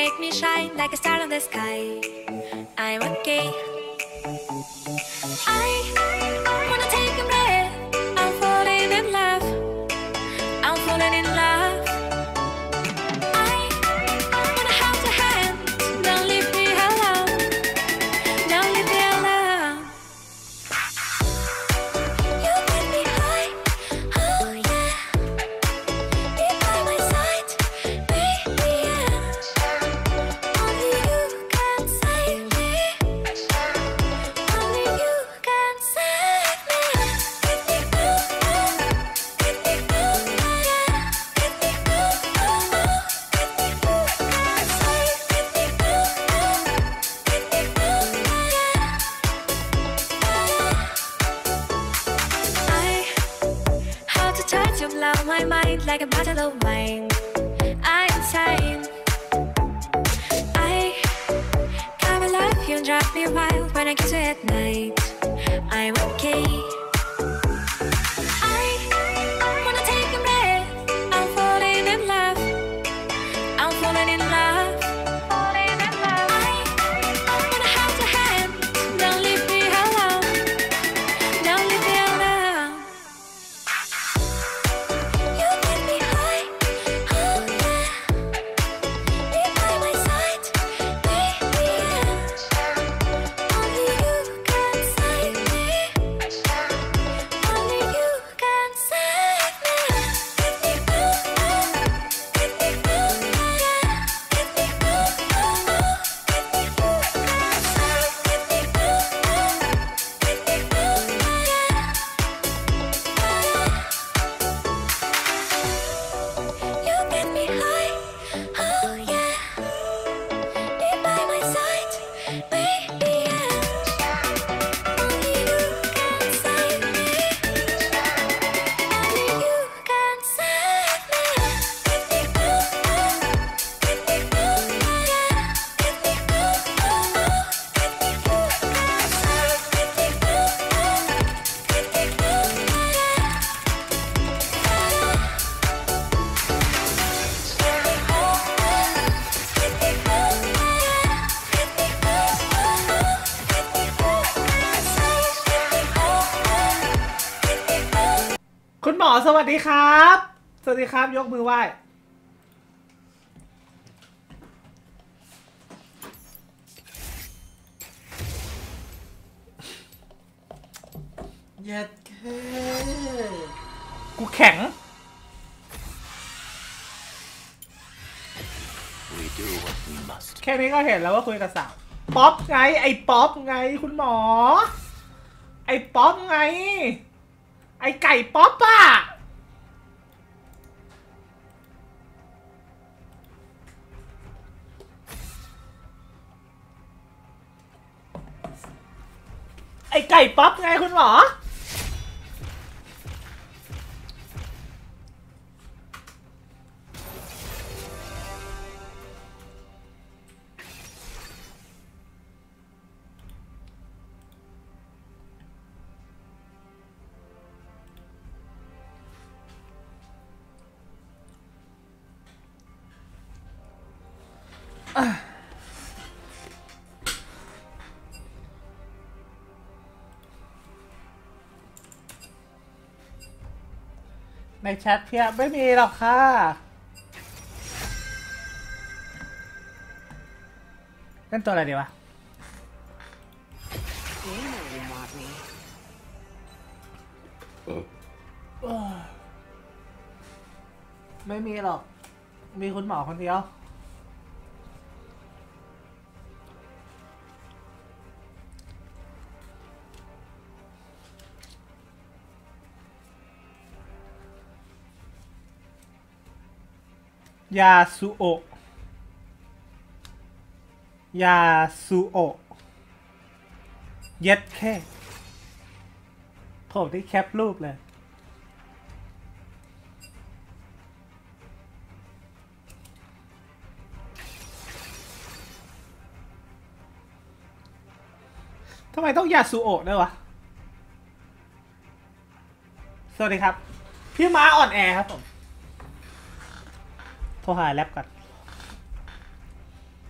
make me shine like a star in the sky. I'm okay. I wanna take a breath. I'm falling in love. I'm falling in love. I wanna hold your hand. Don't leave me alone. Don't leave me alone. You get me high. Oh yeah. Be by my side, baby. Yeah. Only you can save me. Only you can save me. Get me through, get me through, yeah. Get me through, get me through, save. Get me through, get me through, yeah. How to touch you, blow my mind like a bottle of wine. I'm insane. I come alive, you drive me wild when I kiss you at night. I'm okay. I wanna take a breath. I'm falling in love. I'm falling in love. Falling in love. I wanna hold your hand. Don't leave me alone. Don't leave me alone. You get me high. Oh yeah. Be by my side, baby. Yeah. Only you can save me. Only you can save me. Get me through, get me through, yeah. Get me through, get me through, save. Get me through, get me through, yeah. You get me high, oh yeah. Be by my side, baby. Yeah. Only you can save me. Only you can save me. Get me through, get me through, yeah. Get me through, get me through, save. Get me through, get me through, yeah. คุณหมอสวัสดีครับสวัสดีครับยกมือไหว้เย็ดแค่กูแข็ง We do what we must. แค่นี้ก็เห็นแล้วว่าคุยกับสาวป๊อปไงไอ้ป๊อปไงคุณหมอไอ้ป๊อปไงไอ้ไก่ป๊อปอะไอ้ไก่ป๊อปไงคุณหมอในแชทเพียบไม่มีหรอกค่ะเล่นตัวอะไรดีวะไม่มีหรอกมีคุณหมอคนเดียวยาสุโอะยาสุโอะเย็ดแค่ผมที่แคปรูปเลยทำไมต้องยาสุโอะด้วยวะสวัสดีครับพี่ม้าอ่อนแอครับผมโทรหาแล็บก่อน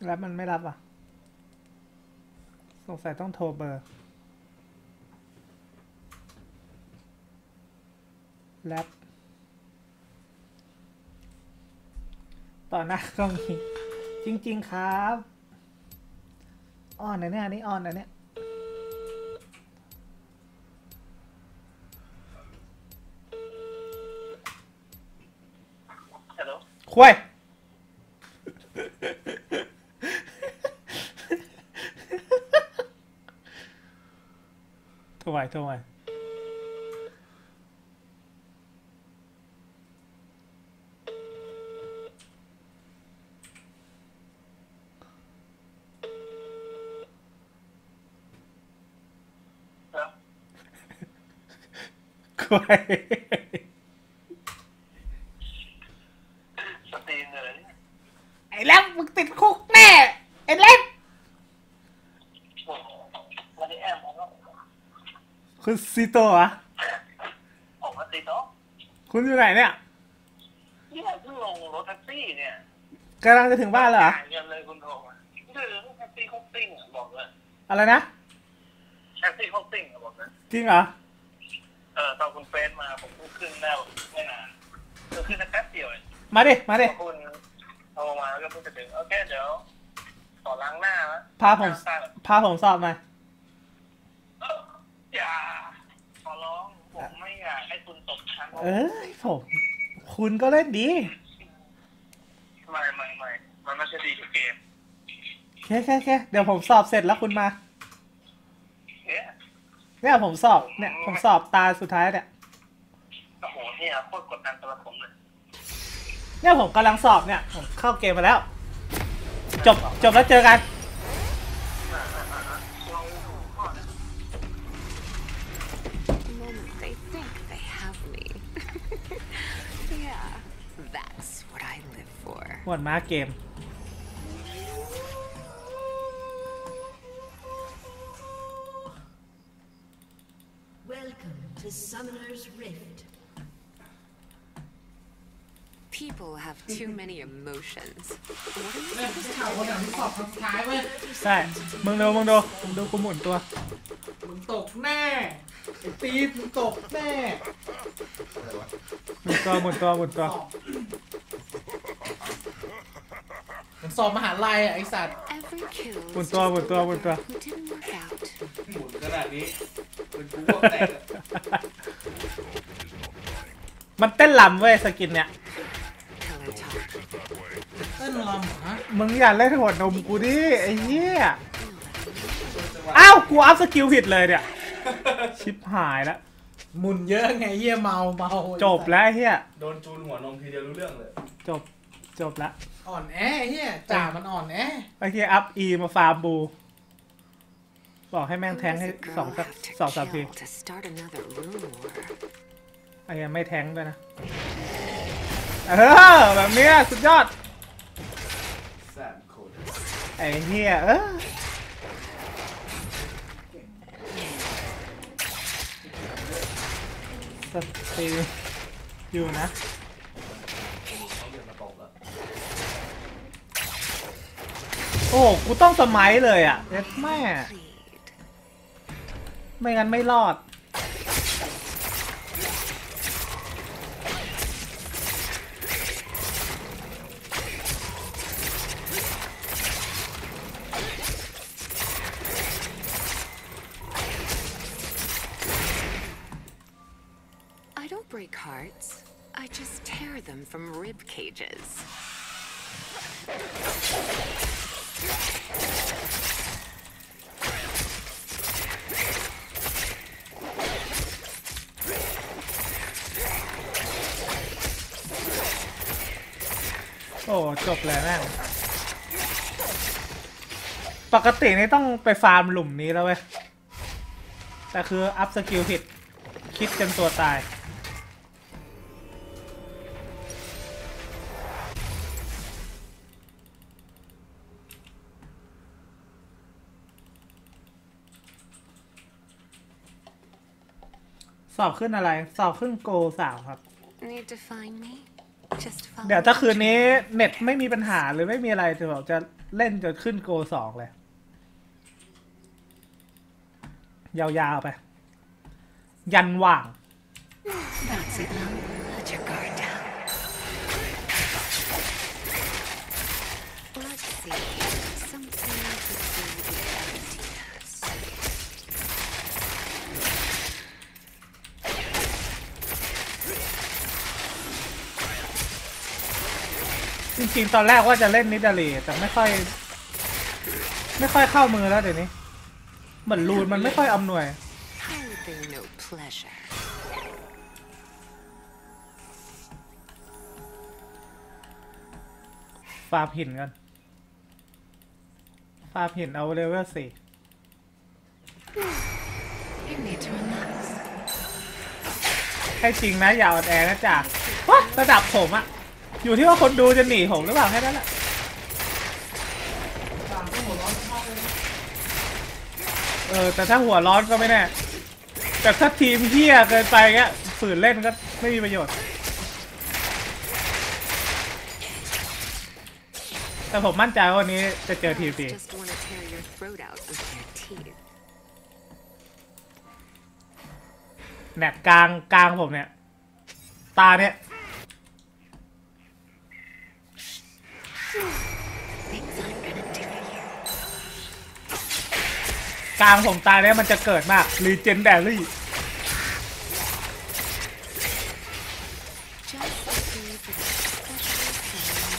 แล้วมันไม่รับอ่ะสงสัยต้องโทรเบอร์แรปต่อหน้าก็มีจริงๆครับอ่อนนะเนี่ยอันนี้อ่อนนะเนี่ยฮัลโหลคุยโทรไปโทรไปคุยสตรีมเลยเนี่ยไอ้แล็บมึงติดคุกแน่ไอ้แล็บวันนี้แอมผมก็คุณซีโตะออกมาติดเนาะคุณอยู่ไหนเนี่ยเนี่ยเพิ่งลงรถแท็กซี่เนี่ยกำลังจะถึงบ้านแล้วเหรอจ่ายเงินเลยคุณโทรมาถึงแท็กซี่โคตรซิ่งอ่ะบอกเลยอะไรนะแท็กซี่โคตรซิ่งอ่ะบอกเลยจริงเหรอตอนคุณเฟซมาผมเพิ่งขึ้นได้ไม่นานคือขึ้นแป๊บเดียวเองมาดิมาดิพอคุณโทรมาแล้วก็เพิ่งจะถึงโอเคเดี๋ยวขอล้างหน้านะพาผมล้งหน้าแบบพาผมสอบหน่อยอย่าขอร้องผมไม่อยากให้คุณตกชั้นเอ้ยผมคุณก็เล่นดีไม่มันไม่ใช่ดีทุกเกมแค่เดี๋ยวผมสอบเสร็จแล้วคุณมาเนี่ยเนี่ยผมสอบเนี่ยผมสอบตาสุดท้ายเนี่ยโอ้โหเนี่ยโคตรกดดันสำหรับผมเลยเนี่ยผมกำลังสอบเนี่ยผมเข้าเกมมาแล้ว จบแล้วเจอกัน moment they think they have me. Yeah, that's what I live for. หมดม้าเกม Welcome to Summoner's Rift. People have too many emotions. What am I เนี่ย supposed ข่าว to คน do? อย่างที่สอบครั้งสุดท้ายเว้ยใช่มึงดูกูหมุนตัวมึงตกแน่ไอ้ตีนมึงตกแน่หมุนตัวเหมือนสอบมหาลัยอ่ะไอ้สัตว์ Every kill is หมุน just ตัว the หมุน one ตัว who didn't work out. หมุนขนาดนี้เป็นกูว่าแตกอะมันเต้นลำเว้ยสกินเนี่ย Pillow talk. เต้นลำฮะมึงอย่าเล่นหัวนมกูดิไอ้เหี้ยอ้าวกูอัพสกิลผิดเลยเนี่ยชิบหายแล้วหมุนเยอะไงเฮียเมาจบแล้วไอ้เหี้ยโดนจูนหัวนมทีเดียวรู้เรื่องเลยจบแล้วอ่อนแอเฮียจ่ามันอ่อนแอไอ้เหี้ยอัพอีมาฟาร์มบู บอกให้แม่ง Who แทง does ให้ a girl สอง have to สามที kill to start another rune war? ไอ้เหี้ยไม่แทงด้วยนะแบบเนี้ยสุดยอดแซมโคตรไอ้เหี้ยสติลอยู่นะเขาเรียนมาตกแล้วโอ้กูต้องสมัยเลยอ่ะเอ็ดแม่ Plead. ไม่งั้นไม่รอด I don't break hearts. I just tear them from rib cages. โอ้จบแล้วแม่งปกตินี่ต้องไปฟาร์มหลุมนี้แล้วเว้ย แต่คืออัพสกิลผิด คิดจนตัวตาย สอบขึ้นอะไร สอบขึ้นโก3ครับ Need to find me? Just follow เดี๋ยวถ้า the คืนนี้ trail. เน็ตไม่มีปัญหาหรือไม่มีอะไรจะบอกจะเล่นจนขึ้นโก2เลย ยาวๆไป ยันว่าง That's it now. Let your guard down. Let's see. Something to do with emptiness. จริงๆตอนแรกว่าจะเล่นนิดาลีแต่ไม่ค่อยเข้ามือแล้วเดี๋ยวนี้ เหมือนรูนมันไม่ค่อยอำนวย How would they know pleasure? ฟาร์มหินกัน ฟาร์มหินเอาเลเวล4 You need to relax. ให้จริงนะอย่าอ่อนแอนะจ๊ะวะระดับผมอะอยู่ที่ว่าคนดูจะหนีผมหรือเปล่าแค่นั้นแหละแต่ถ้าหัวร้อนก็ไม่แน่แต่ถ้าทีมเหี้ยเกินไปเงี้ยฝืนเล่นก็ไม่มีประโยชน์แต่ผมมั่นใจว่าวันนี้จะเจอทีมดี Just want to tear your throat out with their teeth. แหนกกลางผมเนี่ยตาเนี่ย Things I'm gonna do to you. กลางผมตาเนี่ยมันจะเกิดมาก Legendary Just looking for that special kind of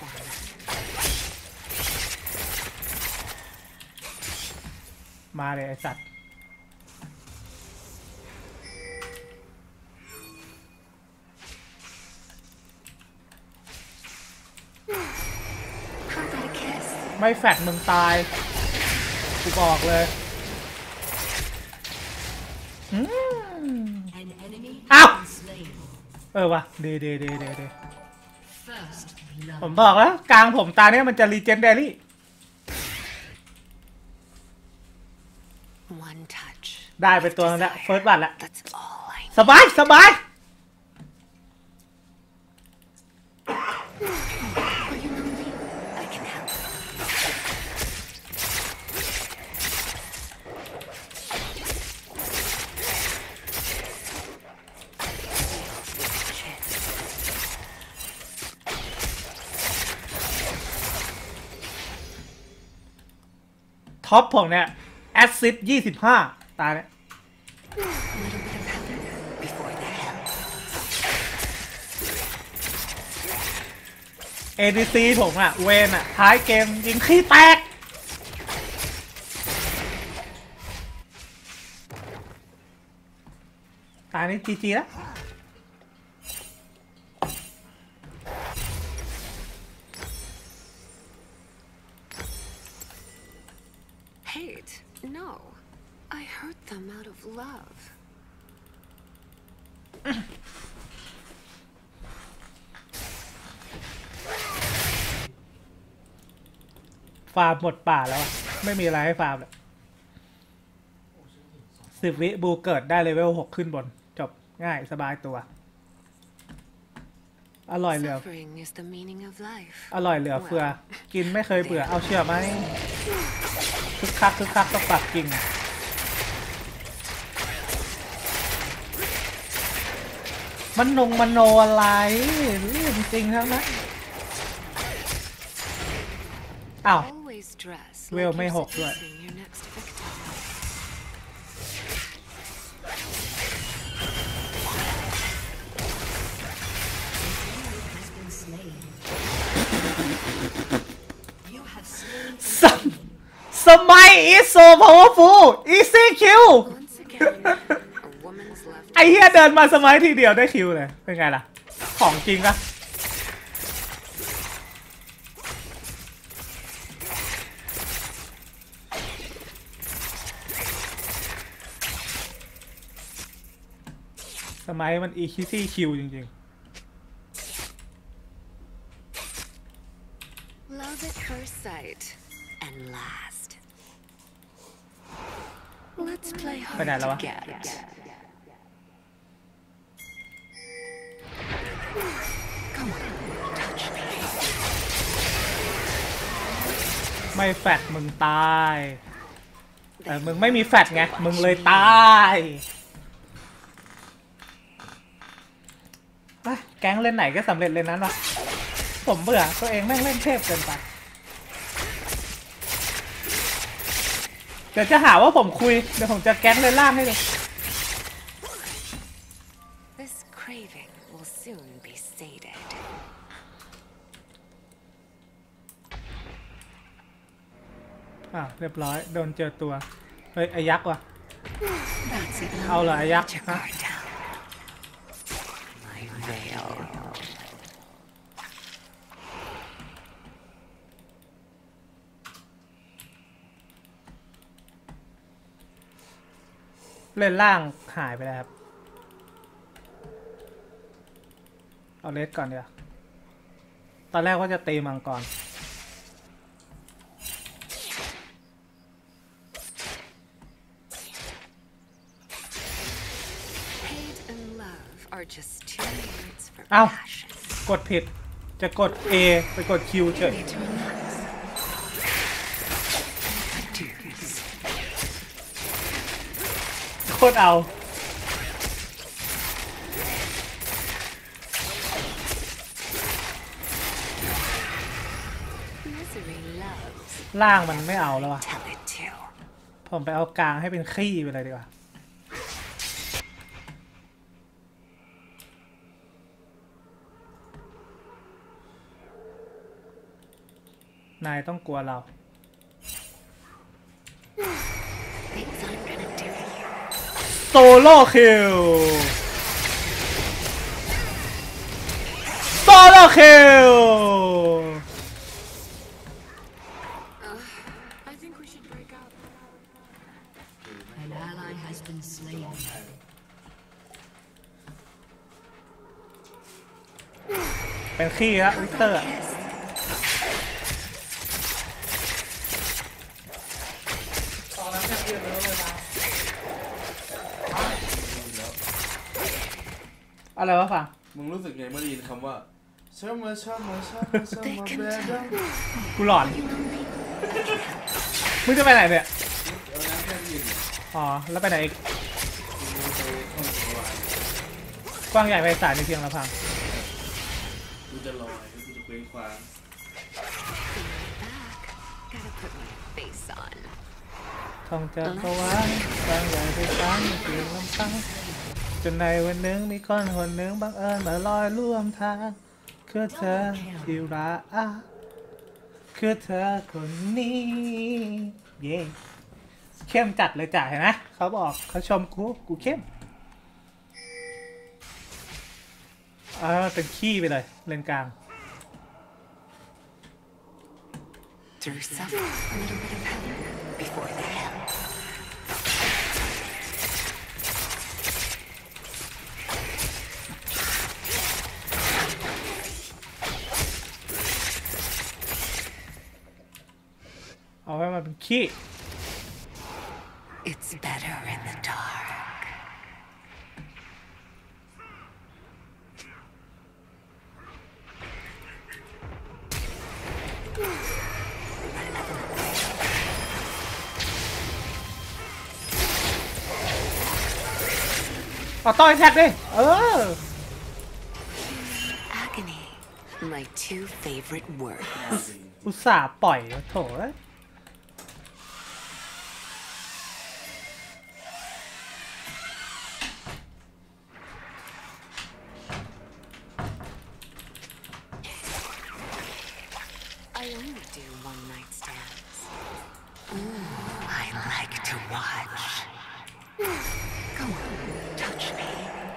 torment. มาเลยไอสัตว์ How about a kiss? ไม่แฟดมึงตายกูบอกเลย An enemy Ow! has been slain. ว่ะดี First ผม blood. บอกแล้วกลางผมตาเนี่ยมันจะ Legendary One touch. ได้ไปตัวนึงแล้ว First Blood แล้ว That's all I need. สบาย Are you lonely? I can help. Shit. ท็อปผมเนี่ยแอสซิส25ตาเนี่ย A little bit of heaven before the hell. ADC ผมอะเวนอะท้ายเกมยิงขี้แตก ตานี้ GG แล้ว Hate? No. I hurt them out of love. ฟาร์มหมดป่าแล้วอะไม่มีอะไรให้ฟาร์มแล้ว10 วิบูเกิดได้เลเวล6ขึ้นบน จบง่ายสบายตัว อร่อยเหลือ Suffering is the meaning of life. อร่อยเหลือเฟือ กินไม่เคยเบื่อเอาเชื่อไหมคึกคักต้องปักกิ่งมันโนอะไรเรื่องจริงทั้งนั้นอ้าว Always dress Well, like may you're hope, right. seducing your next victim. Has been slain. You have slain. สมัย is so powerful easy kill Once again, a woman's left. ไอ้เหี้ยเดินมาสมัยทีเดียวได้คิวเลย เป็นไงล่ะ ของจริงปะสมัยมัน easy kill จริง Love at first sight and last. Let's play ไปไหน hard แล้ว to วะ get. Come on, touch me. ไม่แฟดมึงตายแต่มึงไม่มีแฟดไงมึงเลยตายแก๊งเล่นไหนก็สำเร็จเลยนั้นวะผมเบื่อตัวเองแม่งเล่นเทพเกินไปเดี๋ยวจะหาว่าผมคุยเดี๋ยวผมจะแก๊งเลยล่างให้ดู This craving will soon be sated. เรียบร้อยโดนเจอตัวเฮ้ยไอ้ยักษ์ว่ะ That's it. เอาเหรอไอ้ยักษ์ Let your ฮะ guard down. My veil. เล่นล่างหายไปแล้วครับเอาเลสก่อนเดี๋ยวตอนแรกว่าจะตีมังกร Hate and love are just two words for Ow. passion. กดผิดจะกด A ไปกด Q เฉย Need to relax. Do this. โคตรเอา Misery loves. ล่างมันไม่เอาแล้วว่ะ Tell it to. ผมไปเอากลางให้เป็นขี้ไปเลยดีกว่า นายต้องกลัวเรา Things I'm gonna do here. โซโล่คิลโซโล่คิล I think we should break up. An ally has been slain. เป็นขี้แล้ววิกเตอร์ตอนนั้นแค่เรียนแล้วเลยนะอะไรวะฟังมึงรู้สึกไงเมื่อได้ยินคำว่าชอบมาแบดกูหลอน มึงจะไปไหนเนี่ยเอานั้นแค่ได้ยินอ๋อ แล้วไปไหนอีก กว้างใหญ่ไพศาลในเพียงลำพังกูจะลอยกูจะเคว้งคว้าง Gotta put my face on. ท่องจักรวาลกว้างใหญ่ไพศาลในเพียงลำพังจนในวันหนึ่งมีคนคนหนึ่งบังเอิญมาลอยร่วมทางคือเธอที่รักคือเธอคนนี้ เย้เข้มจัดเลยจ้ะเห็นไหมเขาบอกเขาชมกูเข้มเป็นขี้ไปเลยเลนกลาง Through suffering a little bit of hell before the hell. เอาไว้มาเป็นขี้ It's better in the dark. ต่อยแท็กดิ Agony, my two favorite words. อุตส่าห์ปล่อยโถเอ้ย I only do one night stands. Ooh, I like to watch. Come on, touch me.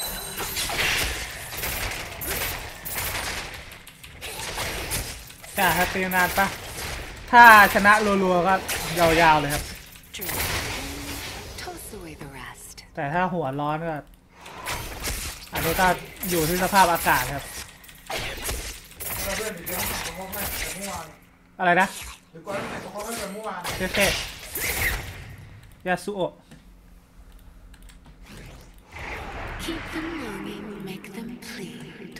จ้าถ้าตีนานปะถ้าชนะรัวๆก็ยาวๆเลยครับ Drink pain, toss away the rest. แต่ถ้าหัวร้อนก็อันนี้ก็อยู่ที่สภาพอากาศครับเราเพื่อนถึงจะเขาพ่อแม่แต่เมื่อวานอะไรนะหรือก่อนเขาพ่อแม่แต่เมื่อวานเท่ๆยาสุโอะ Keep them longing, make them plead.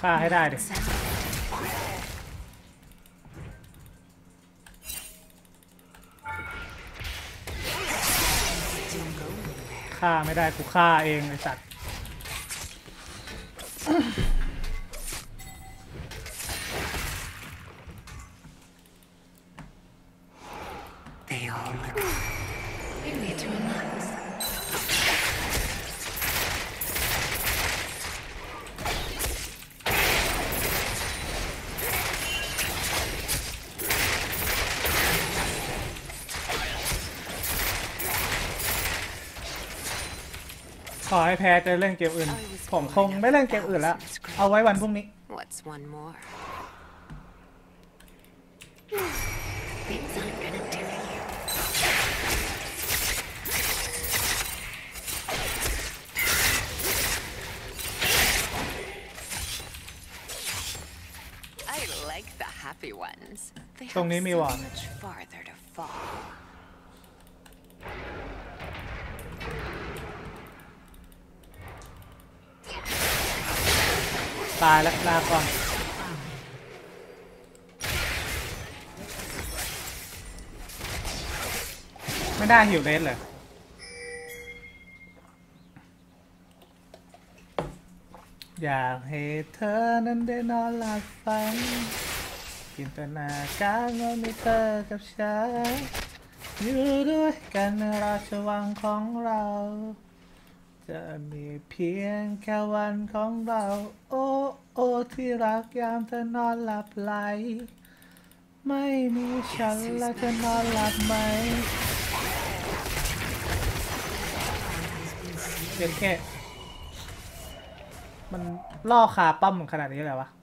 ฆ่าให้ได้ดิ Sound. ฆ่าไม่ได้กูฆ่าเองไอ้สัตว์ They all look. Maybe it's relax. ขอให้แพ้จะเล่นเกมอื่น ผมคงไม่เล่นเกมอื่นแล้ว เอาไว้วันพรุ่งนี้ What's one more? Things aren't gonna do you. I like the happy ones. They ตรง have นี้มี so วอร์ด much farther to fall. ตายแล้วลาก่อนไม่ได้หิวเลสเลยอยากให้เธอนั้นได้นอนหลับฝันจินตนาการว่ามีเธอกับฉันอยู่ด้วยกันในราชวังของเราจะมีเพียงแค่วันของเราโอ้โอ้ที่รักยามเธอนอนหลับไหลไม่มีฉันและเธอนอนหลับไหมเด็กแค่มันล่อคาป้อมขนาดนี้เลยวะ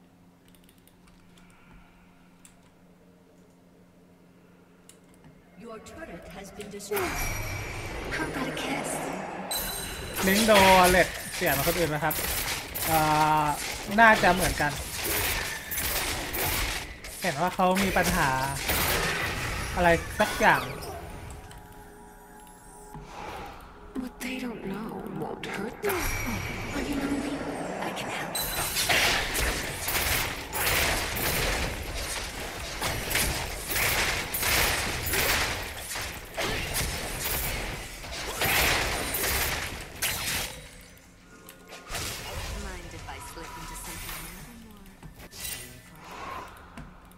Your turret has been destroyed. How about a kiss? ลิงก์โดเลตเสียมาคนอื่นไหมครับน่าจะเหมือนกัน เห็นว่าเขามีปัญหาอะไรสักอย่าง What they don't know won't hurt them. Well, you know me. I can help. Mind if I slip into something a little more painful?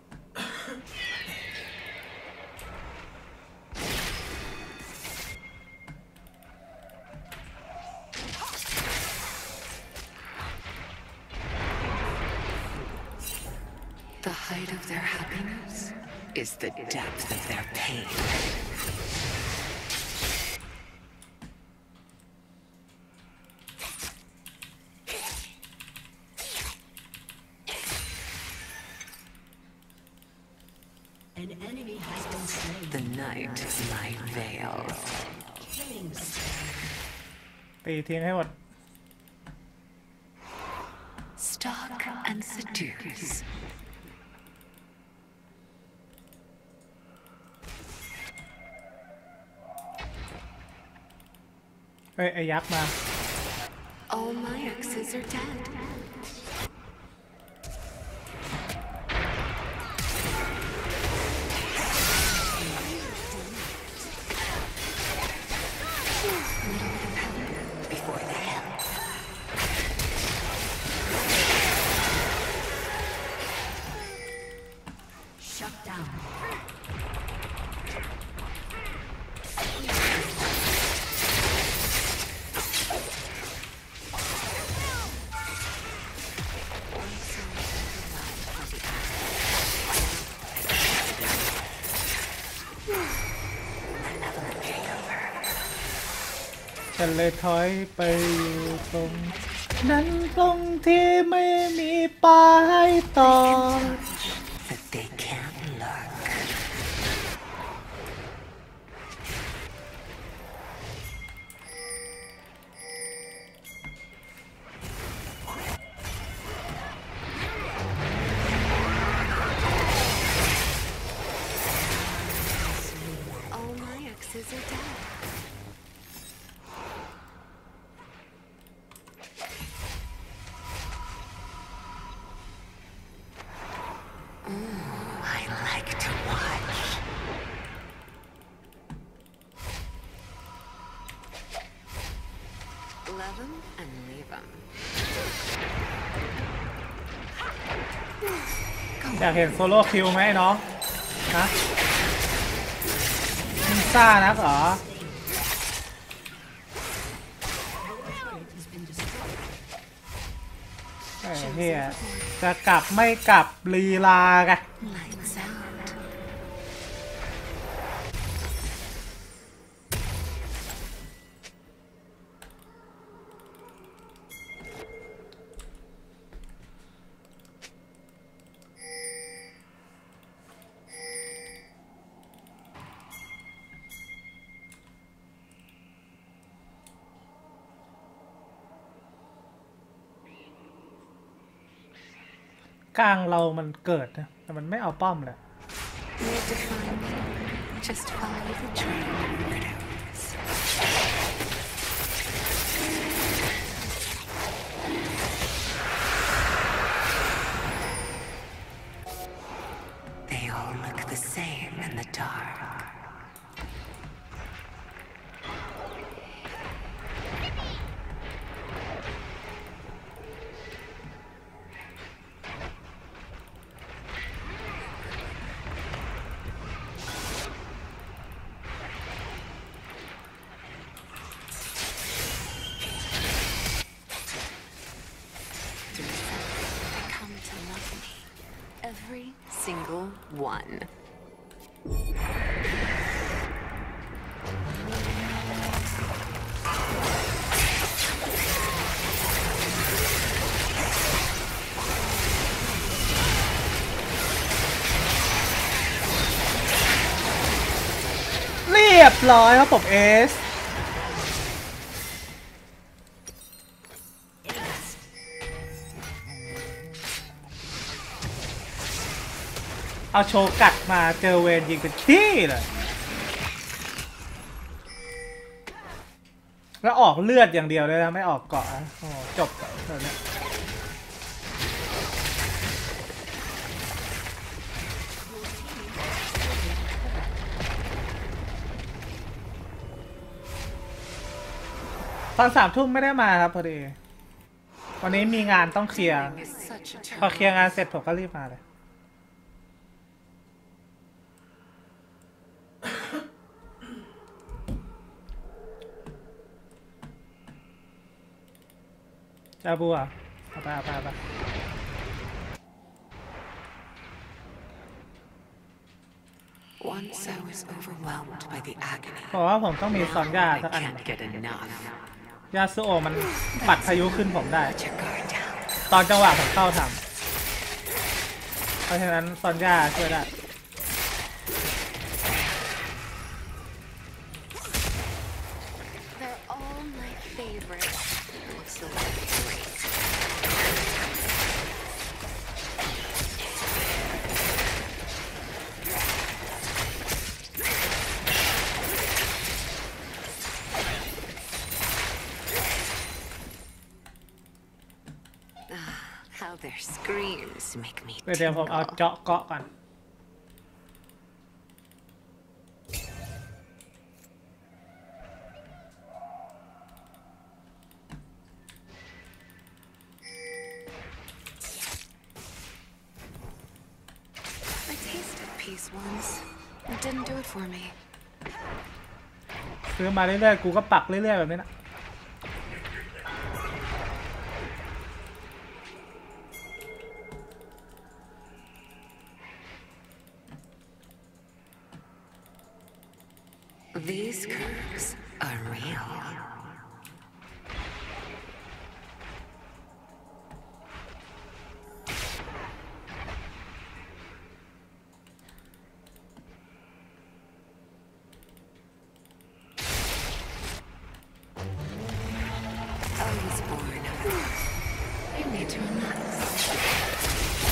The height of their happiness is the depth of their pain. An enemy has been slain. The night is my veil. Killing spree. ตีทิ้งให้หมด Stalk and seduce. เอ้ยไอ้ยักษ์มา All my exes are dead. Before the hell. Shut down. Malevolent takeover. ฉันเลยถอยไปอยู่ตรงนั้นตรงที่ไม่มีป่าให้ต่อ That they can't lurk. All my exes are dead. like to watch. Love 'em and leave 'em. อยากเห็นโซโล่คิวไหมน้องฮะมึงซ่านักเหรอไอ้เหี้ยจะกลับไม่กลับลีลาไง Lights out. กลางเรามันเกิดนะแต่มันไม่เอาป้อมเลย Need to find me. Just follow the trail of widows. They all look the same in the dark. They come to love me. Every single one. เรียบร้อยครับผมเอสเอาโชว์กัดมาเจอเวนยิงเป็นที่เลยแล้วออกเลือดอย่างเดียวเลยนะไม่ออกเกาะโอ้จบแบบนี้ตอน3 ทุ่มไม่ได้มาครับพอดีวันนี้มีงานต้องเคลียร์ Is such a พอเคลียร์งานเสร็จผมก็รีบมาเลยจาบัวเอาไป Once I was overwhelmed by the agony. เพราะว่าผมต้องมีซอนยา I สักอัน can't get enough. ยาซูโอมันปัดพายุขึ้นผมได้ Put your guard down. ตอนจังหวะผมเข้าทำเพราะฉะนั้นซอนยาช่วยได้ They're all my favorites. So great. How their screams make me เดี๋ยวผมเอา tingle. เจาะเกาะก่อน I tasted peace once. It didn't do it for me. ซื้อมาเรื่อยๆกูก็ปักเรื่อยๆแบบนี้นะ These curves are real. I was born. You need to relax.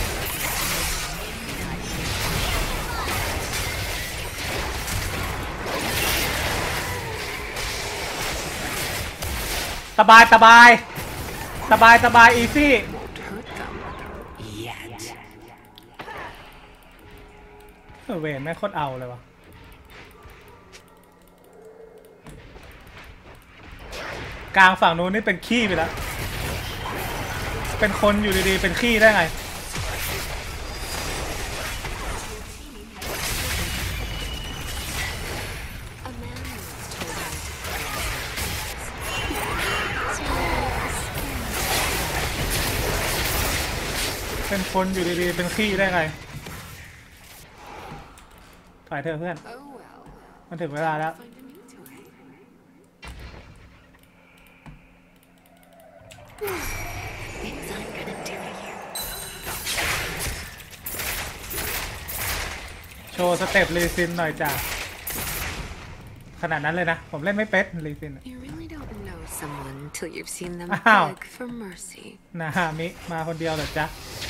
สบายอีซี่ Won't hurt them. Yet. เวนแม่งโคตรเอาเลยวะกลางฝั่งนู้นนี่เป็นขี้ไปแล้วเป็นคนอยู่ดีๆเป็นขี้ได้ไง A man once told me to เป็นคนอยู่ดีๆเป็นขี้ได้ไงถอยเถอะเพื่อน oh well, มันถึงเวลาแล้ว find a new toy. Things I'm gonna do to you. โชว์สเต็ปรีซินหน่อยจ้ะขนาดนั้นเลยนะ ผมเล่นไม่เป็นรีซิน You really don't know someone till you've seen them Ow. beg for mercy. นามิมาคนเดียวเหรอจ๊ะ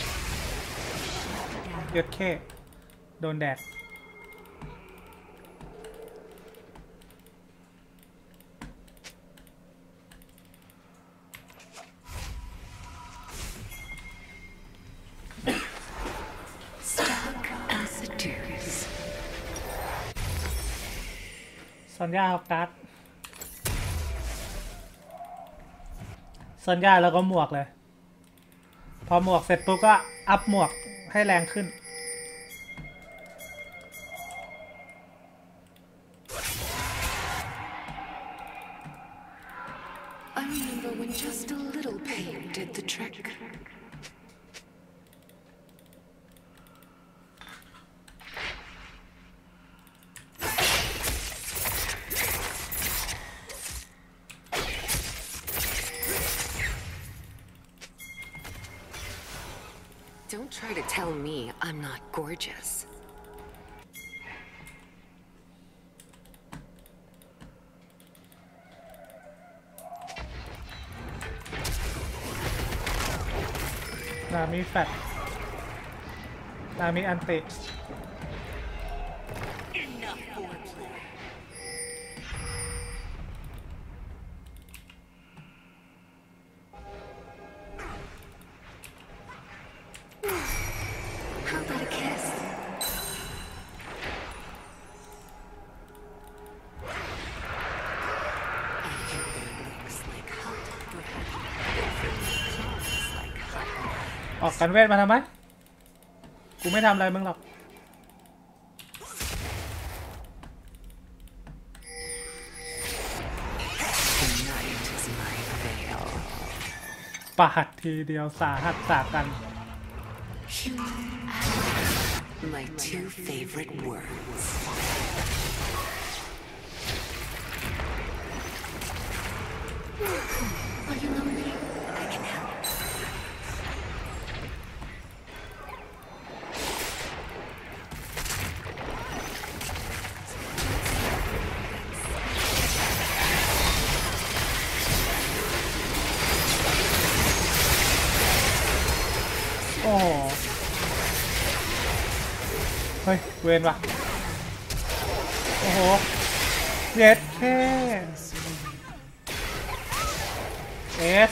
เยดเข้โดนแดด Stuck as a deuce. ซอนย่าเอาการ์ดซอนย่าแล้วก็หมวกเลย พอหมวกเสร็จปุ๊บก็อัพหมวกให้แรงขึ้น I remember when just a little pain did the trick. Don't try to tell me I'm not gorgeous. นามิแฟตนามิอันติ How about a kiss? Looks like hot bread. Looks like hot bread. ออกกันเวทมาทำไม กูไม่ทำอะไรมึงหรอก Tonight is my veil. ปาดทีเดียวสาหัสสากัน My two favorite words. Are you lonely? I can help. โอ้โหเฮ้ย เวนว่ะ โอ้โห เย็ดแค่เอส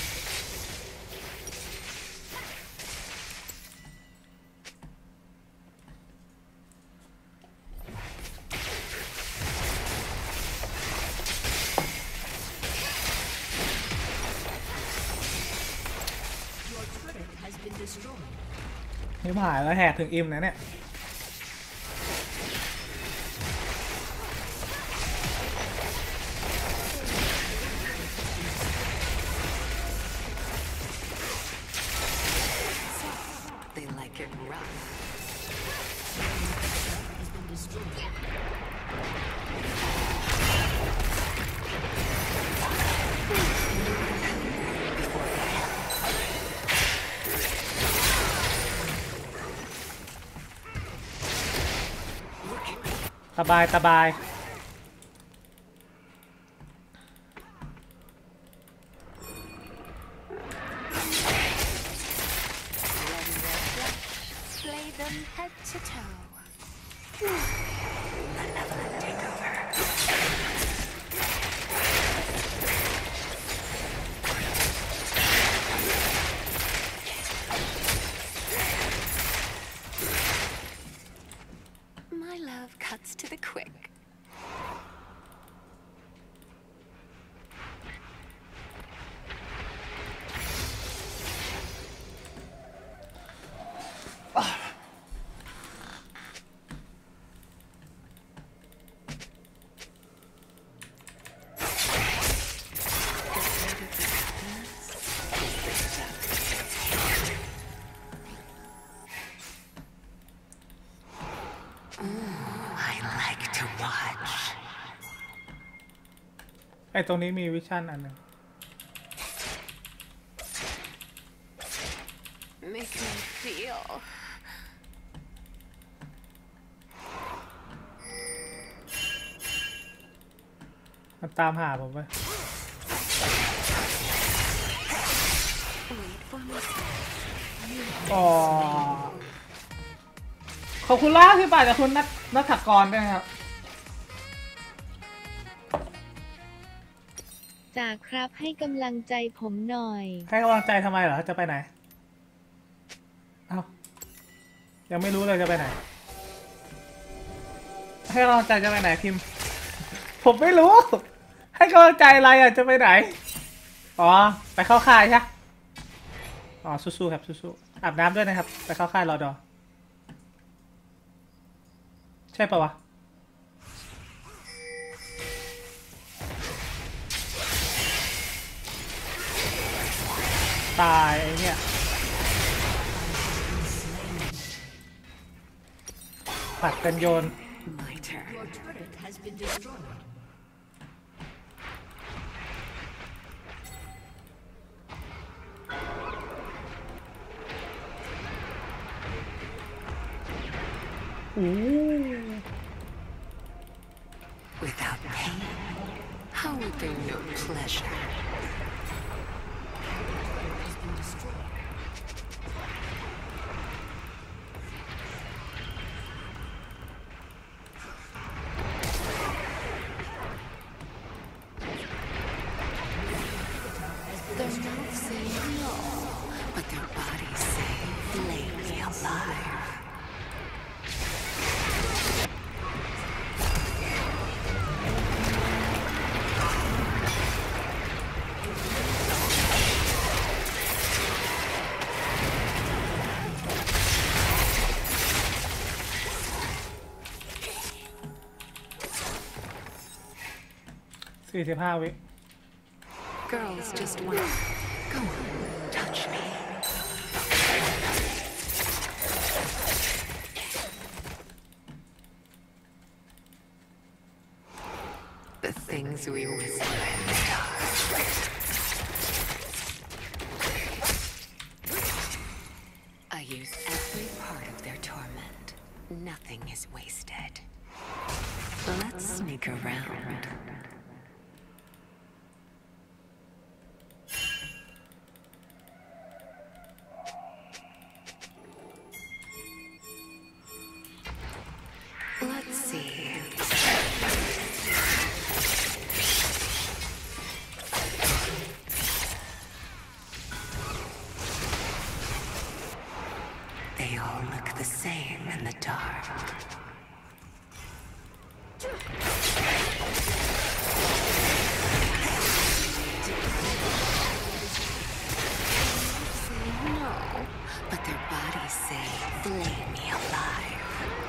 Your turret has been destroyed. นี่ผ่านแล้วแหกถึงอิมนะเนี่ย They like it rough. Has been destroyed. Bye สบายสบาย Slay them head to toe. Let Evelyn take over. love cuts to the quick. I like to watch. ไอ้ตรงนี้มีวิชั่นอันหนึ่ง Make me feel. มันตามหาผมไป Wait for me. อ๋อขอบคุณล่าที่ป่าจากคุณนัทกรด้วยนะครับจ่าครับให้กำลังใจผมหน่อยให้กำลังใจทำไมเหรอจะไปไหนเอ้ายังไม่รู้เลยจะไปไหนให้กำลังใจจะไปไหนพิมพ์ ผมไม่รู้ ให้กำลังใจอะไรอ่ะจะไปไหนอ๋อไปเข้าค่ายใช่อ๋อสู้ๆครับสู้ๆอาบน้ำด้วยนะครับไปเข้าค่ายรอดอใช่ปะวะตายไอ้เนี่ยผัดกันโยน My turn. Your turret has been destroyed. อู้ Without pain, how would there no pleasure? Has been destroyed. Their mouths say no, but their bodies say, "Lay me alive." $45 วิ Girls just want. Go on, touch me. The things we whisper in the dark. I use every part of their torment. Nothing is wasted. Let's sneak around. Let's see. They all look the same in the dark. Say no, but their bodies say, "Flay me alive."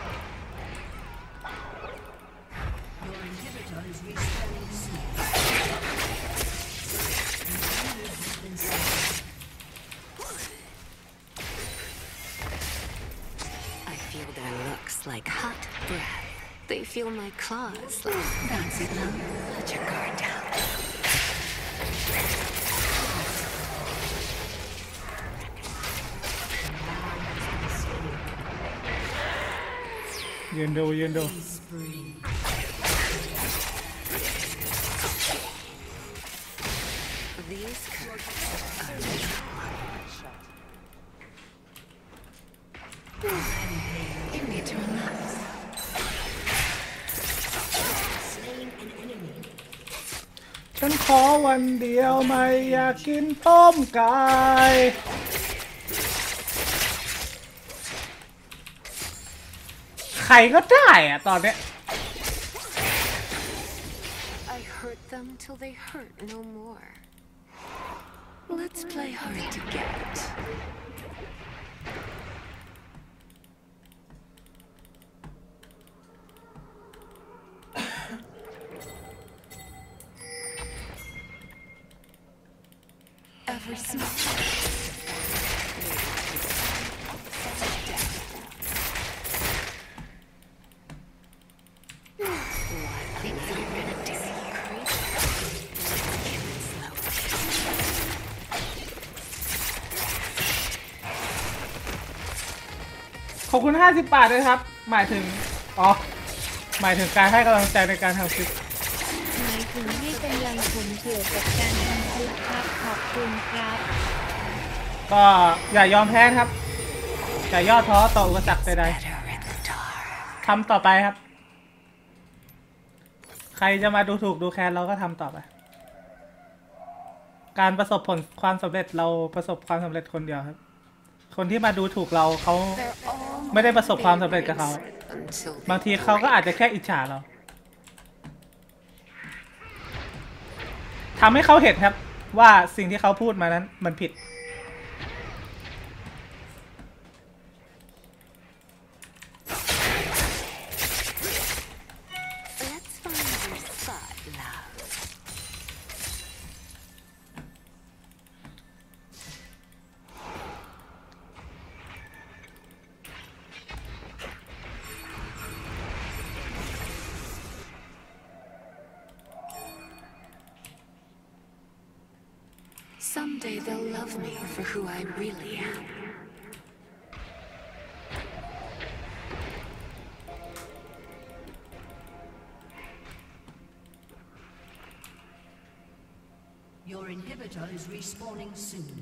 Your inhibitor is respawning soon. Inhibitor has been set. I feel their looks like hot breath. They feel my claws like fancy love. Let your guard down. ยืนดูยืนดู Spree. These curves are real. You need to relax. Slain an enemy. ฉันขอวันเดียวไม่อยากกินต้มไก่ขรก็ได้อะตอนเนี้ย I hurt them till they hurt no more. Let's play hard to get. Every small ขอบคุณ50 บาทด้วยครับหมายถึงหมายถึงการให้กำลังใจในการทำคลิปหมายถึงให้กำลังผมเกี่ยวกับการทำคลิปครับขอบคุณครับก็อย่ายอมแพ้ครับอย่าย่อท้อต่ออุปสรรคใดๆทำต่อไปครับใครจะมาดูถูกดูแคลนเราก็ทำต่อไปการประสบผลความสำเร็จเราประสบความสำเร็จคนเดียวครับคนที่มาดูถูกเราเขาไม่ได้ประสบความสำเร็จกับเขาบางทีเขาก็อาจจะแค่อิจฉาเราทำให้เขาเห็นครับว่าสิ่งที่เขาพูดมานั้นมันผิด Someday they'll love me for who I really am. Your inhibitor is respawning soon.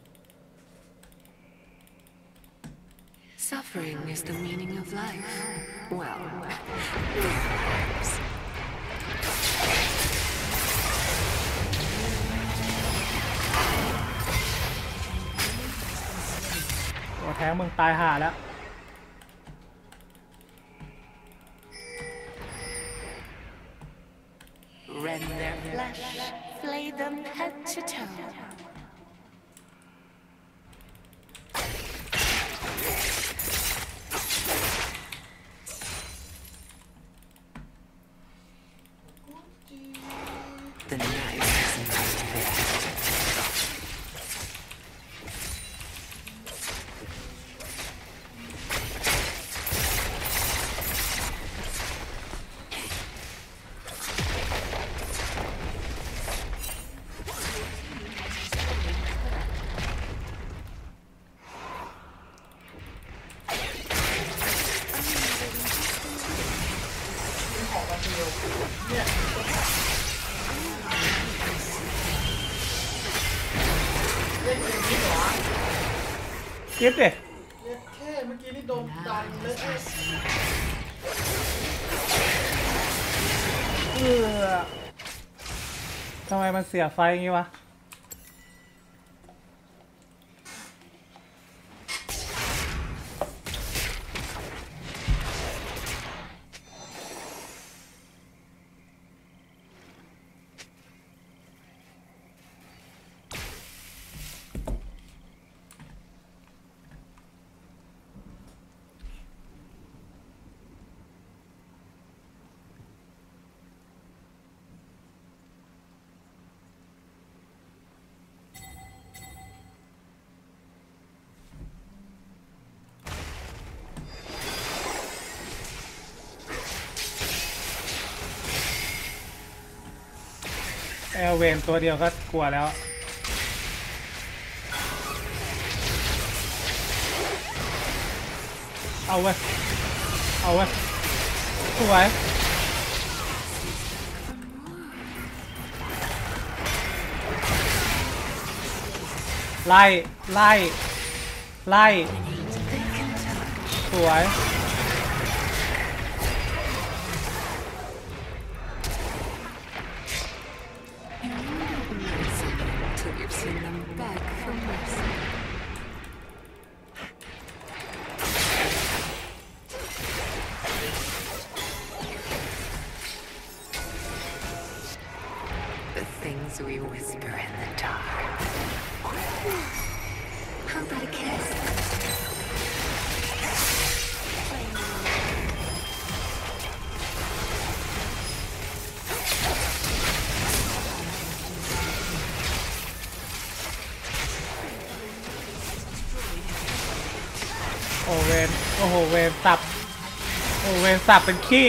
Suffering is the meaning of life. Well, แท้มึงตายห่าแล้ว rend their flesh, flay them head to toe. The knife isn't just there. เก็บดิแค่เมื่อกี้นี่โดนดันเลยทำไมมันเสียไฟอย่างงี้วะแอลเวนตัวเดียวก็กลัวแล้วเอาไว้สวยไล่สวย things we whisper in the dark. How about a kiss? โอ้เวนโอ้โหเวนสับโอ้เวนสับเป็นขี้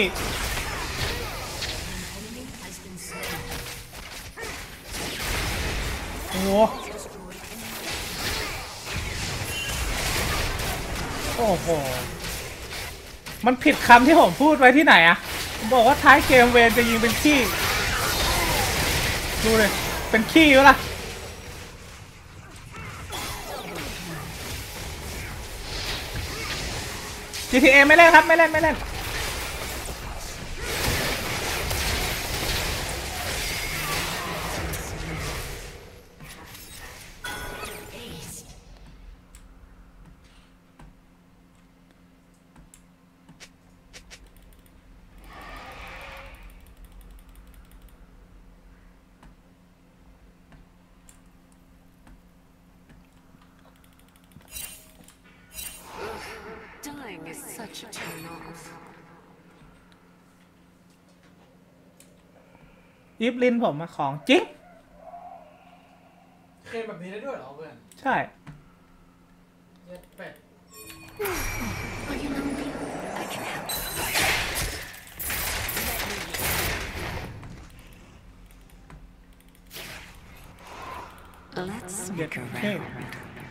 โอ้โหโอ้โหมันผิดคำที่ผมพูดไว้ที่ไหนอะผมบอกว่าท้ายเกมเวนจะยิงเป็นขี้ดูเลยเป็นขี้วะล่ะGTA ไม่เล่นครับไม่เล่นไม่เล่น Dying is such a turn off. ยิบลินผมมาของจริงเคยแบบนี้ได้ด้วยเหรอเพื่อนใช่เย็ดเป็ด Are you lonely? I can help. Let's เด็ด sneak เท่ around.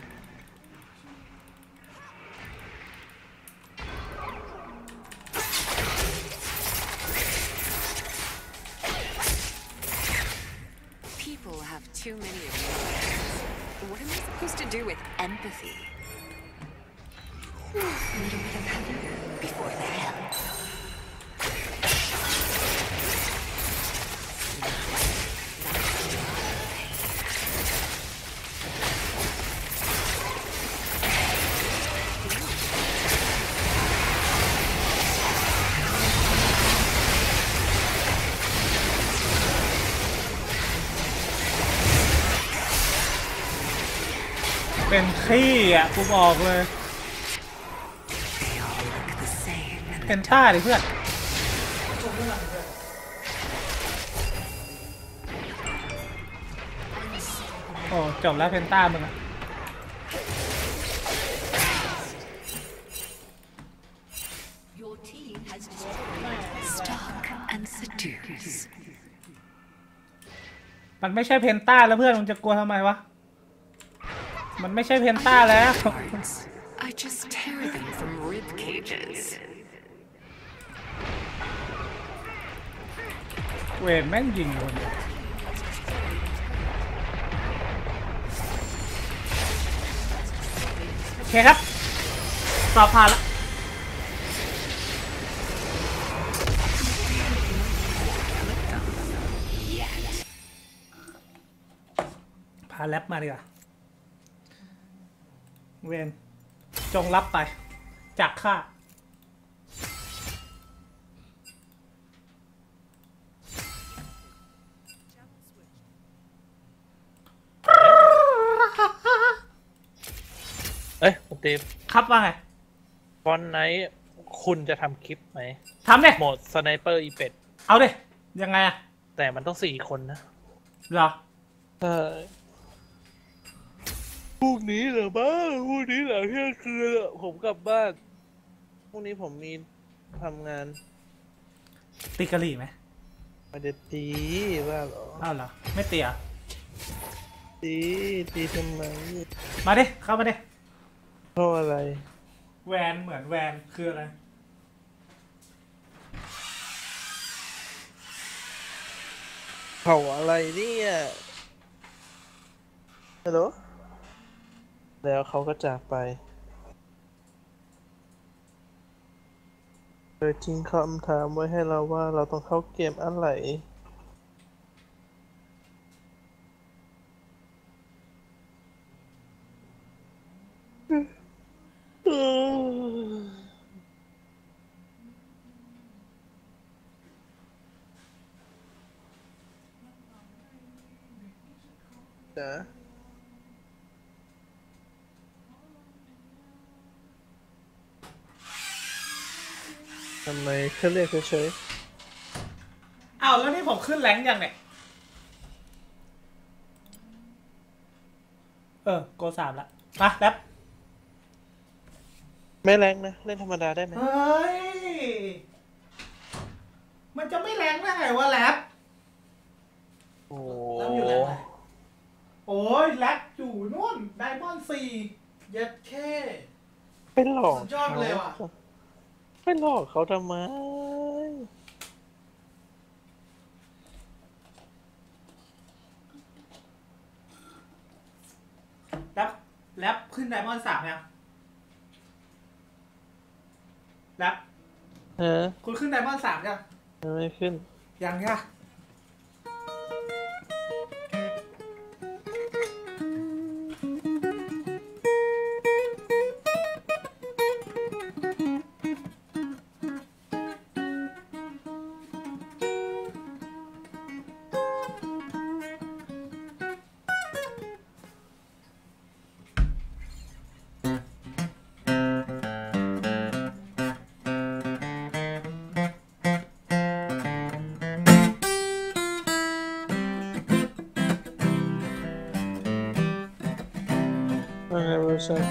People have too many emotions. What am I supposed to do with empathy? A little bit of heaven before the hell. เป็นขี้อ่ะกูบอกเลย They all look the same. เป็นท่าดิเพื่อนโอ้จบแล้วเพนต้ามึงอะ Your team has destroyed. Stalk and seduce. มันไม่ใช่เพนต้าแล้วเพื่อนมึงจะกลัวทำไมวะมันไม่ใช่เพนต้าแล้ว Parts. I just tear them from rib cages. เวนแม่งยิงคนเดียวโอเคครับสอบผ่านละพาแรปมาดีกว่าเวนจงรับไปจากข้าเอ้ยคุณตีฟครับว่าไงวันไหนคุณจะทำคลิปไหมทำเด้โหมดสไนเปอร์อีเป็ดเอาเด้ยังไงอะแต่มันต้อง4 คนนะเหรอใช่พรุ่งนี้เหรอบ้าพรุ่งนี้หลังเที่ยงคืนอะผมกลับบ้านพรุ่งนี้ผมมีทำงานตีกะหรี่ไหมไม่ได้ตีบ้าเหรออ้าวเหรอไม่ตีอ่ะตีทำไมมาดิเข้ามาดิเพราะอะไรแวนเหมือนแวนคืออะไรเผาอะไรเนี่ยฮัลโหลแล้วเขาก็จากไปโดยทิ้งคำถามไว้ให้เราว่าเราต้องเข้าเกมอะไรจ๊ะทำไมแค่เรียกเฉยอ้าวแล้วนี่ผมขึ้นแรงค์ยังเนี่ยโก3ละมาแรปๆไม่แรงนะเล่นธรรมดาได้ไหมเฮ้ยมันจะไม่แรงได้ไงวะแรปโอ้แรปอยู่แรงไหนโอ้ยแรปอยู่นู่นไดมอนด์4 เย็ดแค่ไปหลอกสุดยอดเลยว่ะไปหลอกเขาทำไมแรปขึ้นไดมอนด์3ยังแรปฮะคุณขึ้นไดมอนด์3ยังไม่ขึ้นยังค่ะว่าไงเวอร์ชัน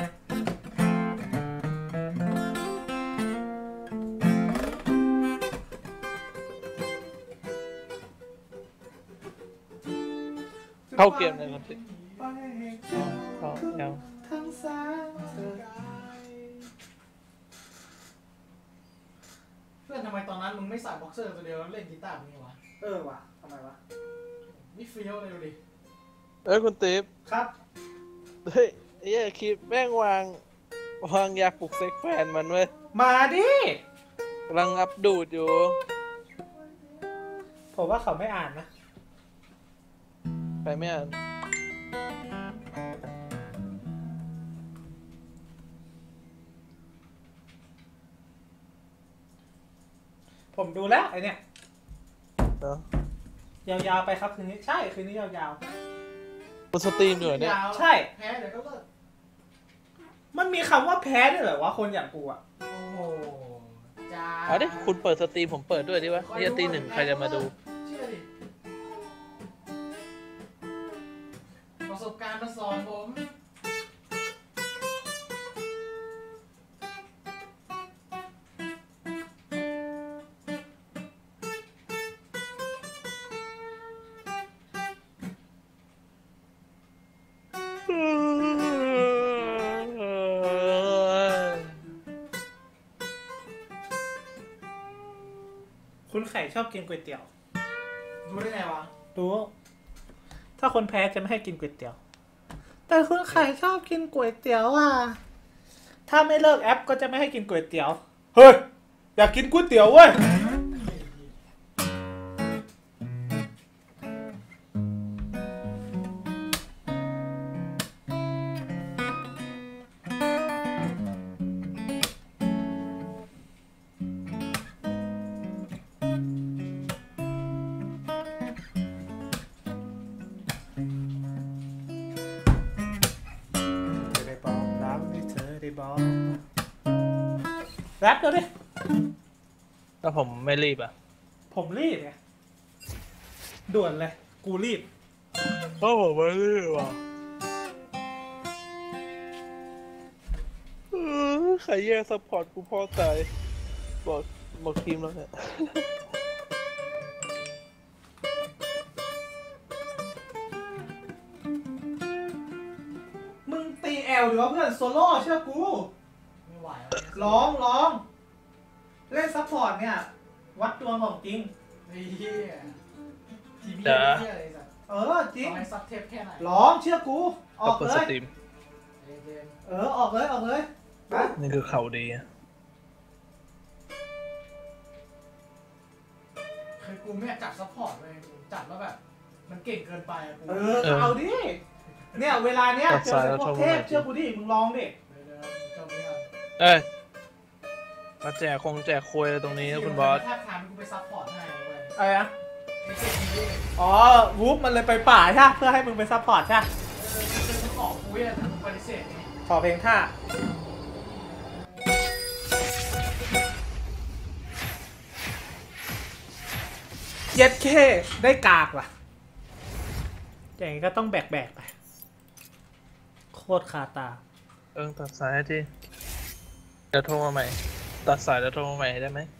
เข้าเกมเลยครับสิเข้ายังทั้งสามเพื่อนทำไมตอนนั้นมึงไม่ใส่บ็อกเซอร์ตัวเดียวแล้วเล่นกีตาร์มึงวะว่ะทำไมวะนี่เฟี้ยวเลยดูดิคุณติ๊บครับเฮ้ยไอ้เหี้ยคลิปแม่งวางยาปลุกเซ็กแฟนมันเว้ยมาดิกำลังอัพดูดอยู่ผมว่าเขาไม่อ่านนะใครไม่อ่านผมดูแล้วไอเนี่ยเนาะยาวๆไปครับคืนนี้ใช่คืนนี้ยาวบนสตรีมอยู่เนี่ยๆใช่แพ้เดี๋ยวก็เลิกมันมีคำว่าแพ้ด้วยเหรอวะคนอย่างกูอะโอ้โหจ้าเอาดิคุณเปิดสตรีมผมเปิดด้วยดิวะนี่ตี 1ใครจะมาดูเชื่อดิประสบการณ์มาสอนผมคุณไข่ชอบกินก๋วยเตี๋ยวรู้ได้ไงวะรู้ถ้าคนแพ้จะไม่ให้กินก๋วยเตี๋ยว แต่คุณไข่ชอบกินก๋วยเตี๋ยวอ่ะถ้าไม่เลิกแอปก็จะไม่ให้กินก๋วยเตี๋ยวเฮ้ยอยากกินก๋วยเตี๋ยวเว้ยแรปเดี๋ยวดิแล้วผมไม่รีบอ่ะผมรีบไงด่วนเลยกูรีบก็ผมไม่รีบอ่ะใครแย่งซัพพอร์ตกูพ่อตายบอกทีมแล้วเนี่ยมึงตีแอลหรือว่าเพื่อนโซโล่เชื่อกูไม่ไหวร้องเล่นซัพพอร์ตเนี่ยวัดดวงของจริงไอ้เหี้ยทีมจ้าเหี้ยอะไรสัตว์จริงต่อให้ซับเทปแค่ไหนร้องเชื่อกูออกเปิดเลสยตรีมเย็นออกเลยไปนี่คือเขาดีอะๆคือกูไม่อยากจับซัพพอร์ตเลยกูจับแล้วแบบ มันเก่งเกินไปอะกูเอาดิเนี่ยเวลาเนี้ยเจอพวกเทพเชื่อกูดิมึงลองดิเดี๋ยวจบไม่ก่อนเอ้ยมาแจกควยอะไรตรงนี้นะคุณบอสถ้าทางกูไปซัพพอร์ตให้เว้ยอะไรนะแทอ๋อวูฟมันเลยไปป่าใช่ปะเพื่อให้มึงไปซัพพอร์ตใช่ปะจะขอคุยอะถ้าปฏิเสธขอเพลงท่าเย็ดเคได้กากว่ะอย่างนี้ก็ต้องแบกไปโคตรคาตาตัดสายทีเดี๋ยวโทรมาใหม่ตัดสายแล้วโทรมาใหม่ได้ไหม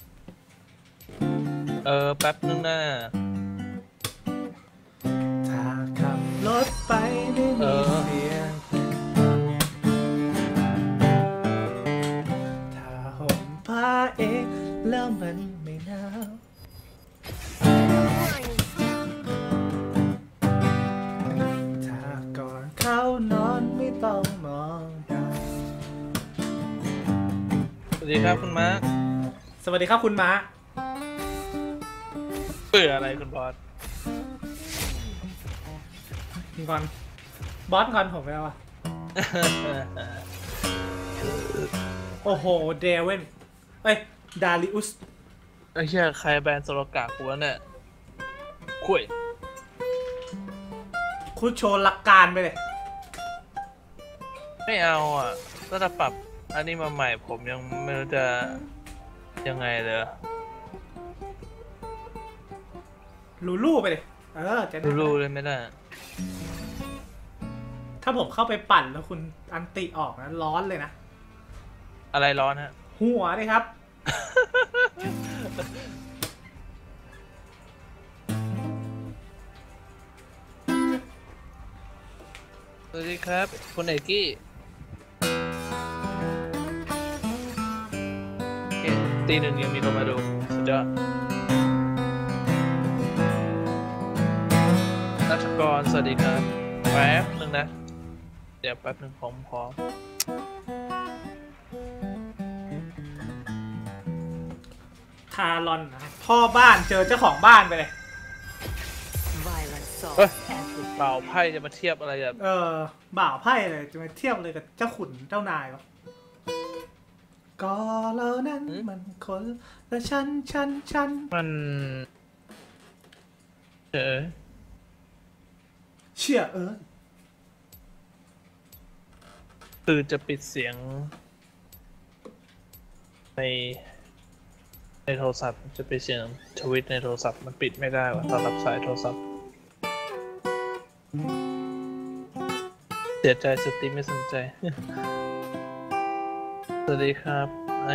แป๊บนึงนะถ้าขับรถไปไม่มีเสียงถ้าห่มผ้าเองแล้วมันไม่หนาวถ้าก่อนเข้านอนไม่ต้องมองดาวสวัสดีครับคุณมาร์คสวัสดีครับคุณม้าเบื่ออะไรคุณบอสงอนบอสงอนผมไปแล้ววะ โอ้โหเดวินเอ้ยดาริอุสไอ้เหี้ยใครแบนโซโลกากูวะเนี่ยคุยคุณโชว์หลักการไปเลยไม่เอาอ่ะถ้าจะปรับอันนี้มาใหม่ผมยังไม่รู้จะยังไงเลยลูลูไปเลยจะได้รู้เลยไม่ได้ถ้าผมเข้าไปปั่นแล้วคุณอันติออกนะร้อนเลยนะอะไรร้อนฮะหัวเลยครับสวัสดีครับคุณเอกกี้ตีหนึ่งยังมีคนมาดูสุดยอดนัชกรสวัสดีครับแป๊บนึงนะเดี๋ยวแป๊บนึงพร้อมทารอนนะพ่อบ้านเจอเจ้าของบ้านไปเลย Violent เฮ้ย souls everywhere. เปล่าไพ่จะมาเทียบอะไรแบบบ่าวไพ่เลยจะมาเทียบเลยกับเจ้าขุนเจ้านายวะก็เรานั้นมันคนและฉันมันเชื่อคือจะปิดเสียงในโทรศัพท์จะปิดเสียงทวิตในโทรศัพท์มันปิดไม่ได้ว่ะตอนรับสายโทรศัพท์เสียใจสตรีมไม่สนใจ สวัสดีครับ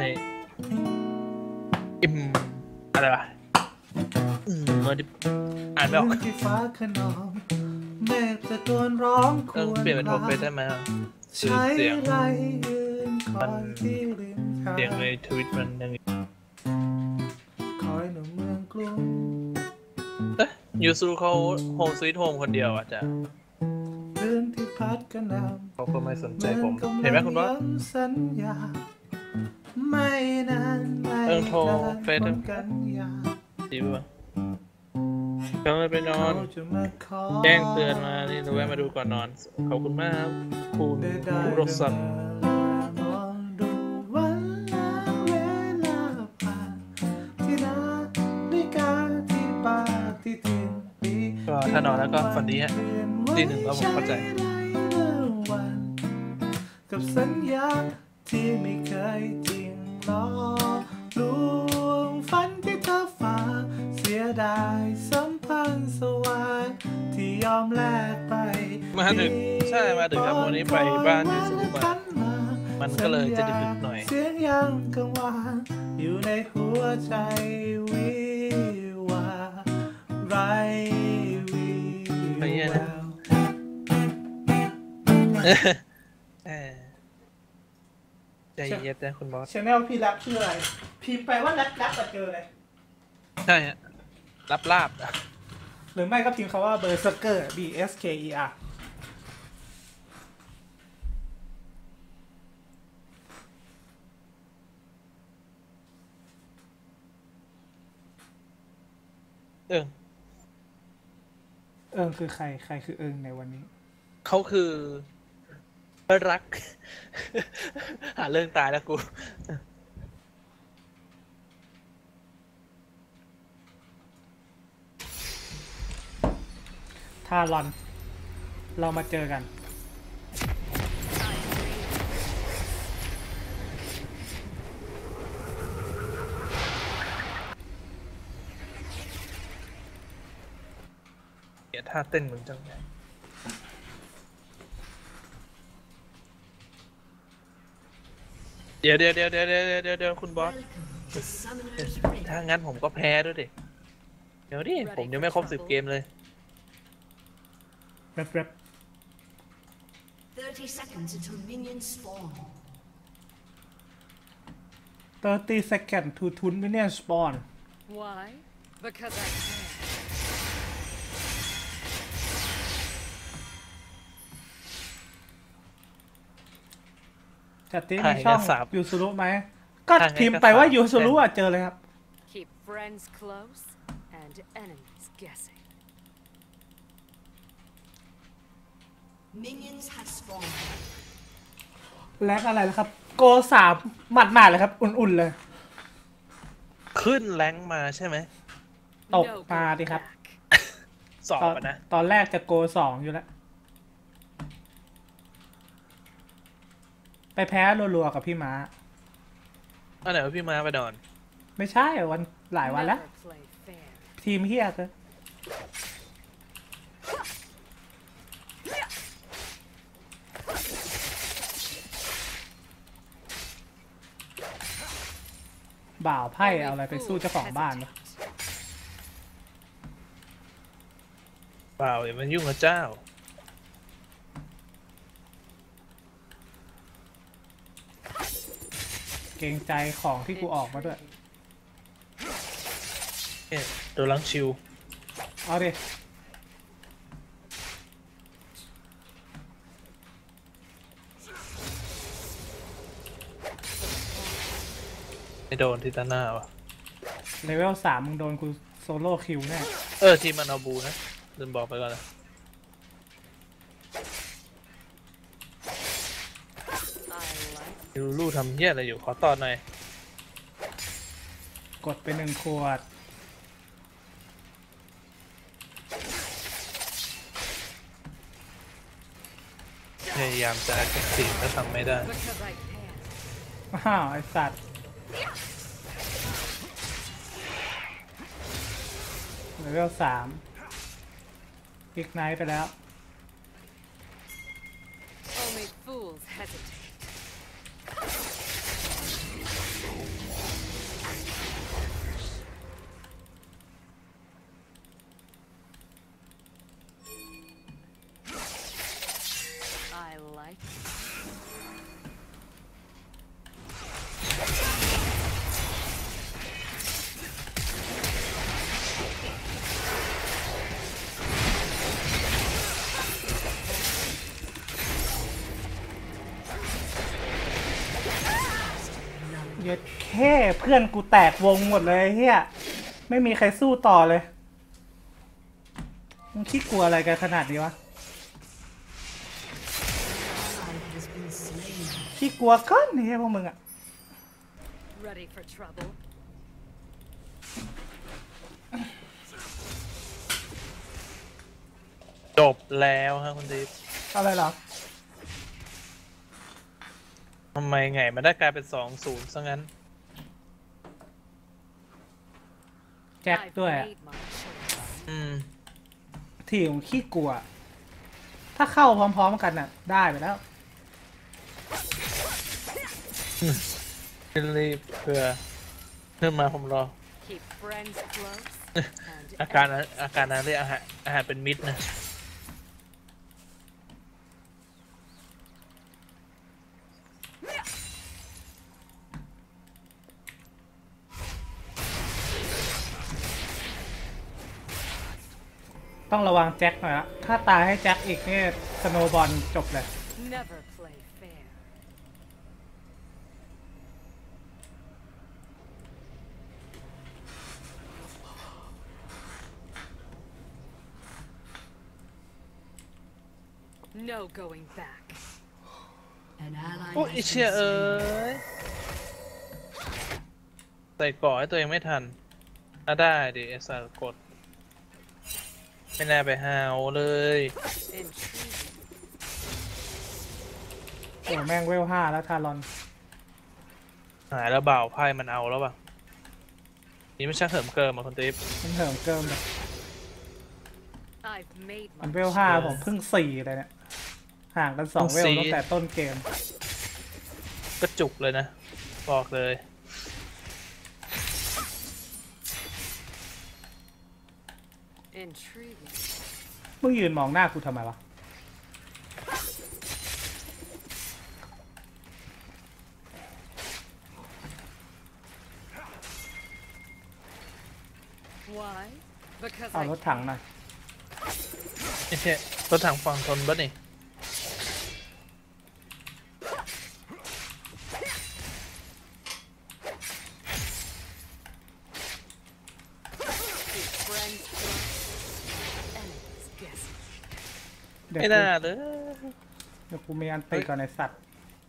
อะไรวะมาดิอ่านไม่ออกที่ฟ้าขนองเมฆตะโกนร้องครวญเปลี่ยนเป็นโทรเฟซได้ไหมอ่ะคือใช้เสียงไรยืนคอยที่ริมทางเสียงในทวิตมันยังคอยหนุ่มเมืองกรุงยูซูเขาโฮมสวีทโฮมคนเดียวอ่ะจ้ะเรื่องที่พัดกระหน่ำเขาก็ไม่สนใจผมเห็นไหมคุณบอสสัญญาไม่นานไม่โทรเฟซกันยาดีป่ะกำลังไปนอนเขาจะมาขอแจ้งเตือนมานี่เราแวะมาดูก่อนนอน ขอบคุณมากครับคุณได้รสันมองดูวันและเวลาผ่านที่นาฬิกาที่ปาที่ทิ้งปีก็ถ้านอนแล้วก็ฝันดีฮะตีหนึ่งแล้วผมเข้าใจกับสัญญาที่ไม่เคยจริงหรอกลวงฝันที่เธอฝากเสียดายสัมพันธ์สวายที่ยอมแลกไปมาถึงใช่มาถึงครับวันนี้ไปบ้านยูซูมามันก็เลยจะดึกๆหน่อยเสียงยังกังวานอยู่ในหัวใจวิวาไรวิวาใจเย็นนะคุณบอสชาแนลพี่แรปชื่ออะไรพิมพ์ไปว่าแรปมาเจอเลยใช่ฮะรับลาบนะหรือไม่ก็พิมพ์คำว่า Berserker BSKER คือใครคือในวันนี้เขาคือรัก หาเรื่องตายแล้วกูารอน เรามาเจอกันเดี๋ยวท่าเต้นเหมือนจังเลยเดี๋ยวคุณบอส The summoner's rift. ถ้างั้นผมก็แพ้ด้วยดิเดี๋ยวดิผมยังไม่ครบ10 เกมเลยแรป 30 seconds until minions spawn. 30 second to tune minion spawn Why? Because I can. จัดที่ถ่ามียช่องกันสับยูซูรุไหม ก็ถ่ายกันพิมพ์ไปว่าสับยูซูรุอ่ะเจอเลยครับ Keep friends close and enemies guessing. Minions have spawned. แลกอะไรนะครับ โก3หมัดๆเลยครับ อุ่นๆเลยขึ้นแรงค์มาใช่ไหมตก No มา going ดิครับ back. สอบตอนอะนะตอนแรกจะโก2อยู่แล้ว ไปแพ้รัวๆกับพี่ม้าอันไหนว่าพี่มาไปนอนไม่ใช่วันหลายวันแล้ว Never play fair. ทีมเฮียเลยบ่าวไพ่เอาอะไรไปสู้เจ้าของบ้านวะเปล่าอย่ามันยุ่งกับเจ้าเกรงใจของที่กูออกมาด้วยเนี่ยตัวลังชิวเอาดิไม่โดนทิตาหน้าวะเลเวล3มึงโดนกูโซโล่คิวแน่ทีมมันเอาบูนะเดินบอกไปก่อนนะ I like ดูลู่ทำเหี้ยอะไรอยู่ขอต่อหน่อยกดไป1 ขวดพยายามจะ aggressive ก็ทำไม่ได้ because I can. อ้าว ไอสัตว์เลเวล3อีกไนท์ไปแล้ว Only fools hesitate. I like it. เย็ดแค่เพื่อนกูแตกวงหมดเลยเฮียไม่มีใครสู้ต่อเลยมึงคิดกลัวอะไรกันขนาดนี้วะ Ally has been slain. คิดกลัวก้อนเฮียพวกมึงอะ Ready for trouble? จบแล้วฮะคุณดิฟอะไรเหรอทำไมไงมันได้กลายเป็น 2-0 ซะงั้นแจ็ค I've ด้วยอะ made my choice. ทีมขี้กลัว ถ้าเข้าพร้อมๆกันน่ะ ได้ไปแล้วรีบเพื่อขึ้นมาผมรอ Keep friends close and อาการนั้นเรียกอาหารเป็นมิตรนะต้องระวังแจ็คหน่อยละถ้าตายให้แจ็คอีกนี่สโนว์บอลจบเลย never play fair. 'No going back. An ally โอ้ย has เชี่ย been เอ้ slain. ยใส่ก่อให้ตัวเองไม่ทันได้ดิไอ้สัตว์กดไม่น่าไปหาวเลยโอ้แม่งเวล5แล้วทารอนหายแล้วบ่าวไพ่มันเอาแล้วป่ะนี่ไม่ใช่เหิมเกิมอ่ะคุณติ๊บมันเหิมเกิมเลย I've made มัน my เวล5ผมเพิ่ง4เลยเนี่ยห่างกัน2เวลตั้งแต่ต้นเกมก็จุกเลยนะบอกเลย intriguing. มึงยืนมองหน้ากูทำไมวะ Why? Because เอา I รถถังหน่อยไอ้เช่รถถังฝั่งทนบ้านี่ keep friends close, enemies guessing. เดี๋ยวไม่กูน่าเลยเดี๋ยวกูมีอันตีก่อนในสัตว์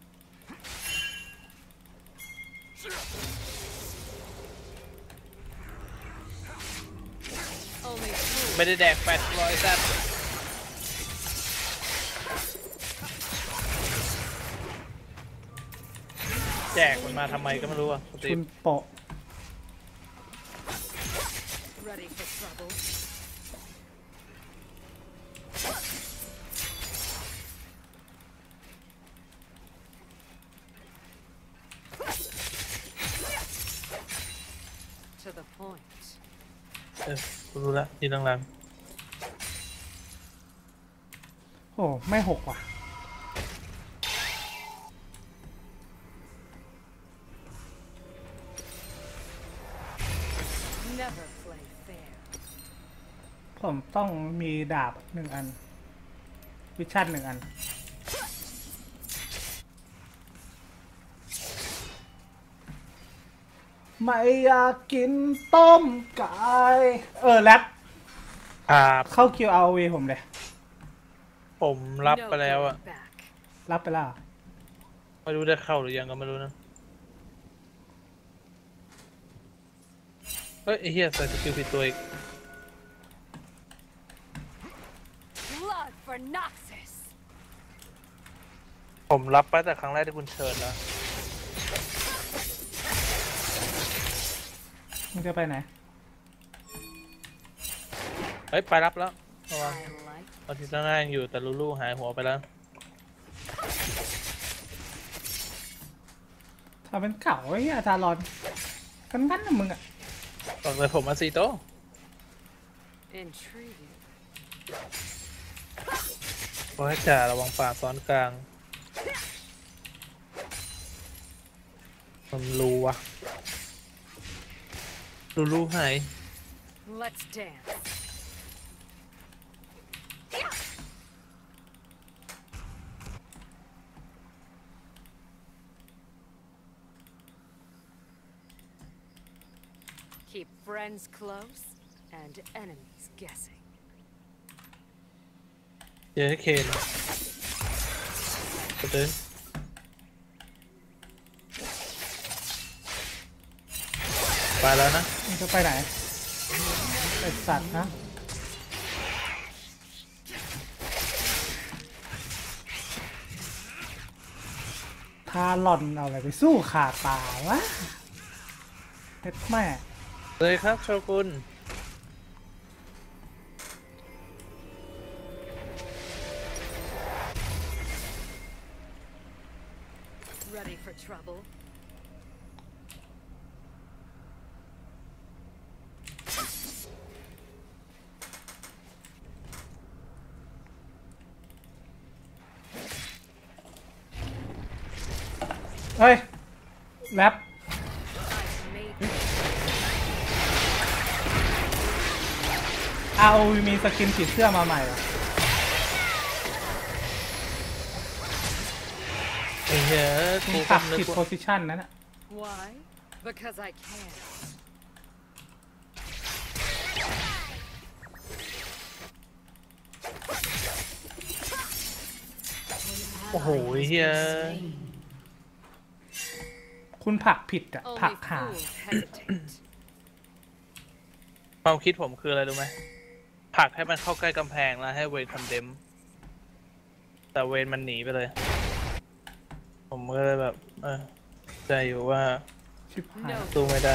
Only fools ไม่ได้แดก800ซัดแจกมันมาทำไมก็ไม่รู้อ่ะคุณติ๊คุบณโปะ ready for trouble. To the point. กูรู้ละทีหลังโอ้ไม่6ว่ะ Never play fair. ผมต้องมีดาบ1อัน วิชั่น1อัน ไม่อยากกินต้มไก่แรปๆครับเข้าคิวเอาวีผมเลยผมรับ No ไปแล้วอ่ะ going back. รับไปแล้วไม่รู้ได้เข้าหรือยังก็ไม่รู้นะเฮ้ยไอ้เหี้ยใส่สกิลผิดตัวอีก Blood for Noxus. ผมรับไปแต่ครั้งแรกที่คุณเชิญนะมึงจะไปไหนเฮ้ย ไปรับแล้วระวัง I like ตอนที่ตั้งหน้ายังอยู่แต่ลูลูหายหัวไปแล้วทำเป็นเก่าไอ้เหี้ยทารอนกันนั่นนะมึงอะบอกเลยผมมาซีโต้ intriguing. บอกให้จ่าระวังป่าซ้อนกลางมันรู้วะลูหาย Let's dance. Keep friends close and enemies guessing. เจอให้เคนก็เดินไปแล้วนะมึงจะไปไหนไอสัตว์นะ ทาหล่อนเอาอะไรไปสู้ขาตาวะเฮ็ดแม่เลยครับโชกุน Ready for trouble? เฮ้ย แรป I've made เอามีสกินผีเสื้อมาใหม่เหรอไอ้เหี้ยมึกูงปักกำนึกผิดโพว่าซิชันนั่นอะ Why? Because I can. โอ้โหไอ้เหี้ยคุณผลักผิดอะผลัก Only ขา fools hesitate. ความคิดผมคืออะไรรู้ไหมผลักให้มันเข้าใกล้กำแพงแล้วให้เวนคอนเดมแต่เวนมันหนีไปเลย ผมก็เลยแบบใจอยู่ว่าชิบหายสู้ไม่ได้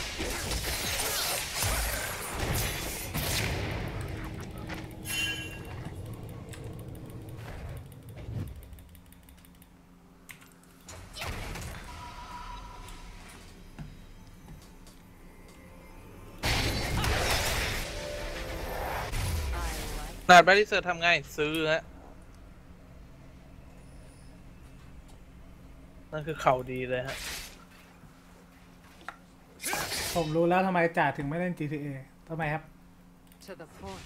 นาดแบริเซอร์ทำไงซื้อฮะนั่นคือเข่าดีเลยฮะผมรู้แล้วทำไมจ่าถึงไม่เล่น GTA ทำไมครับ To the point.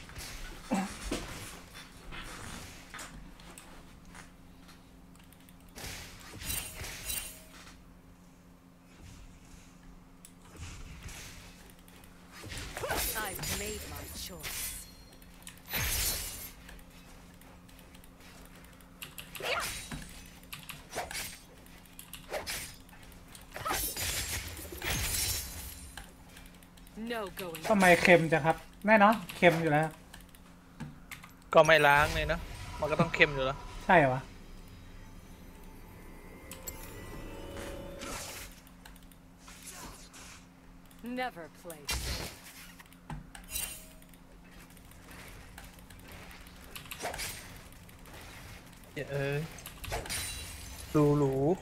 I've made my choice. No going. ทำไมเค็มจังครับ แน่เนาะเค็มอยู่แล้วก็ไม่ล้างเลยนะ มันก็ต้องเค็มอยู่แล้วใช่เหรอวะ Never play safe. ดูหรู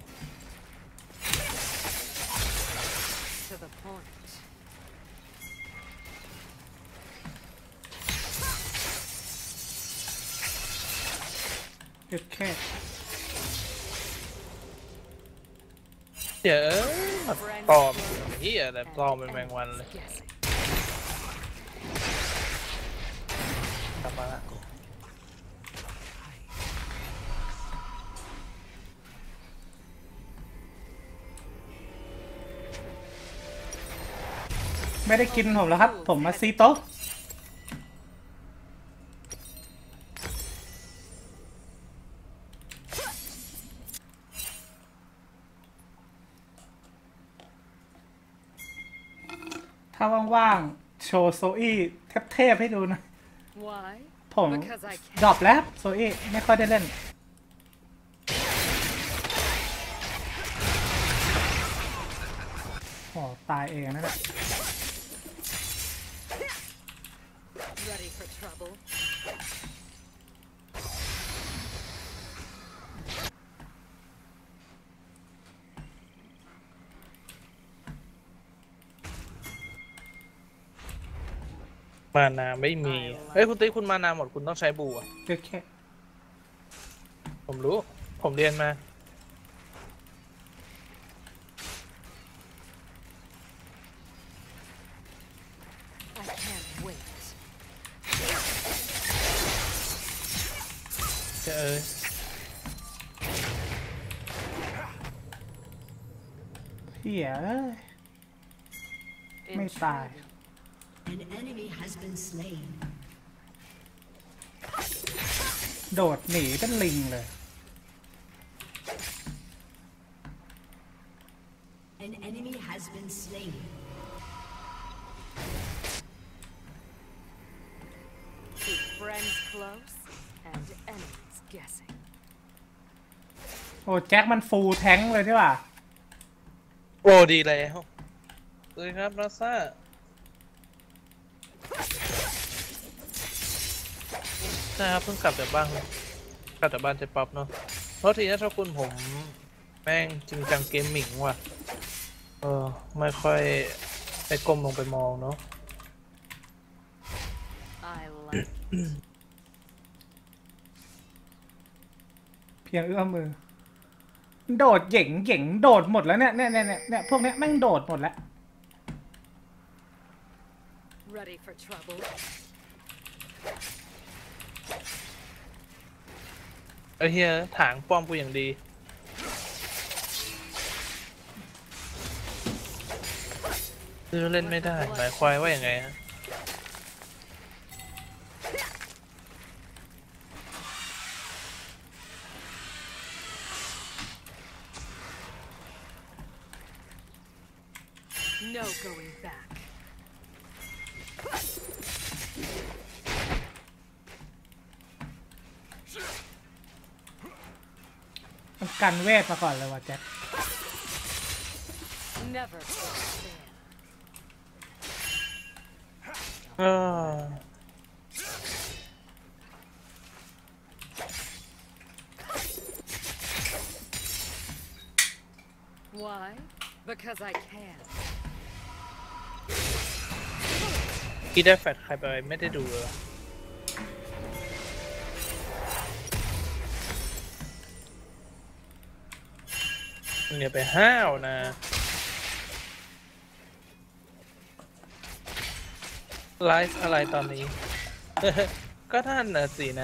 To the point. หยุดแค่ตอมเฮียแต่ตอมเป็นแมงวันเลย Guessing. กลับมาละไม่ได้กินผมแล้วครับ ผมมาซีโต๊ะถ้าว่างๆ โชว์โซอี้เทพๆให้ดูนะ Why? ผม Because I can. ดรอปแล้วโซอี้ไม่ค่อยได้เล่น โอ้ตายเองนั่นแหละ Ready for trouble. มานาไม่มี เฮ้ยคุณติ๊กคุณมานาหมดคุณต้องใช้บูอะหยุดแค่ผมรู้ ผมเรียนมา I can't wait. เหี้ยเอ้ย ไม่ตาย An enemy has been slain. โดดหนีเป็นลิงเลย An enemy has been slain. Keep friends close and enemies guessing. โอ้แจ็คมันฟูลแท้งเลยใช่ป่ะโอ้ดีแล้วเลยครับราซ่าใช่ครับเพิ่งกลับจากบ้านกลับจากบ้านเจ๊ป๊อปเนาะเพราะทีนี้ชอบคุณผมแม่งจริงจังเกมหมิงว่ะไม่ค่อยไปก้มลงไปมองเนาะ I like. เพียงเอื้อมมือ โดดเหย่งโดดหมดแล้วเนี่ยพวกเนี้ยแม่งโดดหมดแล้ว Ready for trouble. ไอ้เฮียถางป้อมกูอย่างดีซื้อเล่นไม่ได้หมายความว่าอย่างไงฮะ No going back. กันเวทมาก่อนเลยว่ะแจ็ค Never fail. เออ Why? Because I can. พี่ได้แฟลชใครไปไม่ได้ดูเลย อย่าไปห้าวนะ ไลฟ์อะไรตอนนี้ ก็ท่านน่ะสินะ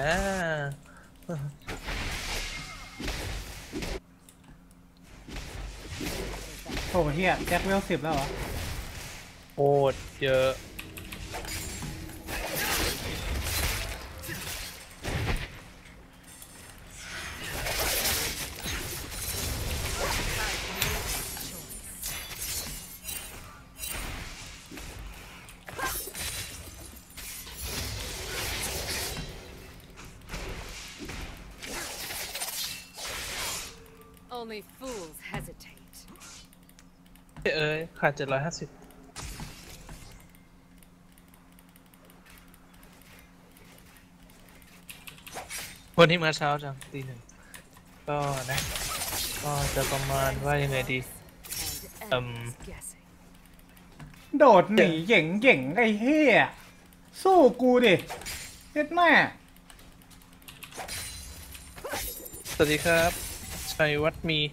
โอ้เฮียแจ็คเวล10แล้วเหรอโคตรเยอะ Only fools hesitate. เอ้ยขาด750วันนี้มาเช้าจังตี 1ก็นะ ก็จะประมาณว่ายังไงดี And ends guessing. โดดหนีเหย่งเหย่งไอ้เฮียสู้กูดิเฮ็ดแม่สวัสดีครับชัยวัฒน์มี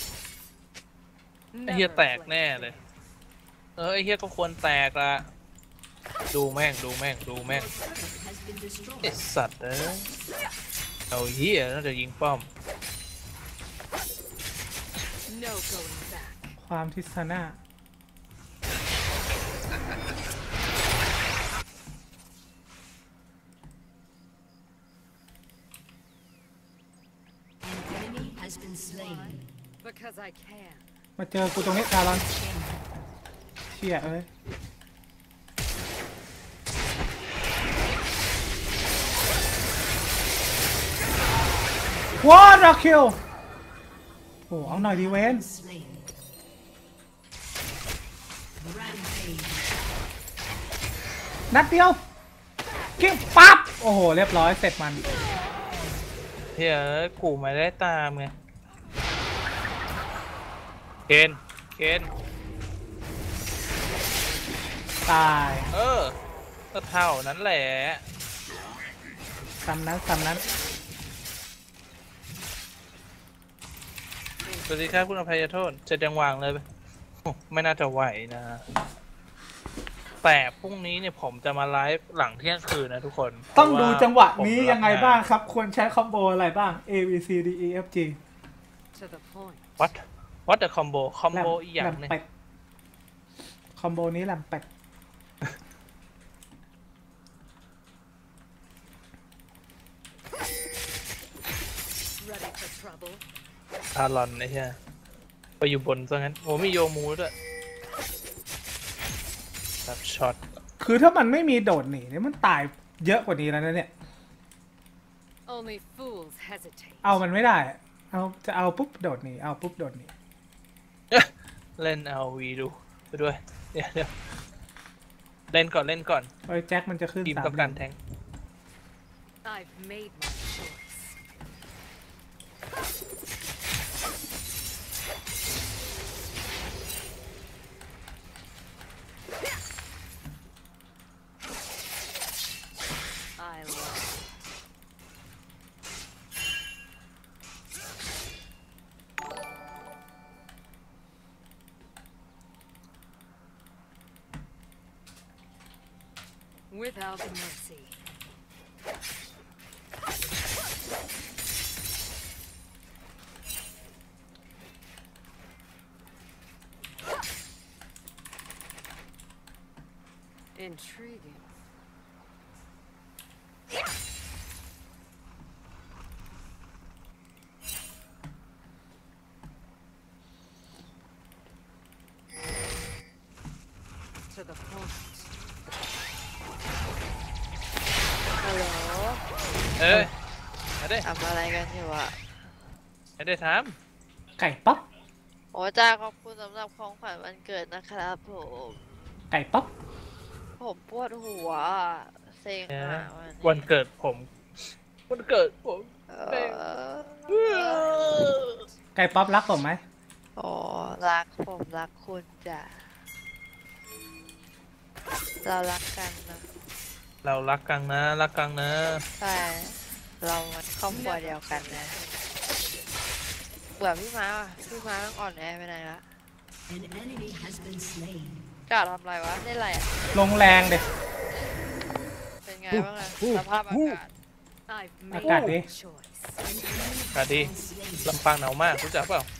ไอ้เฮีย Never แตก play แน่เลย ไอ้เฮียก็ควรแตกละดูแม่ง Has been destroyed. ไอ้สัตว์เอาเฮียน่าจะยิงป้อม No going back. ความทิศนา An enemy has been slain. Because I can. มาเจอกูตรงนี้คารอนเชี่ยเอ้ย ว้าราคิวโอ้เอาหน่อยดีเวน Slain. Rampage. นัดเดียวกิ้งปั๊บโอ้โหเรียบร้อยเสร็จมันเฮียกูไม่ได้ตามไงเคนตายก็เท่านั้นแหละซ้ำนั้นสวัสดีครับคุณอภัยโทษจะยังวางเลยโอ้ไม่น่าจะไหวนะ แต่พรุ่งนี้เนี่ยผมจะมาไลฟ์หลังเที่ยงคืนนะทุกคนต้องดูจังหวะนี้ผมยังไงบ้างครับ ควรใช้คอมโบอะไรบ้าง A B C D E F G To the point. What the combo อีกอย่างแลมเนี่ยเป็ดคอมโบนี้แลมเป็ด Ready for trouble. ทารอนไอ้เหี้ยไปอยู่บนซะงั้นโอ้มีโยมูด้วยแบบช็อตคือถ้ามันไม่มีโดดหนีเนี่ยมันตายเยอะกว่านี้แล้วนะเนี่ย Only fools hesitate. เอามันไม่ได้ จะเอาปุ๊บโดดหนีเอาปุ๊บโดดหนีเล่นเอาวีดูไปด้วยเดี๋ยวเล่นก่อนไอ้แจ็คมันจะขึ้นทีม 3 ต้องการแทง I've made my choice. I love it. Without mercy. Intriguing. To the point. ฮัลโหลเอ้ยไม่ได้ทำอะไรกันอยู่อะไม่ได้ทไก่ป๊อปโอ้จ้าขอบคุณสำหรับของขวัญวันเกิดนะครับผมไก่ป๊อปผมปวดหัวเซ็งเนี่ยอ่ะวันเกิดผม วันเกิดผมเอเซ็งไก่ป๊อปรักผมไหมโอ้รักผมรักคุณจ้ะเรารักกันนะเรารักกันนะรักกันนะใช่เรามันครอบครัวเดียวกันนะเบื่อพี่ม้าอ่ะพี่ม้าต้องอ่อนแอไปไหนละ An enemy has been slain. กล้าทำอะไรวะเล่นอะไรอ่ะลงแรงเด็เป็นไงบ้างอะสภาพอากาศ I've อา made กาศดี a choice. กาดีลำปางหนาวมากรู้จักเปล่า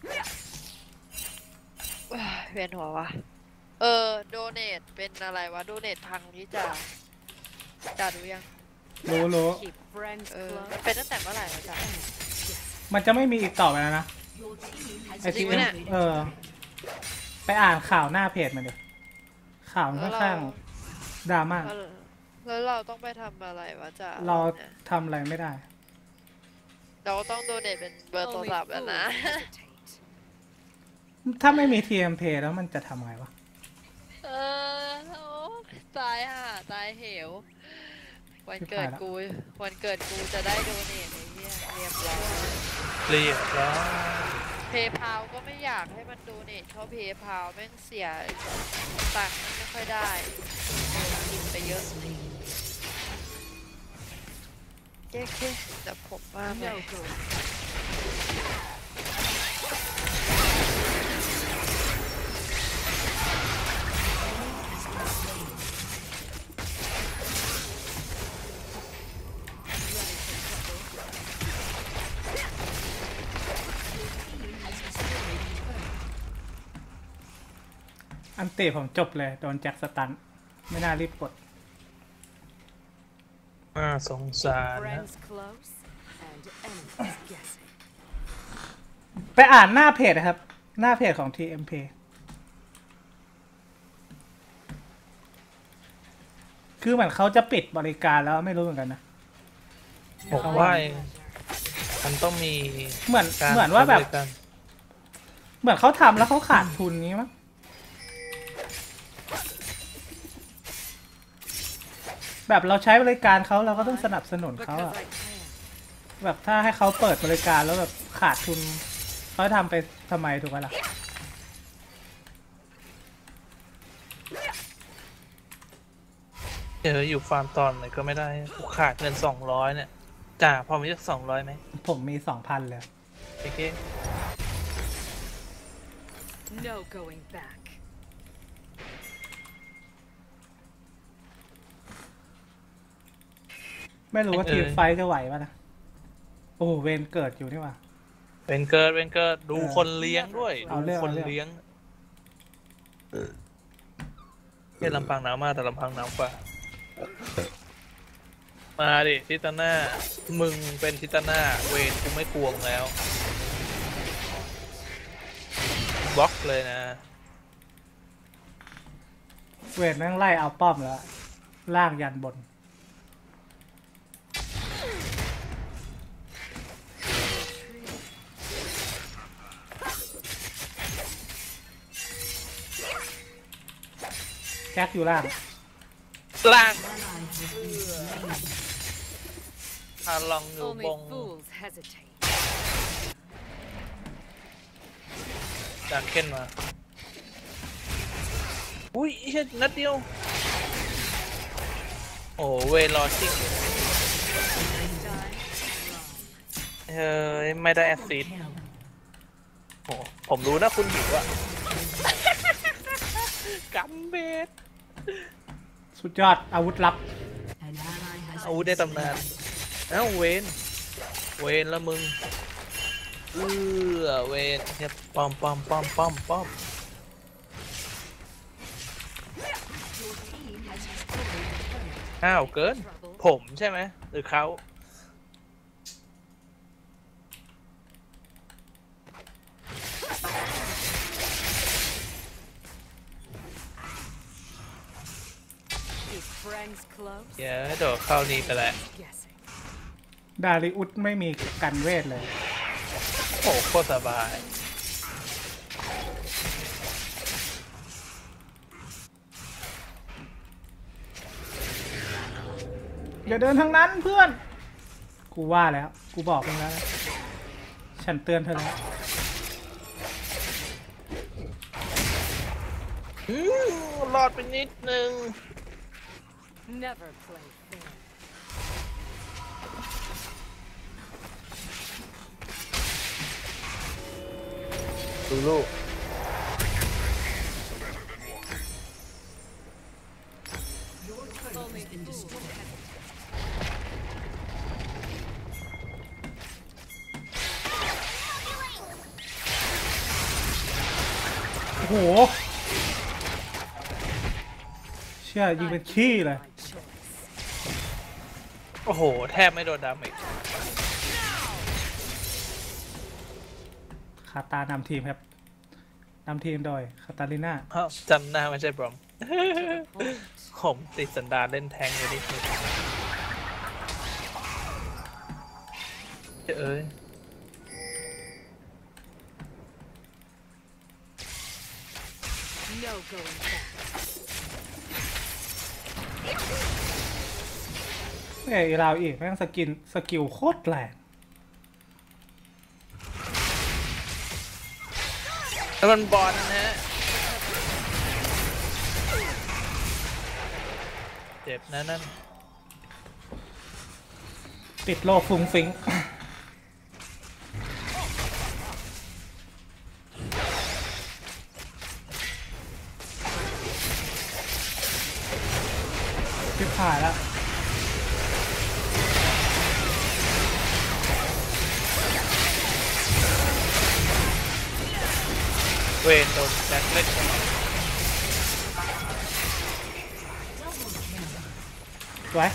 เวียนหัววะโดเนทเป็นอะไรวะโดเนทพังที่จ่าดูยังรู้ Keep friends มัน close. เป็นตั้งแต่เมื่อไหร่วะจ่ามันจะไม่มีอีกต่อไปแล้วนะ Your team has ไอจริทีงปะเนี่ยไปอ่านข่าวหน้าเพจมันดิข่าวมันค่อนข้างดราม่าแล้วเราต้องไปทำอะไรวะจ่าเราเนี่ยทำอะไรไม่ได้เราก็ต้องโดเนทเป็นเบอร์โทร Only ศัพท์แล้วนะ fools hesitate. ถ้าไม่มี TMP แล้วมันจะทำไงวะโอ้ตายห่าตายเหววันเกิดกูจะได้โดเนทไอ้เหี้ยเรียบร้อยเรียบร้อยเพย์พาวก็ไม่อยากให้มันโดเนทเพราะเพย์พาวแม่งเสียตังค์ไม่ค่อยได้กินไปเยอะเจ๊เดี๋ยวผมมาไป No going. อันเตะผมจบเลย โดนแจ็คสตัน ไม่น่ารีบกดสงสารนะ Friends close and enemies guessing. ไปอ่านหน้าเพจนะครับ หน้าเพจของ TMP คือเหมือนเขาจะปิดบริการแล้วไม่รู้เหมือนกันนะผมว่ามันต้องมีเหมือนการว่าแบบบริการเหมือนเขาทำแล้วเขาขาดทุนนี้มั้งแบบเราใช้บริการเขาเราก็ต้องสนับสนุนเขา Because อะ I can. แบบถ้าให้เขาเปิดบริการแล้วแบบขาดทุนเขาทำไปทำไมถูกไหมล่ะอยู่ฟาร์มตอนไหนก็ไม่ได้กูขาดเงิน200เนี่ยจ่าพอมีสัก200ไหมผมมี 2,000 เลยโอเค No going back. ไม่รู้ว่าทีมไฟท์จะไหวป่ะนะ โอ้โหเวนเกิดอยู่นี่หว่าเป็นเกิดดูคนเลี้ยงด้วยเอาเรื่องดูคนเลี้ยงเนี่ยลำพังหนาวมากแต่ลำพังหนาวกว่า มาดิทิตาน่ามึงเป็นทิตาน่าเวนกูไม่กวงแล้วบล็อกเลยนะเวนแม่งไล่เอาป้อมแล้วลากยันบน แจ็คอยู่ล่างล่างพาลองอยู่ Only บง fools hesitate. ดังเค้นมา อุ้ยเฮ็ดนัดเดียว โอ้เวลอชิ่งไม่ได้แอสซิดโอ้ผมรู้นะคุณหิวอะกัมเบสสุดยอดอาวุธลับ An ally has อาวุธในตำนานเอ้าเวนแล้วมึงเวนเนี่ยป้อม อ้าวเกิน ผมใช่ไหมหรือเขา Keep friends close. เดี๋ยวโดดเข้านี้ไปแล้ว Guessing. ดาริอุสไม่มีกันเวทเลยโอ้โคตรสบายอย่าเดินทางนั้นเพื่อนกูว่าแล้วกูบอกมึงแล้วนะฉันเตือนเธอแล้วรอดไปนิดนึง Never play fair. ดูลูกโอ้โหเชี่ยยิงเป็นขี้เลยโอ้โห แทบไม่โดนดาเมจคาตานำทีมครับนำทีมโดยคาตาลิน่าอ้าวจำหน้าไม่ใช่บรอม ผมติดสันดานเล่นแทงอยู่นิดนึงเอ้ย No going back. เอ้ยเราอีกแม่งสกิลโคตรแรงแล้วมันบอลนะฮะ เจ็บนะนั่นติดโลฟุ้งฟิ้งทิพหายแล้วเวนโดนแจ็คเล่นกันสวย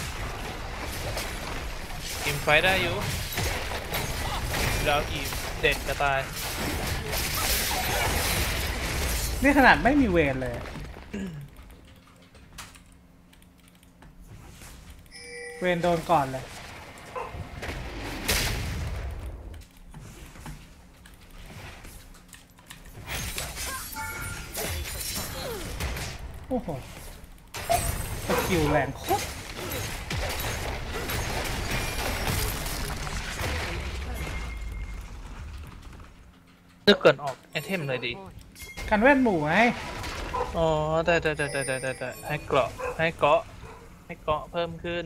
ทีมไฟได้อยู่แล้วอีกเด็ดจะตายนี่ขนาดไม่มีเวรเลย เวรโดนก่อนเลย โอ้โหสกิลแรงโคตรนึกเกินออกไอเทมเลยดีกันเวทหมู่ไงอ๋อได้ให้เกราะให้เกาะเพิ่มขึ้น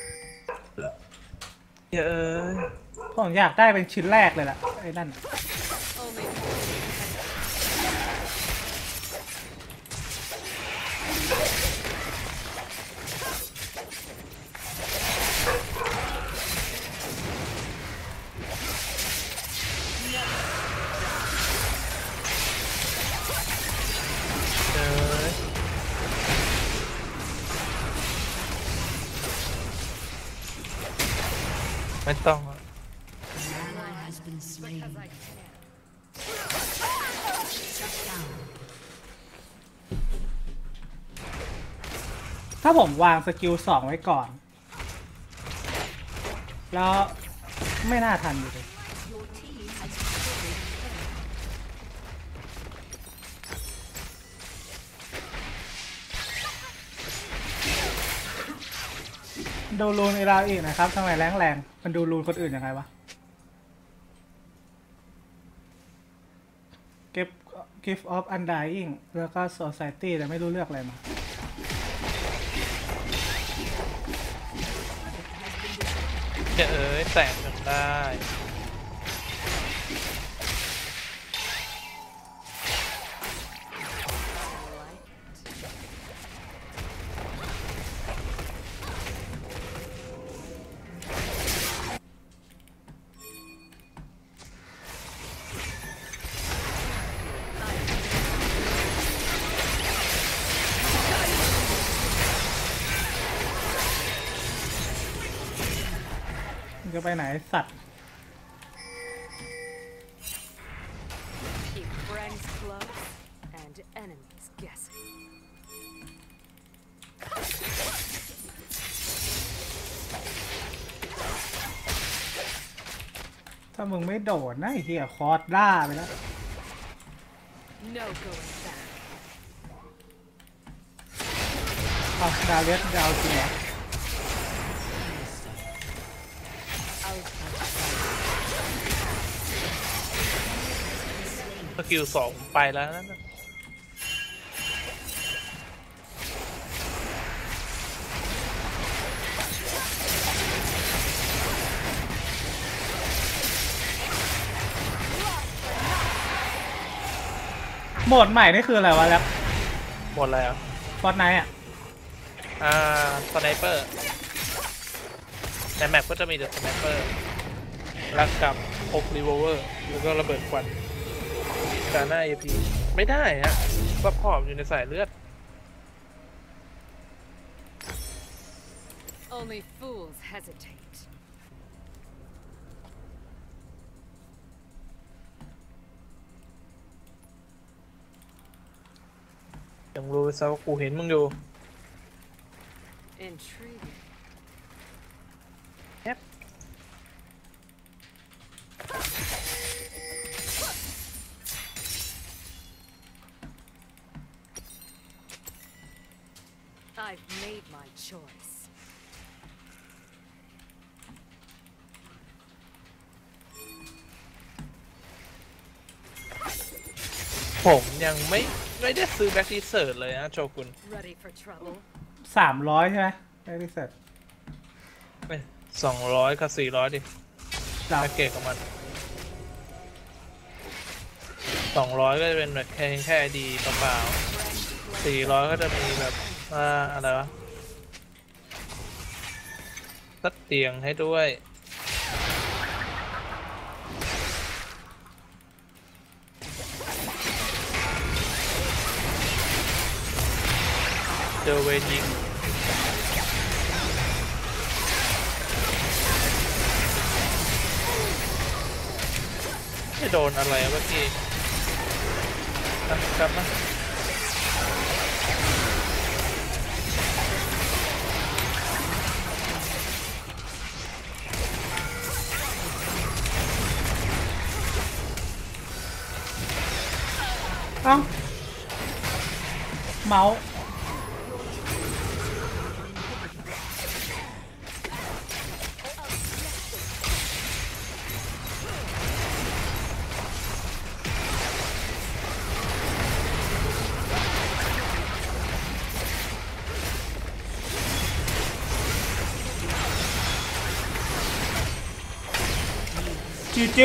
เยอะผมอยากได้เป็นชิ้นแรกเลยล่ะไอ้นั่นไม่ต้องถ้าผมวางสกิล2ไว้ก่อน แล้วไม่น่าทันอยู่เลยดูรูนไอเราอีกนะครับทำไมแรงมันดูรูนคนอื่นยังไงวะเก็บ Gift of Undying แล้วก็ Society แต่ไม่รู้เลือกอะไรมาแต่งกันได้จะไปไหนสัตว์ Keep friends close and enemies guessing. ถ้ามึงไม่โดดนะไอ้เหี้ยคอร์ดล่าไปแล้ว No going back. เอาดาวเลียสดาวจริงเหรอกิล2ไปแล้วนั่นน่ะโหมดใหม่นี่คืออะไรวะแล้วหมดแล้วฟอร์ตไนท์อ่ะสไนเปอร์ในแมปก็จะมีแต่สไนเปอร์แล้วกับพกรีโวเวอร์แล้วก็ระเบิดควันการหน้า AP ไม่ได้ฮะซัพพอร์ตอยู่ในสายเลือด Only fools hesitate. ยังรู้ซะว่ากูเห็นมึงอยู่ Intriguing. Yep. I've made my choice. ผมยังไม่ได้ซื้อแบ็กทีเซิร์ตเลยนะโชกุน Ready for trouble? 300ใช่ไหมได้รีเซ็ต 200 กับ 400 ดิแพ็กเกจของมัน 200 ก็จะเป็นแบบแค่ ID เปล่าๆ400 ก็จะมีแบบอะไรวะตัดเตียงให้ด้วย เจอเวยิงไม่โดนอะไรเมื่อกี้กลับมาเอ้าเมาส์จีจี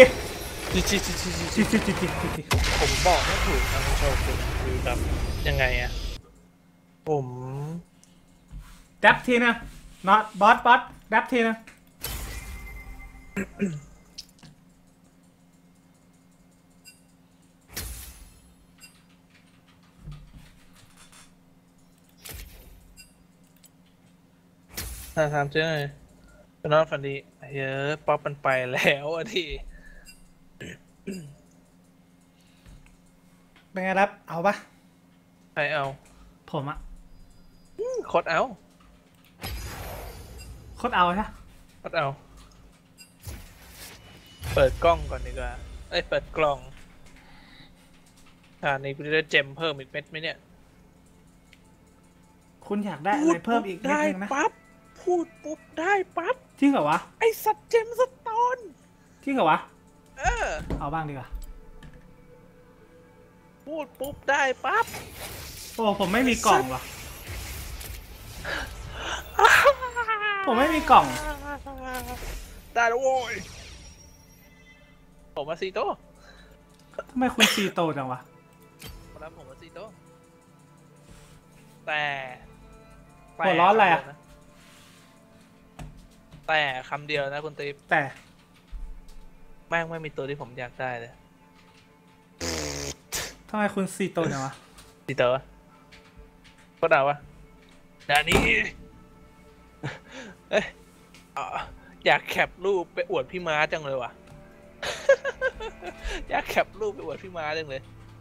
จีผมบอกไม่ถูกนะคุณโชกุนคือแบบยังไงอะผมดับทีนะน็อตบอสดับทีนะถามเจ้าหน่อยคุณน้องฝันดีเยอะป๊อปมันไปแล้วอะทีเป็นไงครับเอาปะใครเอาผมอะโคตรเอาโคตรเอาใช่โคตรเอา เปิดกล้องก่อนดีกว่าเปิดกล่องนี้กูจะได้เจมเพิ่มอีกเม็ดไหมเนี่ยคุณอยากได้อะไรเพิ่มอีกนิดนึงนะปั๊บพูดปุ๊บได้ปั๊บจริงเหรอวะไอสัตว์เจมสโตนจริงเหรอวะเอาบ้างดีกว่าพูดปุ๊บได้ปั๊บโอ้ผมไม่มีกล่องว่ะผมไม่มีกล่องได้แล้วโว้ยผมมาซีโต้ทำไมคุณซีโตจังวะแล้วผมมาซีโต้แต่หัวร้อนอะไรอะแต่คำเดียวนะคุณติ๊บแต่แม่งไม่มีตัวที่ผมอยากได้เลยทำไมคุณซีโตจังวะซีโต้ก็เดาวะด่านี้อยากแคปรูปไปอวดพี่ม้าจังเลยว่ะ อยากแคปรูปไปอวดพี่ม้าจังเลย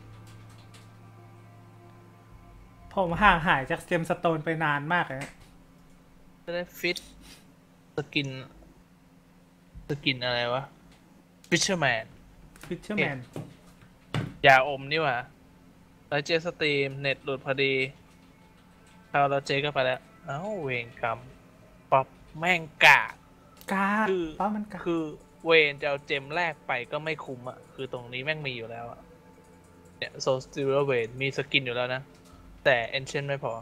ผมห่างหายจากเจมสโตนไปนานมากเลยจะได้ฟิตสกินอะไรวะฟิชเชอร์แมนฟิชเชอร์แมนยาอมนี่หว่าแล้วเจสตรีมเน็ตหลุดพอดีเข้าแล้วเจก็ไปแล้วเอ้าเวรกรรมป๊อปแม่งกาป้ามันกาคือเวรจะเอาเจมแรกไปก็ไม่คุ้มอ่ะคือตรงนี้แม่งมีอยู่แล้วอ่ะเนี่ยโซลสติลเวทมีสกินอยู่แล้วนะ แต่เอนเชนไม่พอ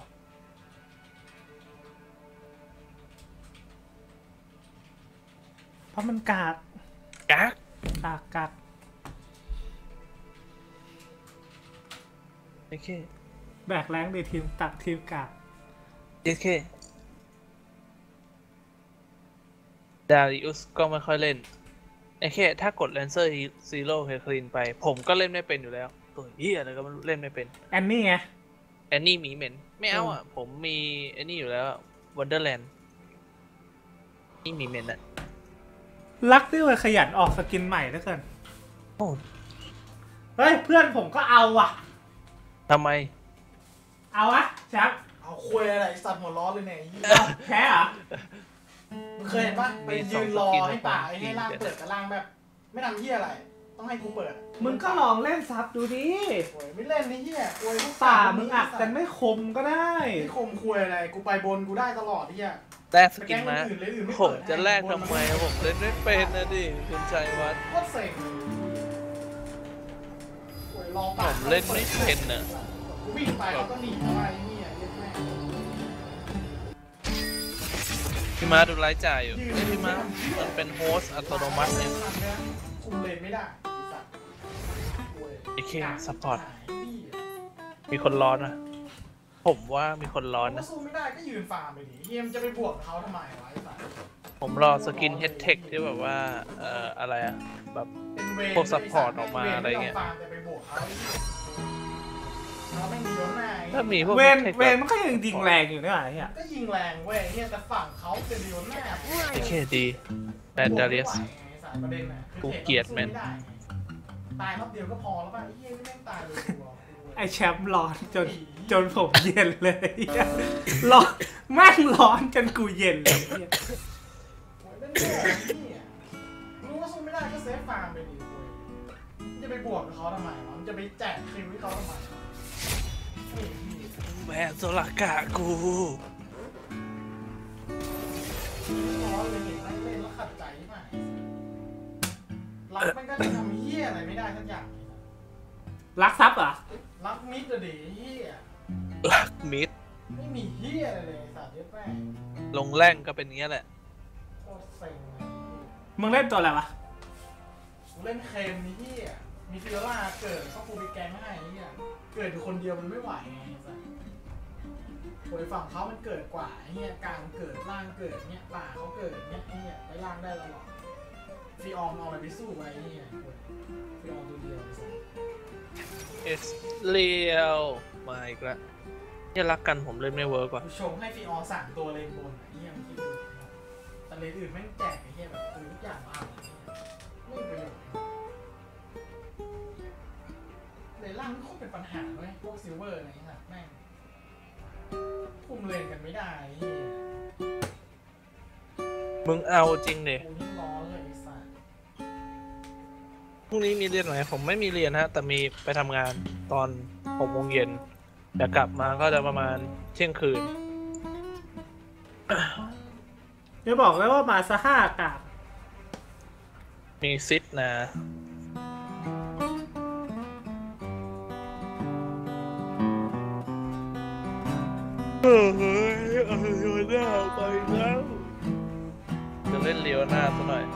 เพราะมันกากกักกากโอเคแบกแรงดีทีมตักทีมกากโอเคดาริอุสก็ไม่ค่อยเล่นโอเคถ้ากดแลนเซอร์ซีโร่เฮคลีนไป ผมก็เล่นไม่เป็นอยู่แล้ว ตัวเหี้ยอะไรก็ไม่รู้เล่นไม่เป็นแอนนี่ไงแอนนี่หมีเหม็นไม่เอาอ่ะ ผมมีไอ้นี่อยู่แล้ววันเดอร์แลนด์นี่หมีเหม็นอ่ะรักด้วยขยันออกสกินใหม่แล้วกันโอ้เฮ้ย เพื่อนผมก็เอาว่ะทำไมเอาวะแจ็คเอาคุยอะไรสัตว์หัวร้อนเลยเนี่ยไอ้เหี้ยแพ้เหรอมึงเคยเห็นปะไปยืนรอให้ป่าไอ้ให้ล่างเปิดกับล่างแบบ ไม่ทำเหี้ยอะไร ต้องให้กูเปิดมึงก็ลองเล่นซับดูดิโอ้ยไม่เล่นนี่เหี้ยโอ้ยพวกป่ามึงอัดกันไม่คมก็ได้ไม่คมคุยอะไรกูไปบนกูได้ตลอดไอ้เหี้ยแลกสกินมาไปแก๊งอื่นเลยอื่นไม่ผมเปิดจะแลกทำไมผมเล่นไม่เป็นนะดิคุณชัยวัฒน์โคตรเซ็งโอ้ยรอผป่ามเล่นไม่เป็นน่ะกูวิ่งไปเขาก็หนีเข้ามาไอ้เหี้ยเล่นแม่งพี่มาดูไลฟ์จ่ายอยู่เอ้ยพี่มามันเป็นโฮสต์อัตโนมัติเนี่ยคุมเลนไม่ได้ไอ้สัตว์โอ้ยโอเคซัพพอร์ตมีคนร้อนนะผมว่ามีคนร้อนก็นะสู้ไม่ได้ก็ยืนฟาร์มไปดิเฮียมนจะไปบวกกับเขาทำไมวะไอ้สัตว์ผมรอสกินเฮดเทคที่แบบว่าอะไรอะแบบเป็นเวรพวกซัพพอร์ตออกมาอะไรเงี้ยฟาร์มแต่ไปบวกเขาเราไม่มีโดนหน้าไอ้ถ้ามีพวกเวน head tech เวนมันก็ยังยิงแรงอยู่เนี่ยไอ้เหี้ยก็ยิงแรงเว้ยเฮียแต่ฝั่งเขาเป็นโดนหน้าโอเคดีแอนดาเรียสประเด็นน่ะกูเกลียดแม่งตายรอบเดียวก็พอแล้วป่ะไอ้เฮียไม่แม่งตายเลยกูบอกไอแชมป์ร้อนจนผมเย็นเลยร้อนแม่งร้อนจนกูเย็นเลยเหี้ยโอ้ยเล่นแย่นี่อะรู้ว่าสู้ไม่ได้ก็เซฟฟาร์มไปดิเว้ยจะไปบวกกับเขาทำไมวะมันจะไปแจกคิวให้เขาทำไมวะนี่พี่แมนโซลากากูร้อนเลยเห็นนั่งเล่นแล้วขัดใจมากรักมันก็ทำเหี้ยอะไรไม่ได้สักอย่างรักทรัพย์เหรอรักมิดอะดิเหี้ยลักมิดไม่มีเหี้ยอะไรเลยสัตว์เย็ดแม่งลงแร่งก็เป็นอย่างเงี้ยแหละโคตรเซ็งเลยมึงเล่นตัวอะไรวะกูเล่นเค็มนี่เหี้ยมีฟิโอล่าเกิดเขากูไปแกงให้เหี้ยเกิดอยู่คนเดียวมันไม่ไหวไงสัตว์โอยฝั่งเขามันเกิดกว่าเหี้ยกลางเกิดล่างเกิดเนี่ยป่าเขาเกิดเนี่ยเหี้ยไปล่างได้ตลอดฟีออมเอาอะไรไปสู้ไว้เหี้ยฟีออมตัวเดียวสัตว์ It's real มาอีกแล้วเนี่ยรักกันผมเล่นไม่เวิร์กว่ะชงให้ฟีออสั่งตัวเลนบนเหี้ยมันคิดดูแต่เลนอื่นแม่งแจกไอ้เหี้ยแบบทุกอย่างมาไม่มีประโยชน์เลนล่างไม่ค่อยเป็นปัญหาเว้ยพวกซิลเวอร์อะไรเงี้ยแม่งคุมเลนกันไม่ได้ไอ้เหี้ยมึงเอาจริงดิกูนี่ร้อนเลยไอ้สัสพรุ่งนี้มีเรียนไหมผมไม่มีเรียนฮะแต่มีไปทำงานตอน6 โมงเย็นแต่กลับมาก็จะประมาณเที่ยงคืนจะบอกเลยว่ามาซะห้ากากมีซิดนะเฮ้ยเอาเลียวหน้าไปแล้วจะเล่นเลียวหน้าซะหน่อย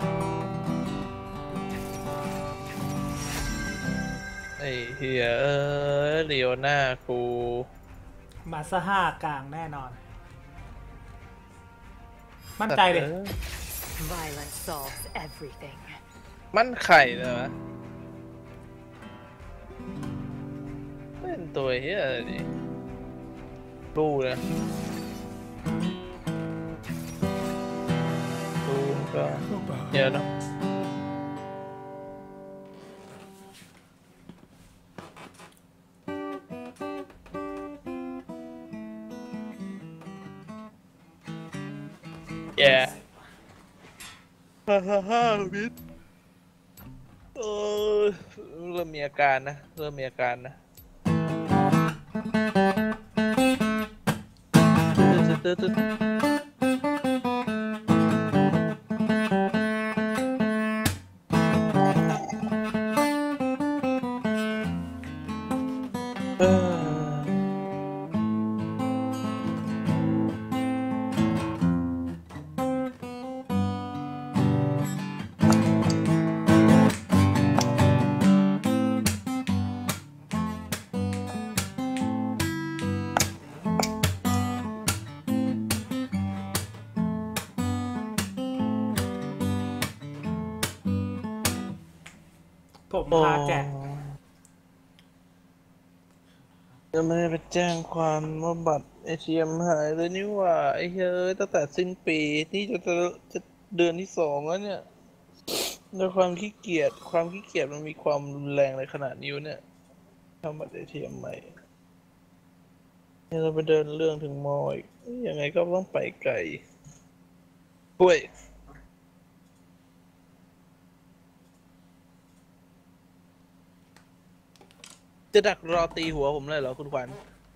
ไอ้เฮียเลียวหน้ากูมาซะห้ากลางแน่นอน มั่นใจดิ Violence solves everything. มันไข่เลยวะเป็นตัวเฮียอะไรดิรู้นะรู้ก็เยอะเนาะแย่ฮ่าวิทเริ่มมีอาการนะเริ่มมีอาการนะตึ๊ดผมพาแกะจะไม่ได้ไปแจ้งความว่าบัตร ATM หายเลยนี่หว่าไอ้เฮ้ยตั้งแต่สิ้นปีนี่จะเดือนที่2แล้วเนี่ยด้วยความขี้เกียจมันมีความรุนแรงในขนาดนี้วะเนี่ยทำบัตร ATM ใหม่เนี่ยเราไปเดินเรื่องถึงมออีกยังไงก็ต้องไปไกลป่วยจะดักรอตีหัวผมเลยเหรอคุณขวัญ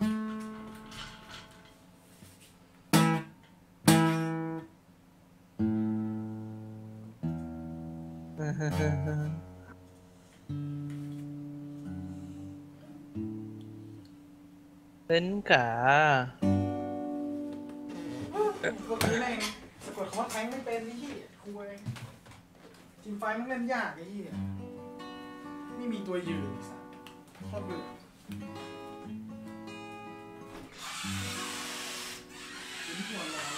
เป็นขาพวกนี้แม่งสะกดคำว่าแทงไม่เป็นนี่ที่คุยทีมไฟมันเล่นยากไอ้ที่ไม่มีตัวยืนสัสชอบเบื่อยิ้มหัวร้อน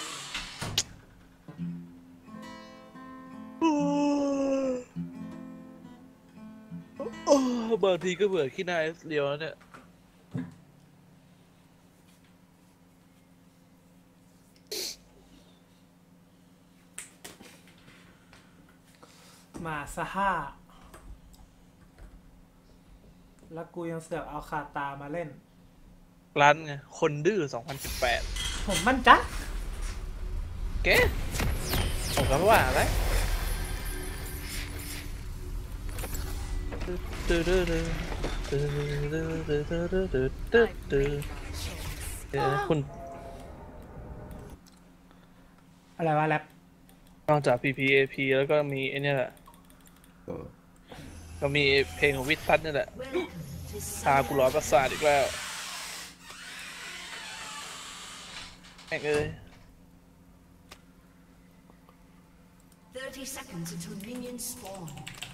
บางทีก็เบื่อขี้หน้าเดียวแล้วเนี่ยมาซะห้าแล้วกูยังเสือกเอาคาตามาเล่นร้านไงคนดื้อ2018 ผมมั่นใจเก๋ผมก็ว่าอะไรคุณอะไรวะแรปนอกจาก PPAP แล้วก็มีไอ้นี่แหละก็มีเพลงของวิทตัสนี่แหละพากูร้อนประสาทอีกแล้วแม่งเอ้ย 30 seconds until minions spawn.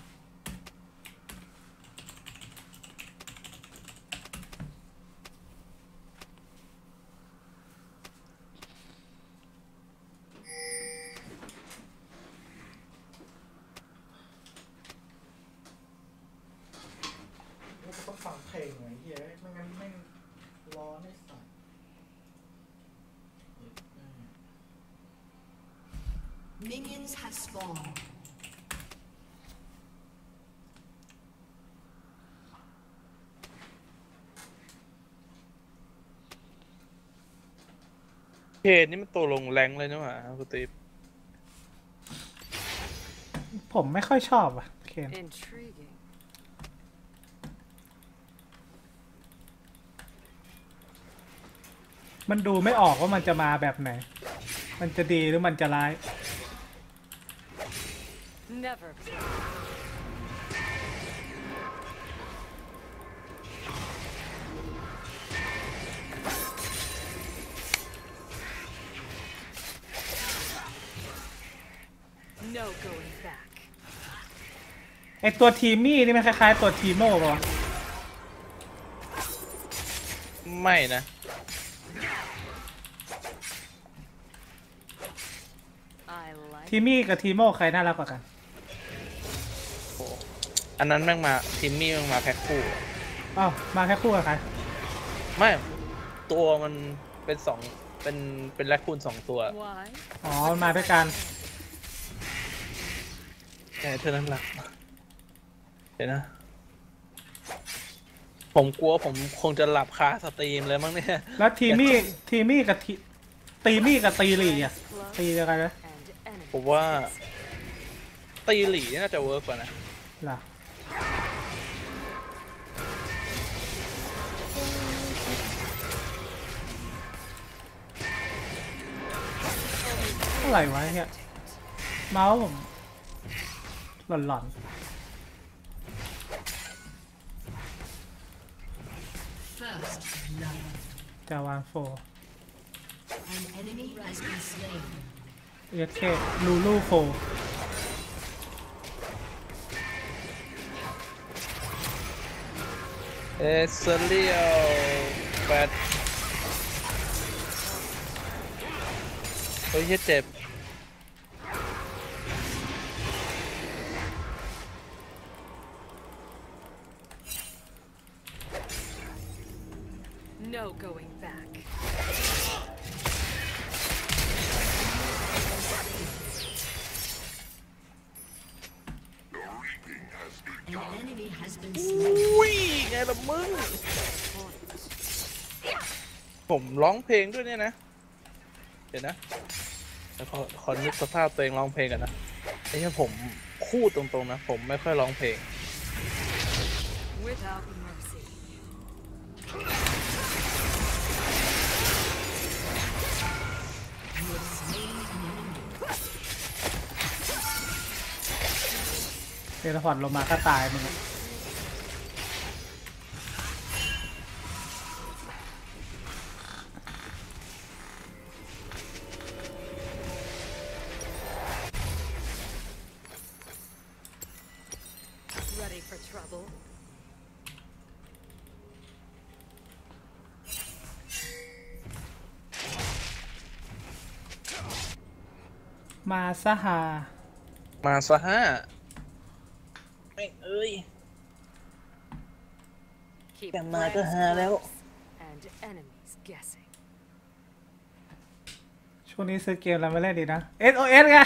ต้องฟังเพลงไว้เฮียไม่งั้นแม่งร้อนไม่สั่น Minions have spawned. เพจนี่มันตัวลงแรงเลยนะหว่าคุณติ๊บผมไม่ค่อยชอบอ่ะเคน Intriguing. มันดูไม่ออกว่ามันจะมาแบบไหน มันจะดีหรือมันจะร้าย Never. No going back. ไอตัวทีมี่นี่มันคล้ายๆตัวทีโม่ป่ะวะไม่นะ I like. ทีมี่กับทีโม่ใครน่ารักกว่ากันอันนั้นแม่งมาทิมมี่แม่งมาแพ็คคู่อ้าวมาแค่คู่กับใครไม่ตัวมันเป็นเป็นแรคคูน2 ตัว Why? อ๋อมันมาด้วยกันแค่เท่านั้นแหละเดี๋ยวนะ ผมกลัวผมคงจะหลับคาสตรีมเลยมั้งเนี่ยแล้วทีมี่กับตีมี่กับตีหลี่อ่ะตีอะไรนะ And enemy. ผมว่าตีหลีน่าจะเวิร์กกว่านะล่ะเท่าไหร่วะเนี่ยเมาส์ผมหลอน First blood. ๆจาวานโฟ An enemy has been slain. เอเคลูลูโฟเอเซเรียลแปดเฮ้ยเจ็บ No going back. อุ้ยไงล่ะมึง ผมร้องเพลงด้วยเนี่ยนะ เดี๋ยวนะแล้วขอนึกสภาพตัวเองร้องเพลงกันนะไอ้เนี่ยผมพูดตรงๆนะ ผมไม่ค่อยร้องเพลง Without mercy. เทเลพอร์ตลงมาก็ตายมึง Ready for trouble? มาซะฮามาซะฮะไม่เอ้ย Keep แต่มาก็ plans หาแล้ว close and enemies guessing. ช่วงนี้ซื้อเกมอะไรมาเล่นดีนะ SOS ไง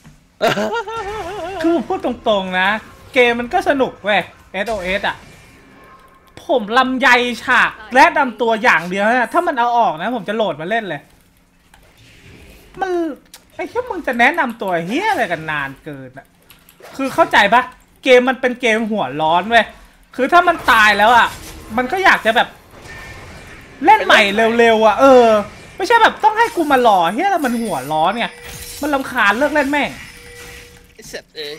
คือพูดตรงๆนะ เกมมันก็สนุกเว้ย SOS อ่ะ ผมลำไยฉากและนำตัวอย่างเดียวนะถ้ามันเอาออกนะ ผมจะโหลดมาเล่นเลย มันไอ้แค่มึงจะแนะนำตัวเฮียอะไรกันนานเกินอ่ะ คือเข้าใจปะเกมมันเป็นเกมหัวร้อนเว้ย คือถ้ามันตายแล้วอ่ะ มันก็อยากจะแบบ เล่นใหม่เร็วๆอ่ะ ไม่ใช่แบบต้องให้กูมาหล่อเฮียแล้วมันหัวร้อนไง มันรำคาญเลิกเล่นแม่งไอ้เสร็จเอ้ย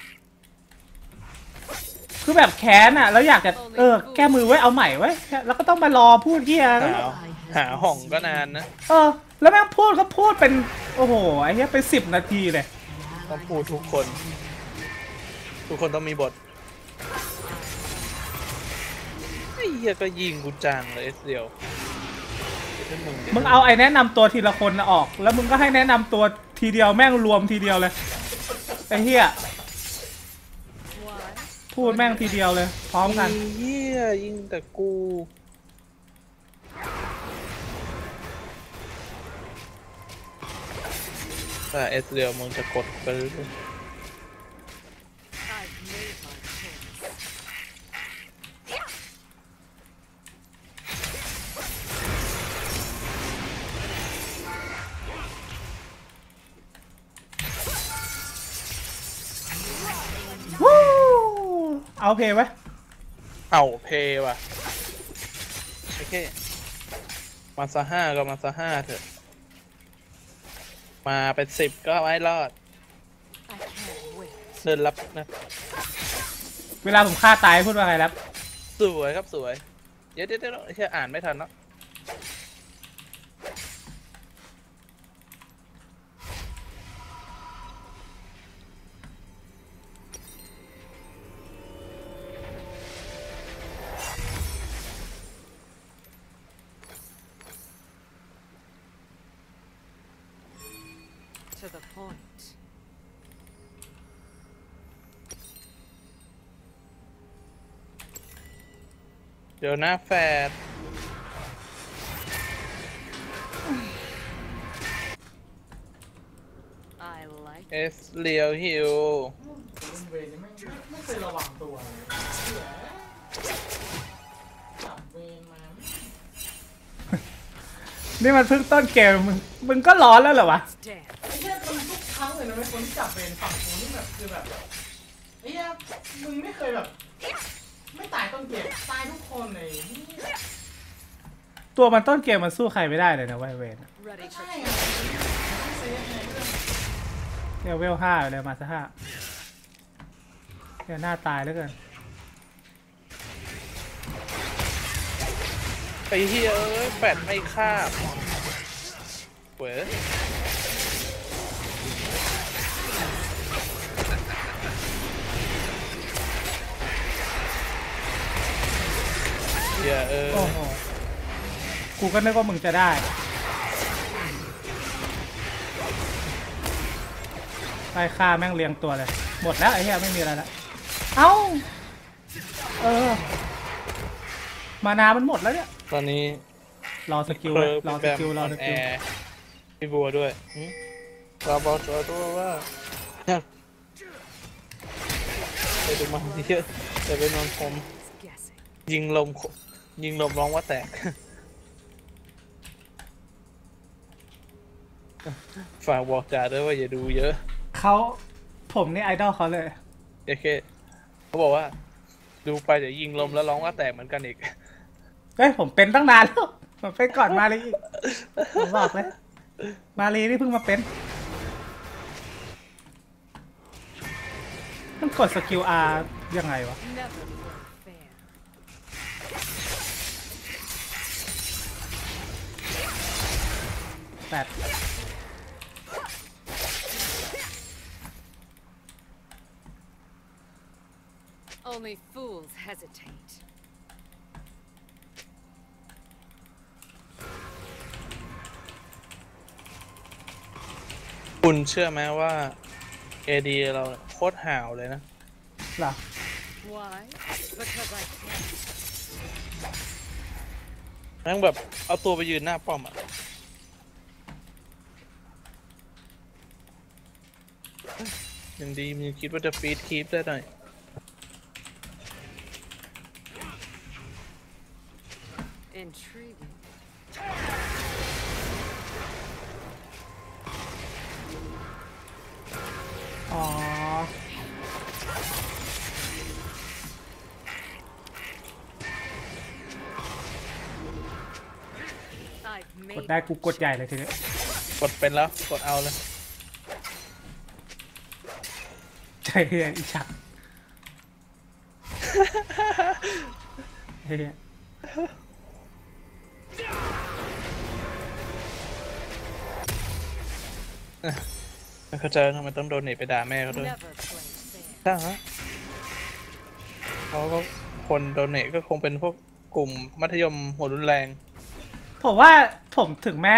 คือแบบแค้นอ่ะ แล้วอยากจะแก้มือไว้เอาใหม่ไว้แล้วก็ต้องมารอพูดเฮียหาห้องก็นานนะแล้วแม่งพูดก็พูดเป็นโอ้โหไอ้เฮียเป็น10 นาทีเลยต้องพูดทุกคน ทุกคนต้องมีบทไอ้เหี้ยก็ยิงกูจังเลยเดียวมึงเอาไอ้แนะนำตัวทีละคนออก แล้วมึงก็ให้แนะนำตัวทีเดียวแม่งรวมทีเดียวเลยไอ้เฮียพูดแม่งทีเดียวเลยพร้อมกันเหี้ยยิงแต่กูแต่เอสเดียวมึงจะกดไปเรื่อย I've made my choice. วู้เอาเพลงไว้เอาเพย์ว่ะโอเคมาซะห้าก็มาซะห้าเถอะมาเป็น10ก็ไม่รอด I can't wait. เดินรับนะเวลาผมฆ่าตายพูดว่าไงครับสวยครับสวยเดี๋ยวแค่อ่านไม่ทันเนาะ To the point. เดี๋ยวหน้าแฟด I like เอสเลียวฮิวเวรนี่ไม่เคยระวังตัวเลยเหี้ยจับเวรมานี่มันเพิ่งต้นเกมมึงก็ร้อนแล้วเหรอวะ dance. ไอ้เหี้ยมันทุกครั้งเลยนะเว้ยคนที่จับเวรฝั่งกูนี่แบบคือแบบไอ้เหี้ยมึงไม่เคยแบบ ไม่ตายต้นเกมตายทุกคนเลยนี่ตัวมันต้นเกมมันสู้ใครไม่ได้เลยนะเว้ยเวน Ready ใช่ for ไงไม่เซฟไงเพื่อนเนี่ยเวล5เลยมาซะ5เนี่ยหน้าตายแล้วเกินไปเฮียเอ้ยแฟดไม่คาบเว้ยเฮียเอ้ยโอ้โหกูก็นึกว่ามึงจะได้ไปฆ่าแม่งเรียงตัวเลย หมดแล้วไอ้เหี้ยไม่มีอะไรแล้วเอ้ามานามันหมดแล้วเนี่ยตอนนี้รอสกิลเอไว้อรอสกิลรอสกิลแอร์พี่บัวด้วยเราบอกตัวว่าไปดูมันเยอะแต่ไปนอนคม ยิงลมร้องว่าแตก ฝากบอกจ่าด้วยว่าอย่าดูเยอะผมนี่ไอดอลเขาเลยโอเคเขาบอกว่า ดูไปเดี๋ยวยิงลมแล้วร้องว่าแตกเหมือนกันอีกเฮ้ยผมเป็นตั้งนานแล้วผมเป็นก่อนมาลีอีกผมบอกเลยมาลีนี่เพิ่งมาเป็นมันกดสกิล R ยังไงวะ แปด Only fools hesitate. คุณเชื่อไหมว่า AD เราโคตรห่าวเลยนะหรอ Why? Because I can. นั่งแบบเอาตัวไปยืนหน้าป้อมอ่ะ ยังดีมีคิดว่าจะฟีดคีปได้หน่อย Intriguing. อ๋อ I've กด made ได้กูกดใหญ่เลยทีนี้กดเป็นแล้วกดเอาเลยใจเฮียอีชักเฮียไม่เข้าใจทำไมต้องโดนเนตไปด่าแม่เขาด้วย never play fair. ใช่ฮะเขาก็คนโดนเนตก็คงเป็นพวกกลุ่มมัธยมหัวรุนแรงผมว่าผมถึงแม้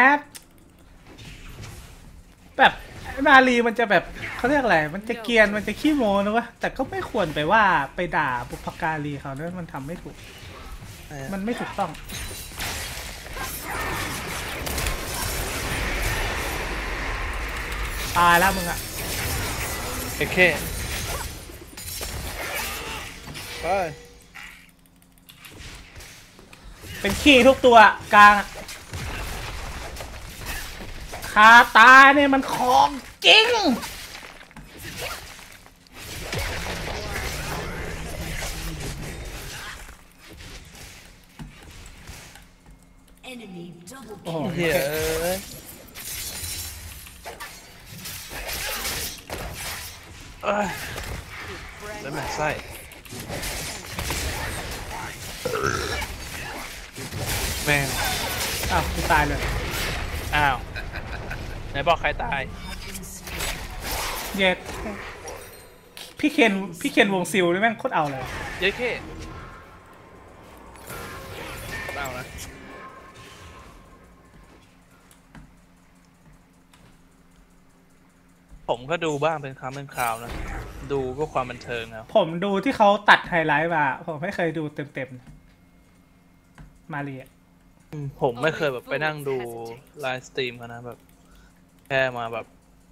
แบบมาลีมันจะแบบเขาเรียกอะไรมันจะเกรียนมันจะขี้โม้นะวะแต่ก็ไม่ควรไปว่าไปด่าบุพการีเขานะมันทำไม่ถูกมันไม่ถูกต้องตายแล้วมึงอะโอเคไปเป็นขี้ทุกตัวกลางอะคาตาเนี่ยมันของจริง Enemy double โอ้โห kill. เฮ้ยแล้วมันไส้แม่งอ้าวกูตายเลยอ้าวไหนบอกใครตายเย็ดพี่เคนวงซิลนี่แม่งโคตรเอาเลยเย้แค่เอานะผมก็ดูบ้างเป็นครั้งเป็นคราวนะ ดูก็ความบันเทิงครับผมดูที่เขาตัดไฮไลท์มาผมไม่เคยดูเต็มๆมาเรียผมไม่เคยแบบไปนั่งดูไลฟ์สตรีมเขานะแบบแค่มาแบบ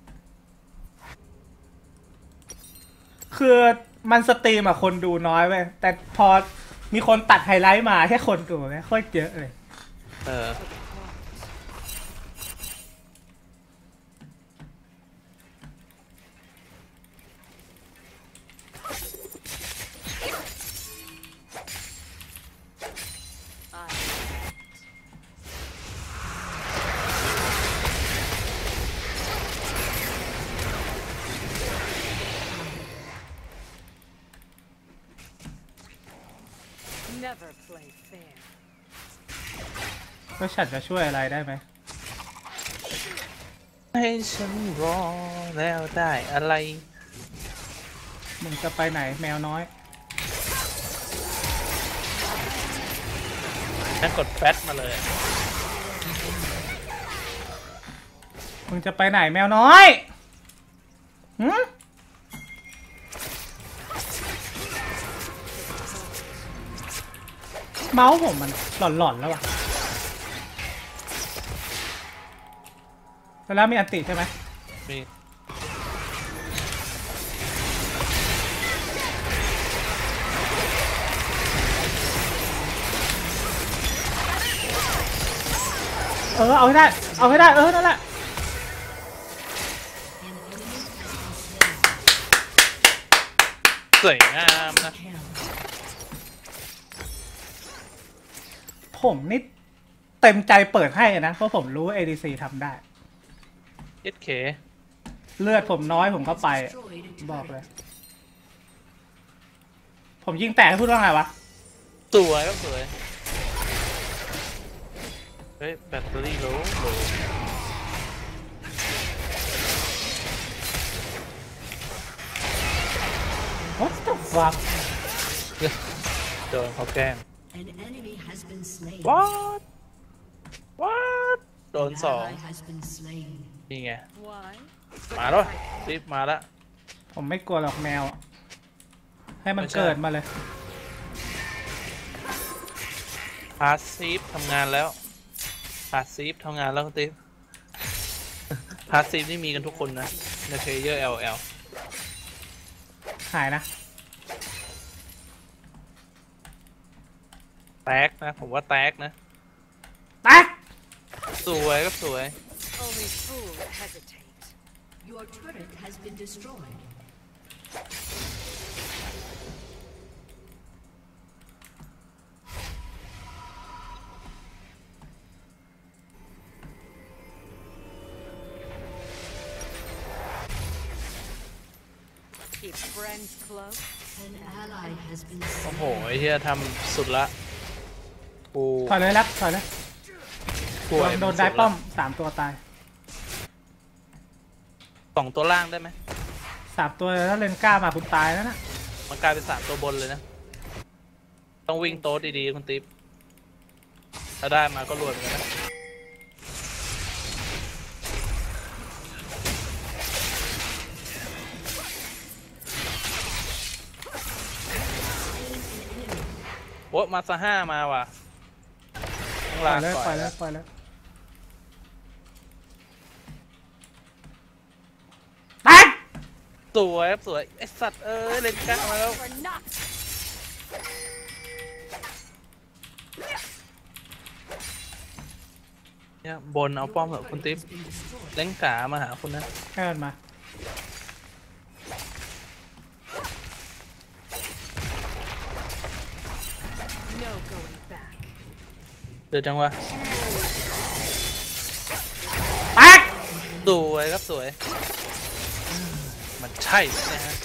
คือมันสตรีมอะคนดูน้อยเว้ยแต่พอมีคนตัดไฮไลท์มาแค่คนดูเนี่ยโคตรเยอะเลย Never play fair. แล้วฉันจะช่วยอะไรได้ไหมให้ฉันรอแล้วได้อะไรมึงจะไปไหนแมวน้อยนั่นกดแฟตมาเลยมึงจะไปไหนแมวน้อยหืมเมาส์ผมมันหลอนๆแล้วอะแล้วมีอันติใช่ไหมมีเอาให้ได้นั่นแหละสวยงามนะผมนี่เต็มใจเปิดให้นะเพราะผมรู้ ADC ทำได้เคเลือดผมน้อยผมก็ไปบอกเลยผมยิงแตกให้พูดว่าไงวะสวยก็สวยเฮ้ยแบตเตอรี่โหล What the fuck โดนเขาแกล้ง What โดน2นี่ไงมาแล้วรีบมาแล้วผมไม่กลัวหรอกแมวให้มันเกิดมาเลยพาสซีฟทำงานแล้วพาสซีฟทำงานแล้วคุณติ๊บพาสซีฟนี่มีกันทุกคนนะในเพลเยอร์ LL หายนะแตกนะผมว่าแตกนะแตกสวยก็สวย Only fools hesitate. Your turret has been destroyed. Keep friends close. An ally has been โอ้โหไอ้เหี้ยทำสุดละกูถอยเลยรับถอยเลยโดนได้ป้อม3ตัวตาย 2ตัวล่างได้ไหม 3ตัวแล้วเลนก้ามาคุณตายแล้วนะมันกลายเป็น3ตัวบนเลยนะต้องวิ่งโต๊ะดีๆคุณติ๊บถ้าได้มาก็รวยเหมือนกันนะโอ้มาซาห้ามาว่ะปล่อยแล้วปล่อยแล้วแตกสวยสวยไอสัตว์เล่นก้ามาแล้วเนี่ยบนเอาป้อมเหรอคุณติ๊บเล่นกามาหาคุณนะแค่มันมาเดือดจังวะแตกสวยครับสวยมันใช่นะฮะ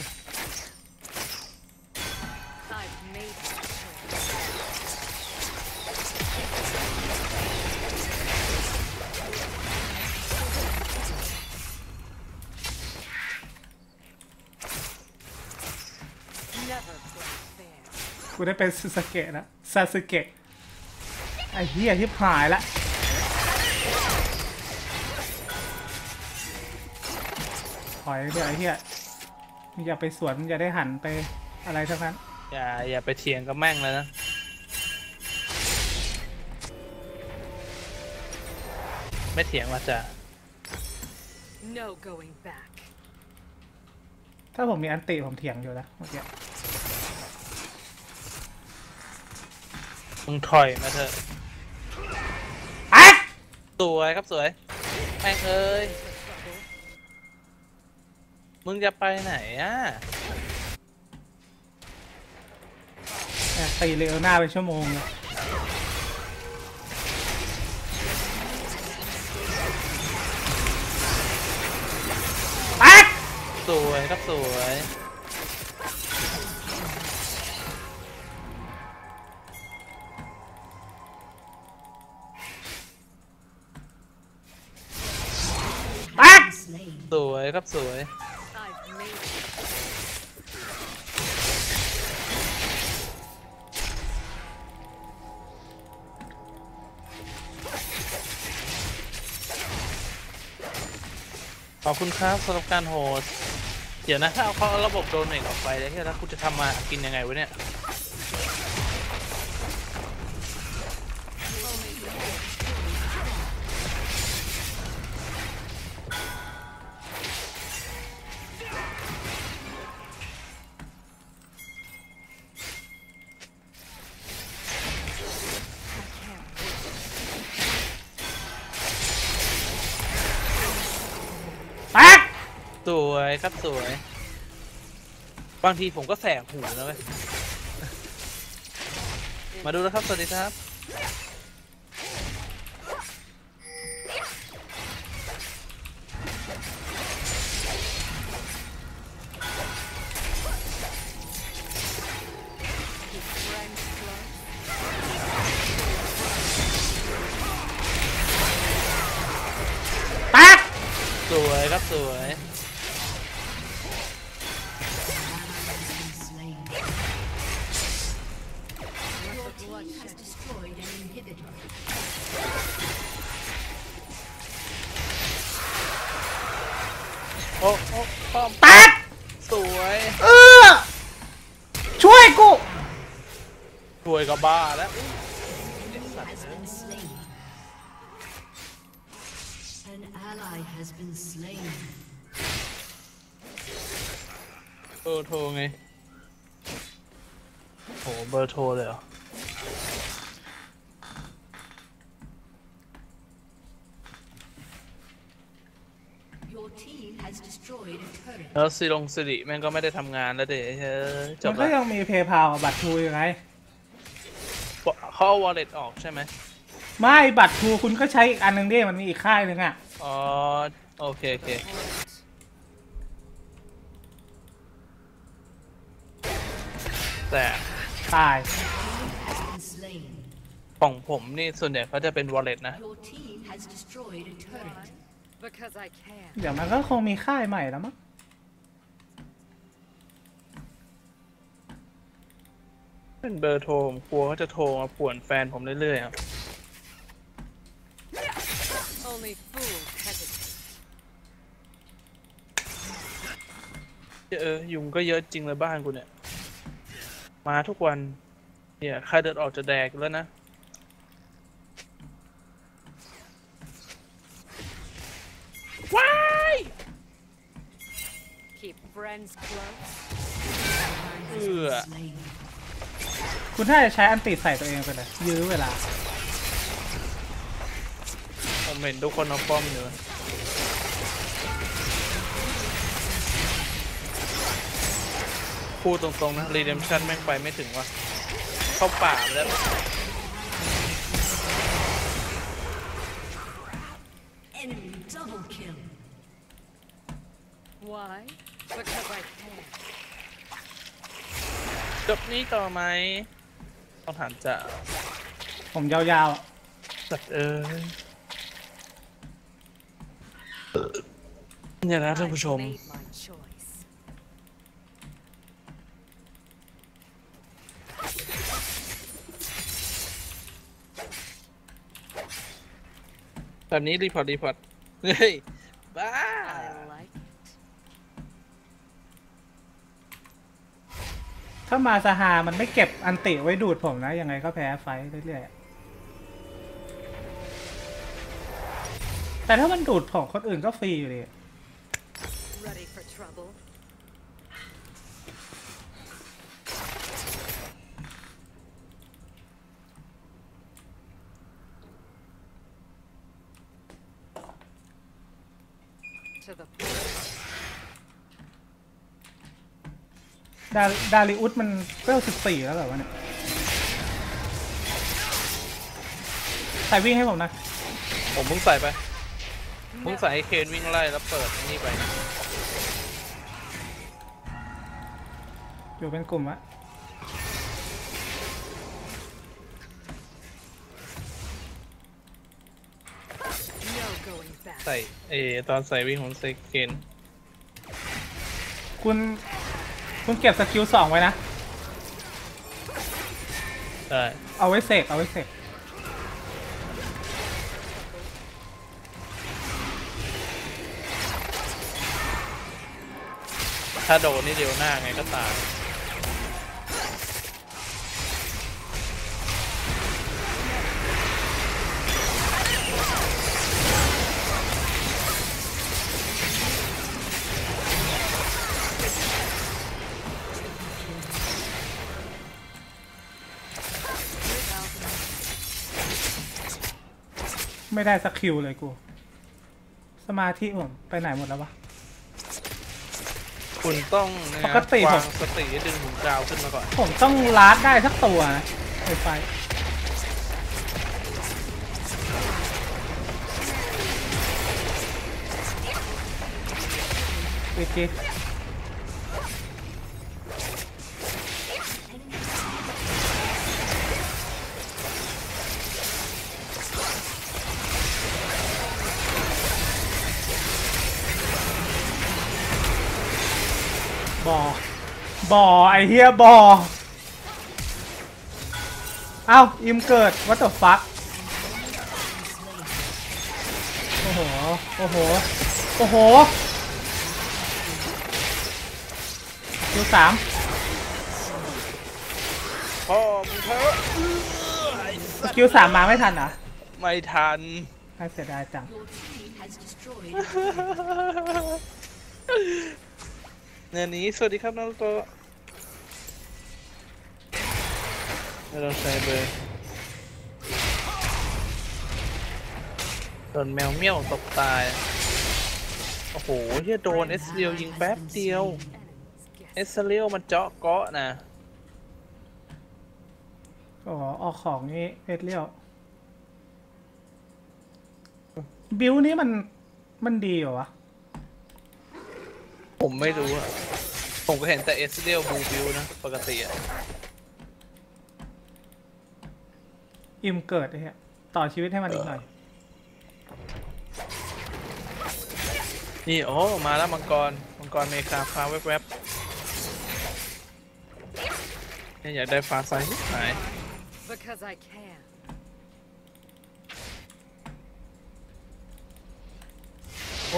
กูได้เป็นซาสึเกะไอ้เหี้ยที่หายละถอยเดี๋ยวไอ้เหี้ยอย่าไปสวนอย่าได้หันไปอะไรทั้งนั้นอย่าไปเถียงกับแม่งเลยนะไม่เถียงว่าจะถ้าผมมีอันติผมเถียงอยู่แล้วเมื่อกี้มึงถอยมาเถอะสวยครับสวยแม่งมึงจะไปไหนอ่ะตีเลโอน่าไปชั่วโมงเลยสวยครับสวยสวยครับสวยขอบคุณครับสำหรับการโหดเดี๋ยวนะถ้าเอาระบบโดนเองออกไปแล้วที่แล้วกูจะทำมากินยังไงวะเนี่ยวยครับสวยบางทีผมก็แสบหูนะเว้ยมาดูนะครับสวัสดีครับ สวยครับสวย โอ้โอ้ป้อมตัดสวยช่วยกูช่วยกับบ้าแล้วเบอร์โทรไงโหเบอร์โทรเลยเหรอแล้วสิลงสิริแม่งก็ไม่ได้ทำงานแล้วเดี๋ยวมันก็ยังมีเพย์พาวบัตรทูยังไงเขาเอาวอลเล็ตออกใช่ไหมไม่บัตรทูคุณก็ใช้อีกอันหนึ่งดิมันมีอีกค่ายหนึ่งอ่ะอ๋อโอเคโอเคแต่ตายของผมนี่ส่วนใหญ่เขาจะเป็นวอลเล็ตนะเดี๋ยวมันก็คงมีค่ายใหม่แล้วมั้งเป็นเบอร์โทรผมกลัวเขาจะโทรมาป่วนแฟนผมเรื่อยๆครับยุงก็เยอะจริงเลยบ้านกูเนี่ยมาทุกวันเนี่ยใครเดินออกจะแดกแล้วนะว้ายคุณถ้าจะใช้อันติใส่ตัวเองไปเลยยื้อเวลาผมเห็นทุกคนเอาป้อมอยู่พูดตรงๆนะรีเดมชั่นแม่งไปไม่ถึงว่ะเข้าป่าแล้วจบนี้ต่อไหมต้องถามจ่าผมยาวๆสัตว์เนี่ยนะท่านผู้ชมแบบนี้รีพอร์ตเฮ้ยบ้าถ้ามาซาฮามันไม่เก็บอันติไว้ดูดผมนะยังไงก็แพ้ไฟเรื่อยๆแต่ถ้ามันดูดของคนอื่นก็ฟรีอยู่ดีดาริอุสมันเวล14แล้วเหรอวะเนี่ยใส่วิ่งให้ผมนะผมเพิ่งใส่ไปเพิ่งใส่ให้เคนวิ่งไล่แล้วเปิดนี่ไปอยู่เป็นกลุ่มวะใส่ตอนใส่วิ่งของใส่เคนคุณเก็บสกิล2ไว้นะได้เอาไว้เสกถ้าโดนนี่เดียวหน้าไงก็ตายไม่ได้สักคิวเลยกูสมาธิผมไปไหนหมดแล้ววะคุณต้องนะปกติผมวางสติดึงหุ่นกราวขึ้นมาก่อนผมต้องลาดได้สักตัวนะไฟวิจิบ่อไอเฮียบ่อเอ้าอิมเกิดวัตถุฟักโอ้โหโอ้โหโอ้โหคิว3 พ่อมึงเถอะคิว3มาไม่ทันเหรอไม่ทันน่าเสียดายจัง has destroyed เนี่ยนี้สวัสดีครับน้องโตไม่ต้องใช้เบอร์โดนแมวเมี่ยวตกตายโอ้โหเฮียโดนเอสเรียวยิงแป๊บเดียวเอสเรียวมันเจาะเกาะนะอ๋อออกของนี้เอ็ดเลี้ยวบิวนี้มันดีเหรอวะผมไม่รู้อะผมก็เห็นแต่เอสเรียวบูบิวนะปกติอะอิมเกิดไอ้เหี้ยต่อชีวิตให้มันอีกหน่อยนี่โอ้มาแล้วมังกรเมคาฟ้าแวบๆเนี่ยอยากได้ฟ้าใสนิดหน่อย Because I can. โอ้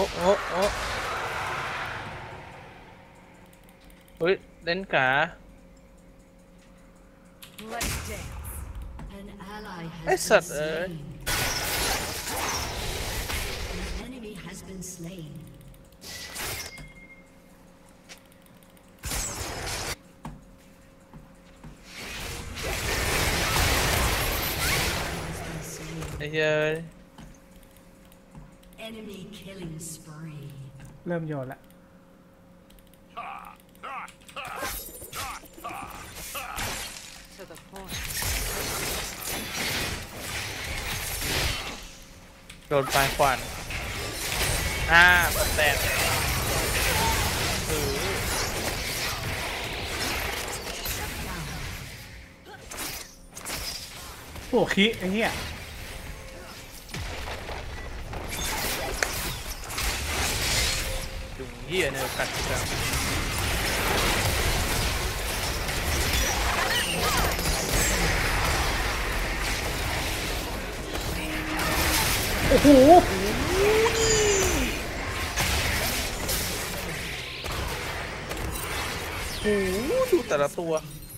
เฮ้ยเล่นกา Let's dance. an ally has ไอ้สัตว์เอ้ย An enemy has been slain. ไอ้เหี้ย Enemy killing spree. เริ่มโยนละ To the point. โดนปลายควันแตกโอ้คิไอ้เหี้ยจุงเหี้ยเนี่ยกัดจังโอ้โหดูแต่ละตัว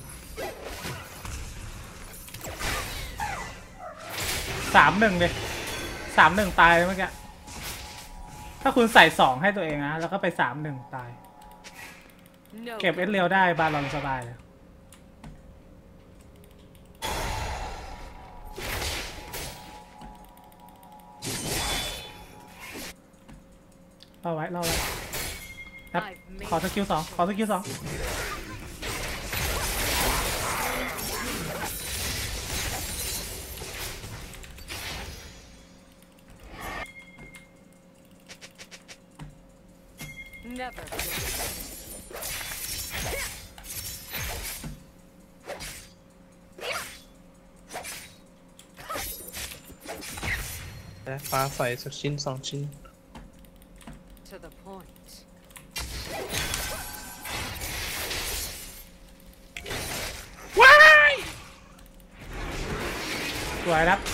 3-1เลย3-1ตายเลยเมื่อกี้ถ้าคุณใส่2ให้ตัวเองนะแล้วก็ไป3-1ตาย No. เก็บเอสเรียวได้บาลอนสบายเลยรอไว้ครับขอสกิล2ขอสกิล2 Never. แต่ฟ้าใสสักชิ้น2 ชิ้น To the point. ว้ายสวยครับ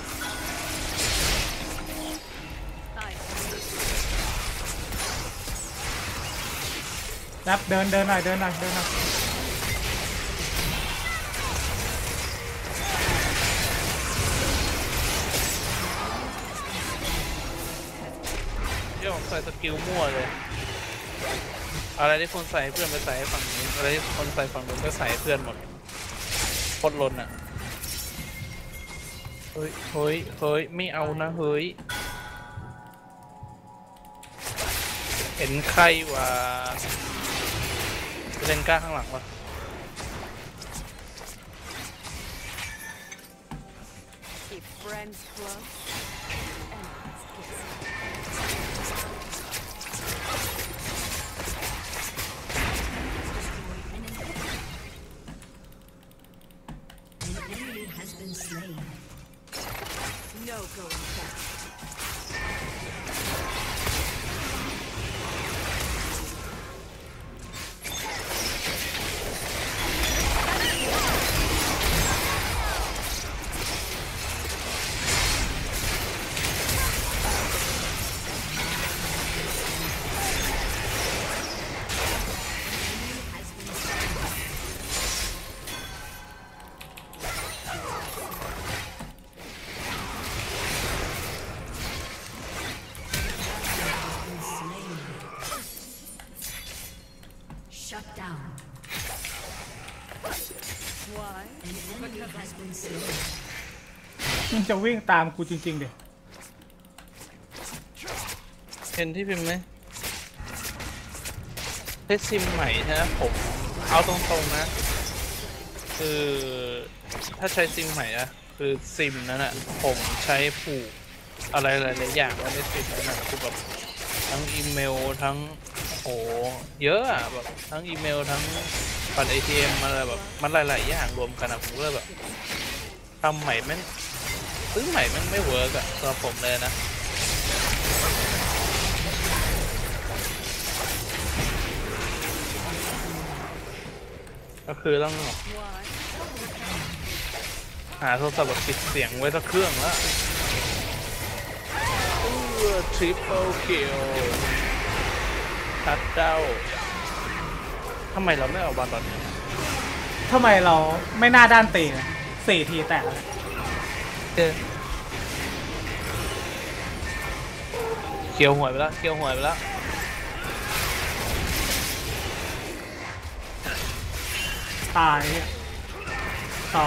ครับเดินหน่อยเดินหน่อยเดี๋ยวผมใส่สกิลมั่วเลย อะไรที่คนใส่ให้เพื่อนไปใส่ให้ฝั่งนี้อะไรที่คนใส่ฝั่งนู้นก็ใส่ให้เพื่อนหมดโคตรลนอ่ะเฮ้ยไม่เอานะเฮ้ยเห็นใครวะเล่นกล้าข้างหลังวะ Keep friends close, enemies kissing. An enemy has been slain. No going back. Shut down. Why? An enemy has been slain. มึงจะวิ่งตามกูจริงๆเด็กเห็นที่พิมพ์ไหมเล่นซิมใหม่นะผมเอาตรงๆนะ คือถ้าใช้ซิมใหม่อะคือซิมนั้นอะผมใช้ผูกอะไรหลายๆอย่างไว้ในซิมนั้นอะคือแบบทั้งอีเมลทั้งโอ้โหเยอะอะแบบทั้งอีเมลทั้งบัตร ATM อะไรแบบมันหลายๆอย่างรวมกันอะผมก็เลยแบบทำใหม่แม่งซื้อใหม่แม่งไม่เวิร์กอะสำหรับผมเลยนะก็คือต้อง Why? หาโทรศัพท์แบบปิดเสียงไว้สักเครื่องแล้วทริปเปิลคิลทัดเด้าทำไมเราไม่เอาบอลตอนนี้ทำไมเราไม่หน้าด้านตีเลย4 ทีแตกเลยเคียวหวยไปแล้วเคียวหวยไปแล้วตายเนี่ย2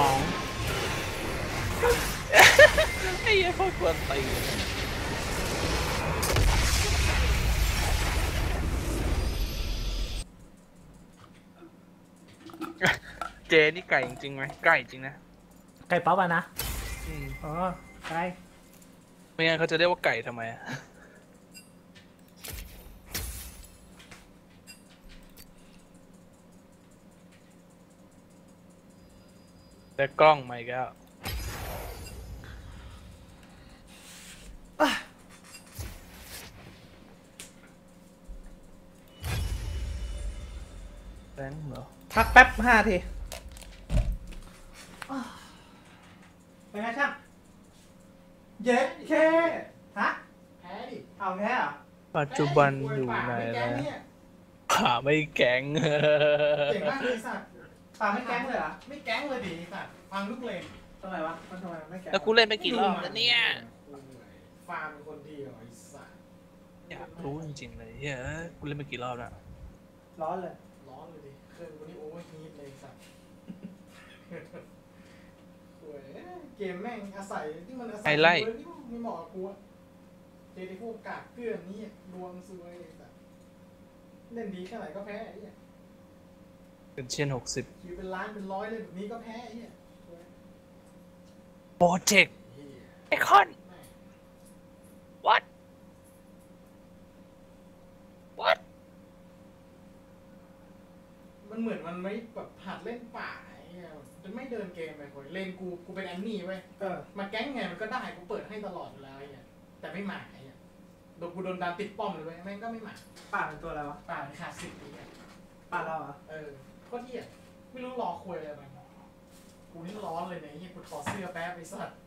ไอ้ยัยพวกควรตีเจนี่ไก่จริงไหมไก่จริงนะไก่ป๊อปอะนะอืมอ๋อไก่ไม่งั้นเขาจะเรียกว่าไก่ทำไมอะแต่กล้องไม่ก็แบงค์เหรอพักแป๊บ5 ทีเป็นไงช่างเย็ดเคฮะแพ้ดิเอาแค่เหรอปัจจุบันอยู่ไหนแล้วขาไม่แข็งเก่งมากเลยสัตว์ปาไม่แก๊งเลยเหรอไม่แก๊งเลยดิสัตว์ฟังลูกเลนทำไมวะมันทำไมไม่แก๊งแล้วกูเล่นไปกี่รอบแล้วเนี่ยฟาร์มเป็นคนเดียวไอ้สัตว์อยากรู้จริงๆเลยเฮ้ยกูเล่นไปกี่รอบแล้วร้อนเลยร้อนเลยดิเครื่องวันนี้โอเวอร์ฮีทเลยสัตว์โอ้ยเกมแม่งอาศัยที่มันอาศัยเวิร์กนี่ไม่เหมาะกับกูอะเจดีพวกกากเกลื่อนนี่ดวงซวยไอ้สัตว์เล่นดีแค่ไหนก็แพ้ไอ้เนี่ยเป็นเช่น60 คิวเป็นล้านเป็นร้อยเลยแบบนี้ก็แพ้ไอ้เนี่ยโปรเจกต์เหี้ยไอคอนแม่ง what what มันเหมือนมันไม่แบบหัดเล่นป่าไอ้เนี่ยจะไม่เดินเกมไปคนเลนกูเป็นแอนนี่เว้ย มาแก๊งไงมันก็ได้กูเปิดให้ตลอดอยู่แล้วไอ้เนี่ยแต่ไม่มาไอ้เนี่ยโดนกูโดนดันติดป้อมเลยเว้ยแม่งก็ไม่มาป่าเป็นตัวอะไรวะป่ามันขาด10ปีอะป่าเราเหรอโคตรเหี้ยไม่รู้รอคุยอะไรมันกูนี่ร้อนเลยเนี่ยไอ้เหี้ยกูถอดเสื้อแป๊บไอ้สัตว์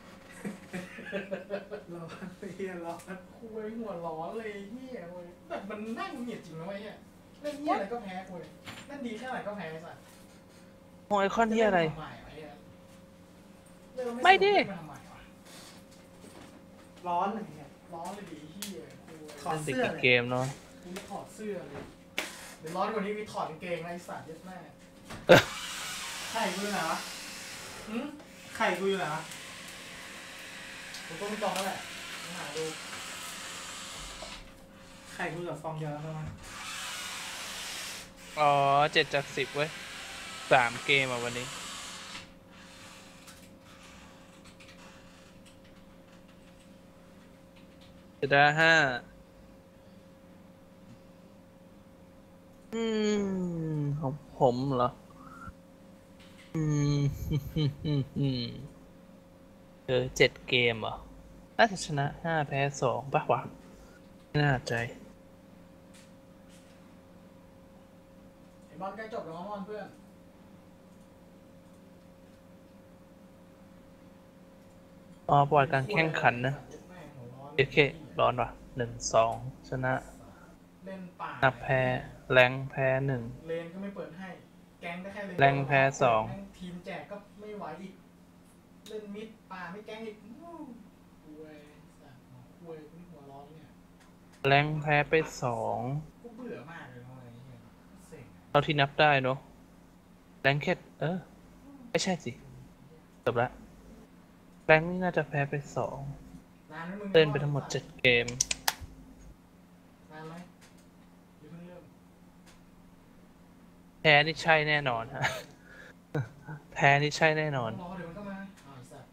ร้อนเฮียร้อนคุยหัวร้อนเลยเหี้ยเว้ยแบบมันนั่งเหนียดจริงนะเว้ยเหี้ยเล่นเหี้ยอะไรก็แพ้คุยเล่นดีแค่ไหนก็แพ้ไอ้สัตว์โอ้ไอคอนที่อะไรเล่นทำไมวะเหี้ยเล่นแล้วไม่ดิเล่นทำไมวะร้อนอะไรเงี้ยร้อนเลยดิเหี้ยคุยถอดติดเสื้อกับเลยเกมเนาะกูถอดเสื้อเลยเดี๋ยวร้อนกว่านี้มีถอดกางเกงนะไอ้สัตว์เย็ดแม่ไข่กูอยู่ไหนวะไข่กูอยู่ไหนวะกูต้องจองแล้วแหละมาหาดูไข่กูเหลือฟองเดียวแล้วใช่ไหมอ๋อ7 จาก 10เว้ย3 เกมอ่ะวันนี้จะได้5ของผมเหรอ7 เกมเหรอน่าจะชนะ5แพ้2ป่ะวะไม่น่าใจไอ้บอลใกล้จบแล้วมอนเพื่อนอ๋อประวัติการแข่งขันนะโอเคร้อนว่ะ1-2 ชนะเล่นป่านับแพ้แรงแพ้1 เลนก็ไม่เปิดให้แก๊งก็แค่เลนแรงแพ้2 ทีมแจกก็ไม่ไหวอีกเล่นมิดป่าไม่แก๊งอีกคุยสัตว์คุยกูหัวร้อนเนี่ยแรงแพ้ไป2 กูเบื่อมากเลยอะไรเงี้ยเซ็งเท่าที่นับได้เนอะแรงแค่ไม่ใช่สิจบละแรงนี่น่าจะแพ้ไป2เล่นไปทั้งหมด7 เกมนานไหมอย่าเพิ่งเริ่มแพ้นี่ใช่แน่นอนฮะ แพ้นี่ใช่แน่นอนรอเดี๋ยวมันก็มาไอ้สัตว์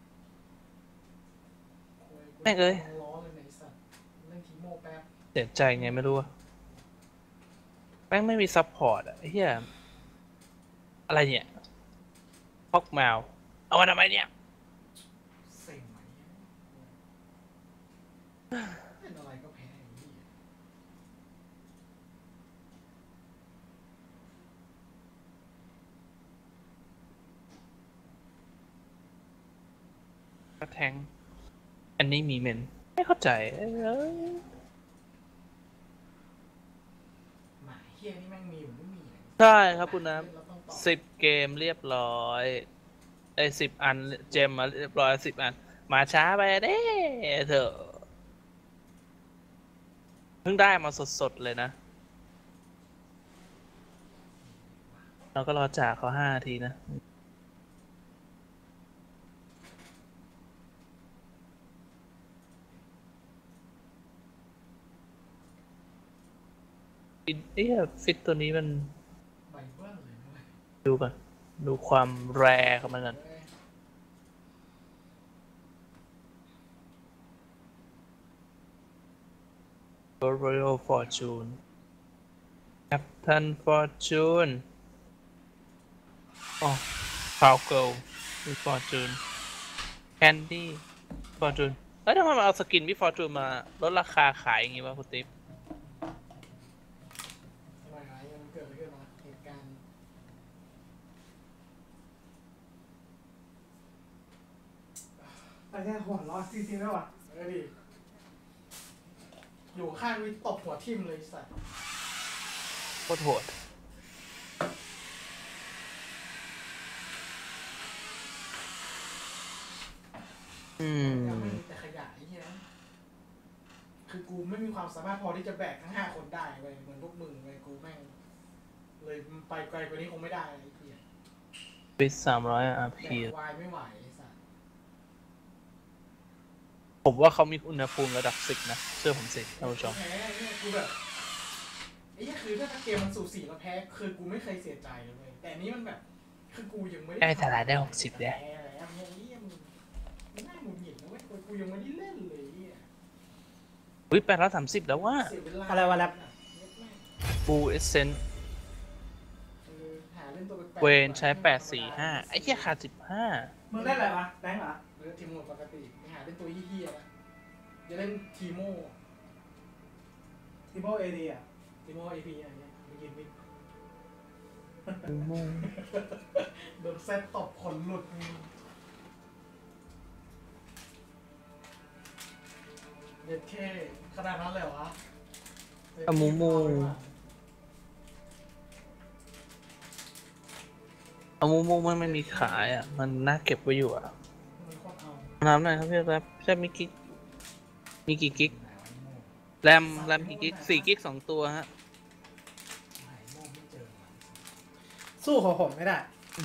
แม่งเอ้ยรอเลยไอ้สัตว์เล่นทีโม่แป๊บเสียใจไงไม่รู้อะแม่งไม่มีซัพพอร์ตอะไอ้เหี้ยอะไรเนี่ยพอกแมวเอามาทำไมเนี่ยเซ็งไหมเล่นอะไรก็แพ้อย่างนี้ก็แทงอันนี้มีเมนไม่เข้าใจหมาเฮี้ยนี่แม่งมีหรือไม่มีเนี่ยใช่ครับคุณน้เราต้องตอบำ10 เกมเรียบร้อย10 อันเจมมาเรียบร้อย10 อันมาช้าไปเด้เถอะเพิ่งได้มาสดๆเลยนะเราก็รอจากเขา5 นาทีนะไอ้เหี้ยฟิตตัวนี้มันใบเบิ้ลเลยนะเว้ยดูก่อนดูความแรของมันก่อน Royal Fortune Captain Fortune อ๋อ Power Girl มี Fortune Candy Fortune เอ้ยทำไมมันเอาสกินพี่ Fortune มาลดราคาขายอย่างงี้วะคุณติ๊บทำไมวะมันเกิดอะไรขึ้นวะเหตุการณ์ไอ้แค่หัวร้อนจริงๆแล้ววะดิอยู่ข้างวิตบหัวทิ่มเลยสัตว์โคตรโหดยังไม่มีแต่ขยะไอ้เหี้ยคือกูไม่มีความสามารถพอที่จะแบกทั้ง5 คนได้เว้ยเหมือนพวกมึงเว้ยกูแม่งเลยไปไกลกว่านี้คงไม่ได้ไอ้เหี้ยปิด300 RP แบกวายไม่ไหวไอ้สัตว์ผมว่าเขามีอุณหภูมิระดับ10นะเชื่อผมสิท่านผู้ชมแพ้เนี่ยกูแบบไอ้เหี้ยคือถ้าเกมมันสูสีแล้วแพ้คือกูไม่เคยเสียใจเลยเว้ยแต่อันนี้มันแบบคือกูยังไม่ได้ได้ทลายได้60เนี่ยแพ้แล้วเนี่ยไอ้เหี้ยมันน่าหงุดหงิดนะเว้ยกูยังไม่ได้เล่นเลยไอ้เหี้ยอุ้ย830แล้วว่าเสียเวลาอะไรวะแรปบูเอเซนหาเล่นตัวแปลกๆเวนใช้845ไอ้เหี้ยขาด15 มึงเล่นอะไรวะแบงค์เหรอทีมโหมดปกติไม่หาเล่นตัวเหี้ยๆละจะเล่นทีโม่ทีโมเอดีอ่ะทีโม่เอพีอะไรเงี้ยไปกินมิดโดนเซตตบขนหลุดเด็ดแค่ขนาดนั้นเลยเหรอวะอะมูมู เอามูมูมันไม่มีขายอ่ะมันน่าเก็บไว้อยู่อ่ะมันโคตรเอาถามหน่อยครับพี่ครับใช่มีกี่กิกแรมกี่กิก4 กิก 2 ตัวฮะหายโม่ไม่เจอสู้ของผมไม่ได้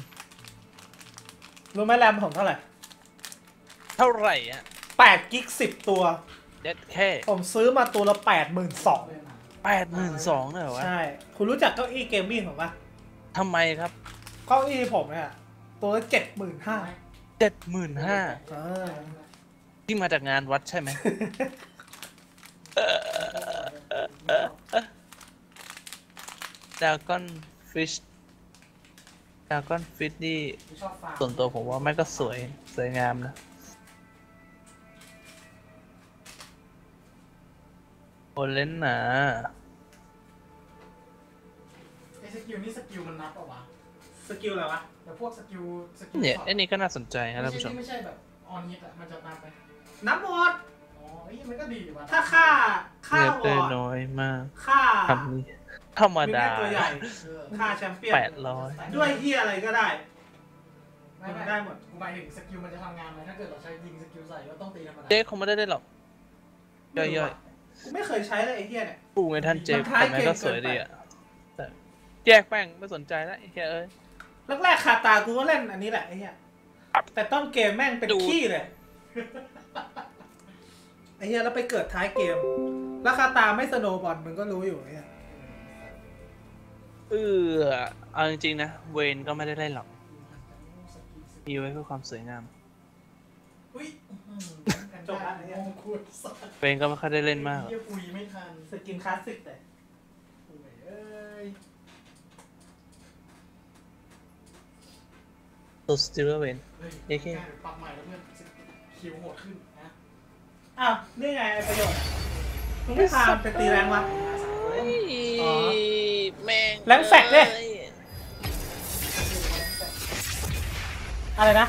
รู้ไหมแรมผมเท่าไหร่เท่าไหร่อ่ะ 8 กิก 10 ตัวเด็ดแค่ผมซื้อมาตัวละ 82,000 เล่นมา 82,000เลยเหรอวะใช่ คุณรู้จักเก้าอี้เกมมิ่งผมปะทำไมครับเก้าอี้ผมเนี่ยตัวละ75,000 75,000 เออที่มาจากงานวัดใช่ไหม ดราก้อนฟิชนี่ชอบฟาร์มส่วนตัวผมว่าไม่ก็สวยงามนะ โอเลนนะไอ้สกิลนี่สกิลมันนับเปล่าวะสกิลอะไรวะแต่พวกสกิลเนี่ยช็อตไอ้นี่ก็น่าสนใจนะท่านไม่ผู้ชใช่มไม่ใช่แบบออนฮิตอ่ะมันจะนับไปนับหมดอ๋อเอ้ยมันก็ดีว่ะถ้าค่าเลือดวได้อร์ดน้อยมากค่าทำนี้ธรรมดาตัวใหญ่เออค่าแชมเปี้ยน 800 ด้วยเฮียอะไรก็ได้ไม่ได้หมดกูหมายถึงสกิลมันจะทำงานไหมถ้าเกิดเราใช้ยิงสกิลใส่ก็ต้องตีธรรมดาเจ๊คงไม่ได้เล่นหรอก ย่อยกูไม่เคยใช้เลยไอ้เฮียเนี่ยๆกูไงท่านเจ๊มันท้ายแต่แม่งก็เกมสวยดีเกินไปอ่ะแต่แยกแป้งไม่สนใจแล้วไอ้แค่เอ้ยแรกๆคาตากูก็เล่นอันนี้แหละไอ้เฮียแต่ต้นเกมแม่งเป็นดูขี้เลยไอ้เฮียแล้วไปเกิดท้ายเกม แล้วคาตาไม่สโนว์บอลมึงก็รู้อยู่ไอ้เฮียเอาจริงๆนะ เวนก็ไม่ได้เล่นหรอกมีไว้เพื่อความสวยงามอุ้ยจบละไอ้เฮียมงคุดสัตว์เวนก็ไม่ค่อยได้เล่นมากหรอกเหี้ยปุยไม่ทันสกินคลาสสิกแต่ปุยเอ้ยตัวสติลเวนเฮ้ยโอเคการปรับใหม่แล้วเพื่อนคิวโหดขึ้นนะอ้าวนี่ไงประโยชน์อะมึงไม่พาไปตีแรงวะ อ๋อแม่งแรงแฟกดิ อะไรนะ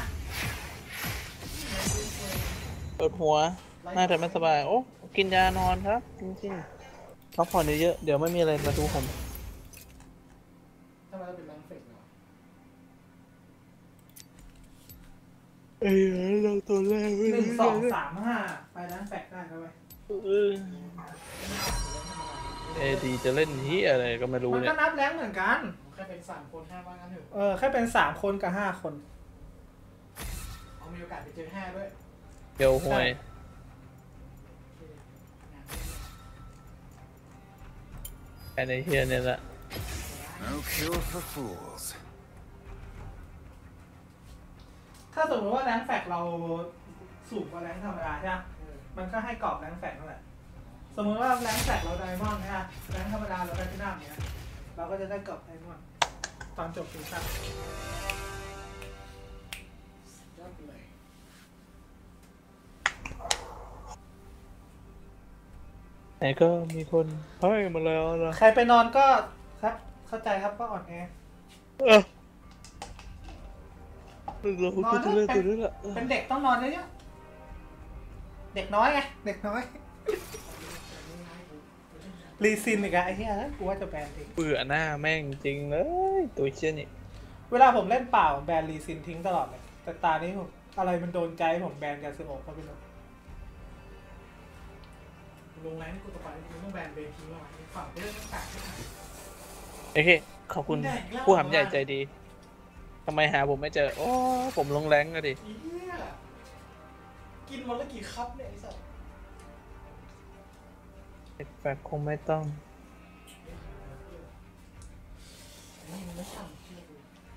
ปวดหัว น่าจะไม่สบาย โอ้ กินยานอนครับ จริงๆพักผ่อนเยอะๆเดี๋ยวไม่มีอะไรมาดูผมทำไมเราเป็นแรงเฟกเนาะเราตัวแรก 1 2 3 5 ไปแรงแฟกได้แล้วเว้ยดีจะเล่นที่อะไรก็ไม่รู้มันเนี่ก็ยนับแรงเหมือนกันแค่เป็น3 คน5บ้างกันเถอะแค่เป็น3 คนกับ5 คนเอามีโอกาสไปเจอ5ด้วยเกียวหวยไอ้ในเฮียเนี่ยแหละ No cure for fools. ถ้าสมมติว่าแรงแฟกเราสูงกว่าแรงธรรมดาใช่ไหมมันก็ให้กรอบแรงแฟกนั่นแหละ สมมติว่าแรงแฟกเราไดมอนด์เนี่ยแรงธรรมดาเราได้ที่หน้าเนี้ยเราก็จะได้กรอบไดมอนด์ตอนจบซีซั่นยอดเลยไหนก็มีคนเฮ้ยมาแล้วนะใครไปนอนก็ครับเข้าใจครับก็อ่อนแอเราก็จะเล่นตัวนี้แหละเป็นเด็กต้องนอนเยอะๆเด็กน้อยไงเด็กน้อยรีซินอีกอะไอ้เหี้ยกูว่าจะแบนทิ้งเบื่อหน้าแม่งจริงเลยตัวเชี่ยนี่เวลาผมเล่นเปล่าแบนรีซินทิ้งตลอดเลยแต่ตานี้ผมอะไรมันโดนใจผมแบนยาซึโอะเข้าไปเลยลงแรงนี่กูต่อไปกูต้องแบนเบนทิ้งแล้วฝั่งไปเรื่องต่างๆโอเคขอบคุณผู้หำใหญ่ใจดีทำไมหาผมไม่เจอ โอ้ผมลงแรงก็ดิอีเหี้ยกินวันละกี่คัพเนี่ยไอ้สัสแฟกคงไม่ต้องนี่มันไม่ช่ำเชื่อกู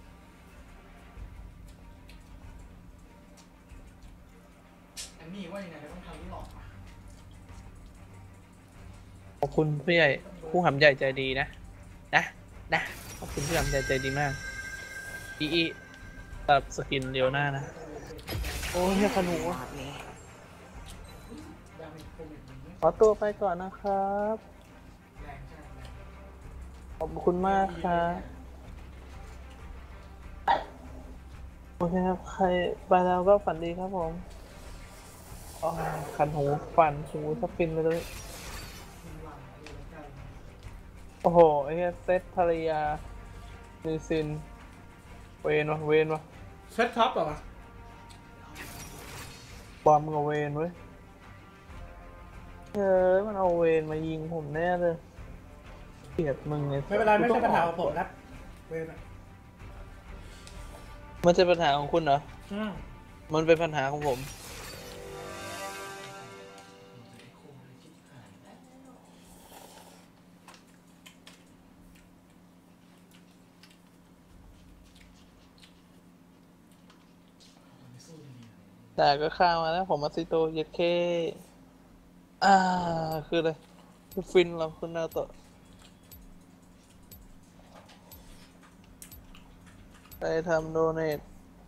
อันนี้ว่ายังไงเราต้องทำที่หลอกมาขอบคุณผู้ใหญ่ผู้หำใหญ่ใจดีนะขอบคุณผู้หำใหญ่ใจดีมากอีสำหรับสกินเดียวหน้านะ โอ้ยขนู Want me? ดาเมจโควิดมันไม่ขอตัวไปก่อนนะครับแรงใช่ไหมขอบคุณมากครับโอเคครับใครไปแล้วก็ฝันดีครับผมอ๋อคันหูฝันหูสปินไปเลยมีหลังอะไรแล้วกันโอ้โหไอ้เหี้ยเซตภรรยานิซินเวนวะเซตท็อปเหรอวะบอมกับเวนเว้ยมันเอาเวนมายิงผมแน่เลยเกลียดมึงไงไม่เป็นไรไม่ใช่ปัญหาของผมนะเว้ยนะมันจะปัญหาของคุณเหรออืมมันเป็นปัญหาของผมไแต่ก็ข้ามมาแล้วผมมาซิโตเย็ดเคคืออะไรคือฟินเราคุณนาโตะไปทำโดเนท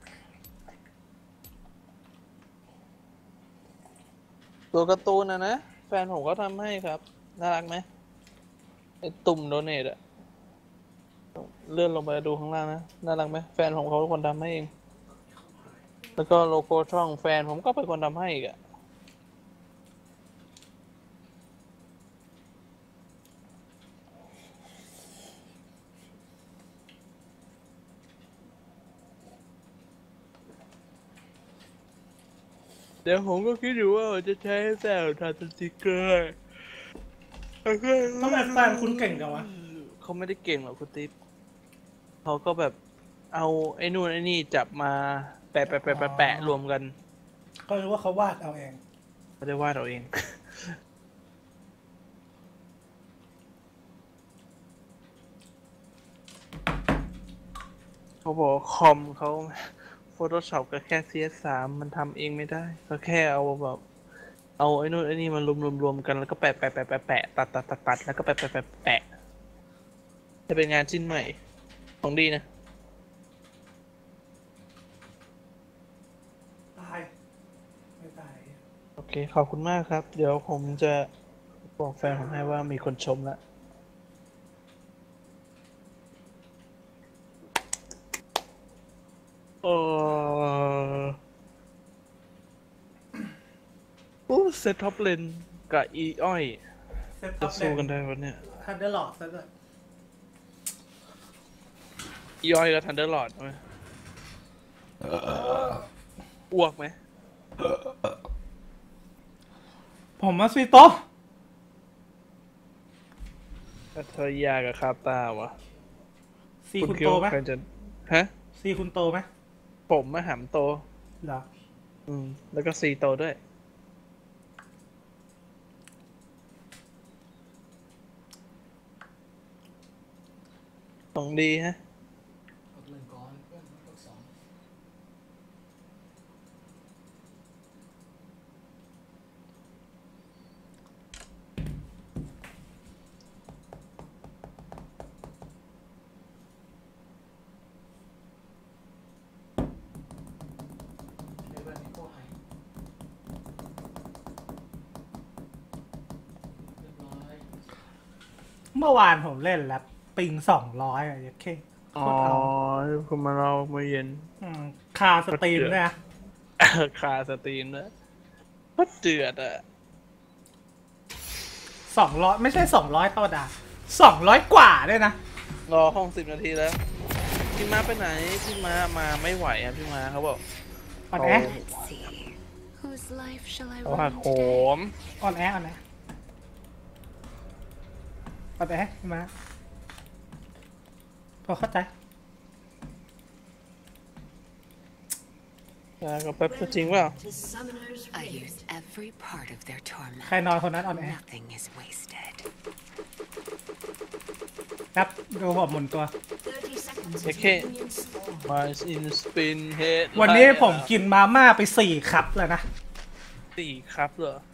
ตัวการ์ตูนนะแฟนผมก็ทำให้ครับน่ารักไหมไอตุ่มโดเนทอะเลื่อนลงไปดูข้างล่างนะน่ารักไหมแฟนผมเขาเป็นคนทำให้เองแล้วก็โลโก้ช่องแฟนผมก็เป็นคนทำให้อีกอะเดี๋ยวผมก็คิดอยู่ว่าจะใช้แซวทาสติกเกอร์ทำไมแฟนคุณเก่งจังวะเขาไม่ได้เก่งหรอกคุณติ๊บเขาก็แบบเอาไอ้นู่นไอ้นี่จับมาแปะรวมกันก็รู้ว่าเขาวาดเอาเองไม่ได้วาดเอาเองเขาบอกคอมเขา Photoshop ก็แค่ CS3 มันทำเองไม่ได้ก็แค่เอาแบบเอาไอ้นู่นไอ้นี่มันรวมกันแล้วก็แปะตัดแล้วก็แปะจะเป็นงานชิ้นใหม่ของดีนะตายไม่ตายโอเคขอบคุณมากครับเดี๋ยวผมจะบอกแฟนผมให้ว่ามีคนชมแล้วเซตท็อปเลนกับอีอ้อยจะสู้กันได้วันเนี้ยทันเดอร์ลอร์ดซะด้วยอีอ้อยกับทันเดอร์ลอร์ดไหมอ้วกไหมผมมาซีโตกัทยากับคาตาวะซีคุณโตไหมฮะซีคุณโตไหมผมมาหำโตเหรอแล้วก็ซีโตด้วยของดีฮะเมื่อวานผมเล่นแล้วปิง200อะยัดเข้คุณมาเราเมื่อเย็นคาสตรีมด้วยนะคาสตรีมนะก็เดือดอะ 200ไม่ใช่200ธรรมดา200กว่าด้วยนะรอห้อง10 นาทีแล้วพี่มาไปไหนพี่มาไม่ไหวอ่ะพี่มาเขาบอกอ่อนแอเขาหักโหมอ่อนแออ่อนแอมาพอเข้าใจก็แป๊บจริงว่าใครนอนคนนั้นอ่อนแอครับดูผมหมุนตัวโอเคมาอินสปินเฮดวันนี้ผมกินมาม่าไป4 คัพแล้วนะ 4 คัพเหรอ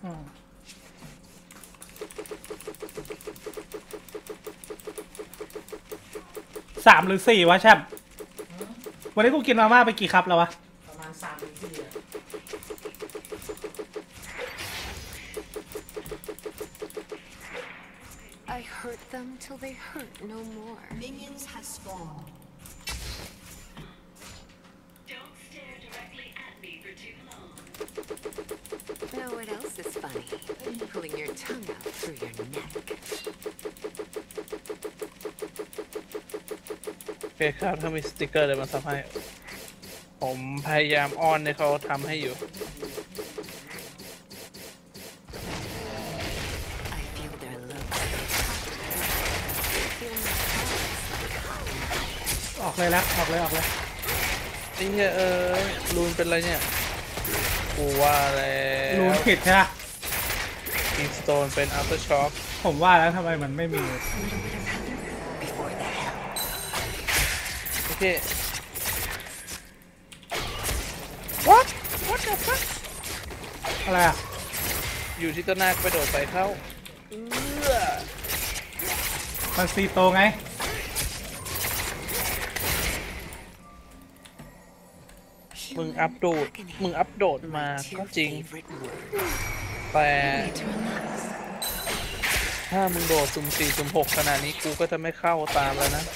3 หรือ 4วะแชมป์วันนี้กูกินมาม่าไปกี่คัพแล้ววะประมาณ3 หรือ 4อะ I hurt them till they hurt no more. Minions have spawned. Don't stare directly at me for too long. Know what else is funny? Pulling your tongue out through your neck. โอเคครับถ้ามีสติกเกอร์เลยมาทำให้ผมพยายามอ้อนให้เขาทำให้อยู่ออกเลยแล้วออกเลยไอ้เหี้ยรูนเป็นไรเนี่ยกูว่าแล้วรูนผิดใช่ไหมอินสโตนเป็นอัลเตอร์ช็อคผมว่าแล้วทำไมมันไม่มีโอเค What the อะไรอ่ะอยู่ที่ต้นหน้าไปโดดไปเข้ามันซีโตไงมึงอัพโดดมาก็จริงแต่ถ้ามึงโดดสุ่ม4สุ่ม6ขนาดนี้กูก็จะไม่เข้าตามแล้วนะ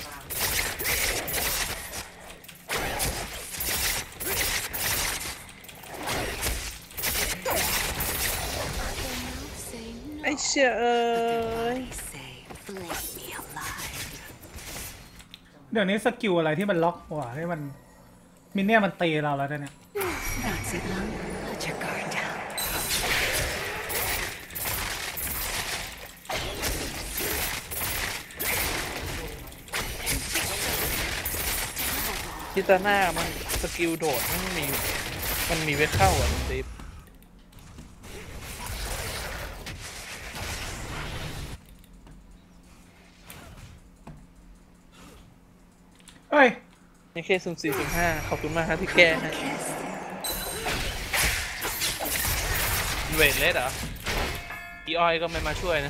ไอ้เชี่ยเดี๋ยวนี้สกิลอะไรที่มันล็อกหัวให้มันมินเนี่ยมันตีเราแล้วเนี่ยทิตาหน้ามันสกิลโดดมันมีไว้เข้าอ่ะมันดิฟเฮ้ยนี่แค่สุ่ม4สุ่ม5ขอบคุณมากครับที่แก้ฮะเวทเลสเหรออีออยก็ไม่มาช่วยนะ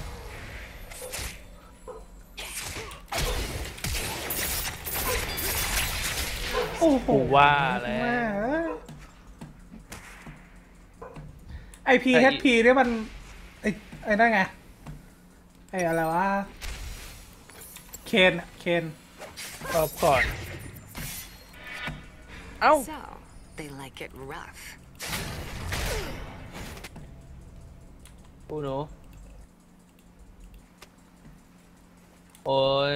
โอ้โหว่าแล้วไอพีเฮดพีเนี่ยมันไอ้นั่นไงไอ้อะไรวะเคนรอบก่อนเอ้า they like it rough ปูหนูโอ้ย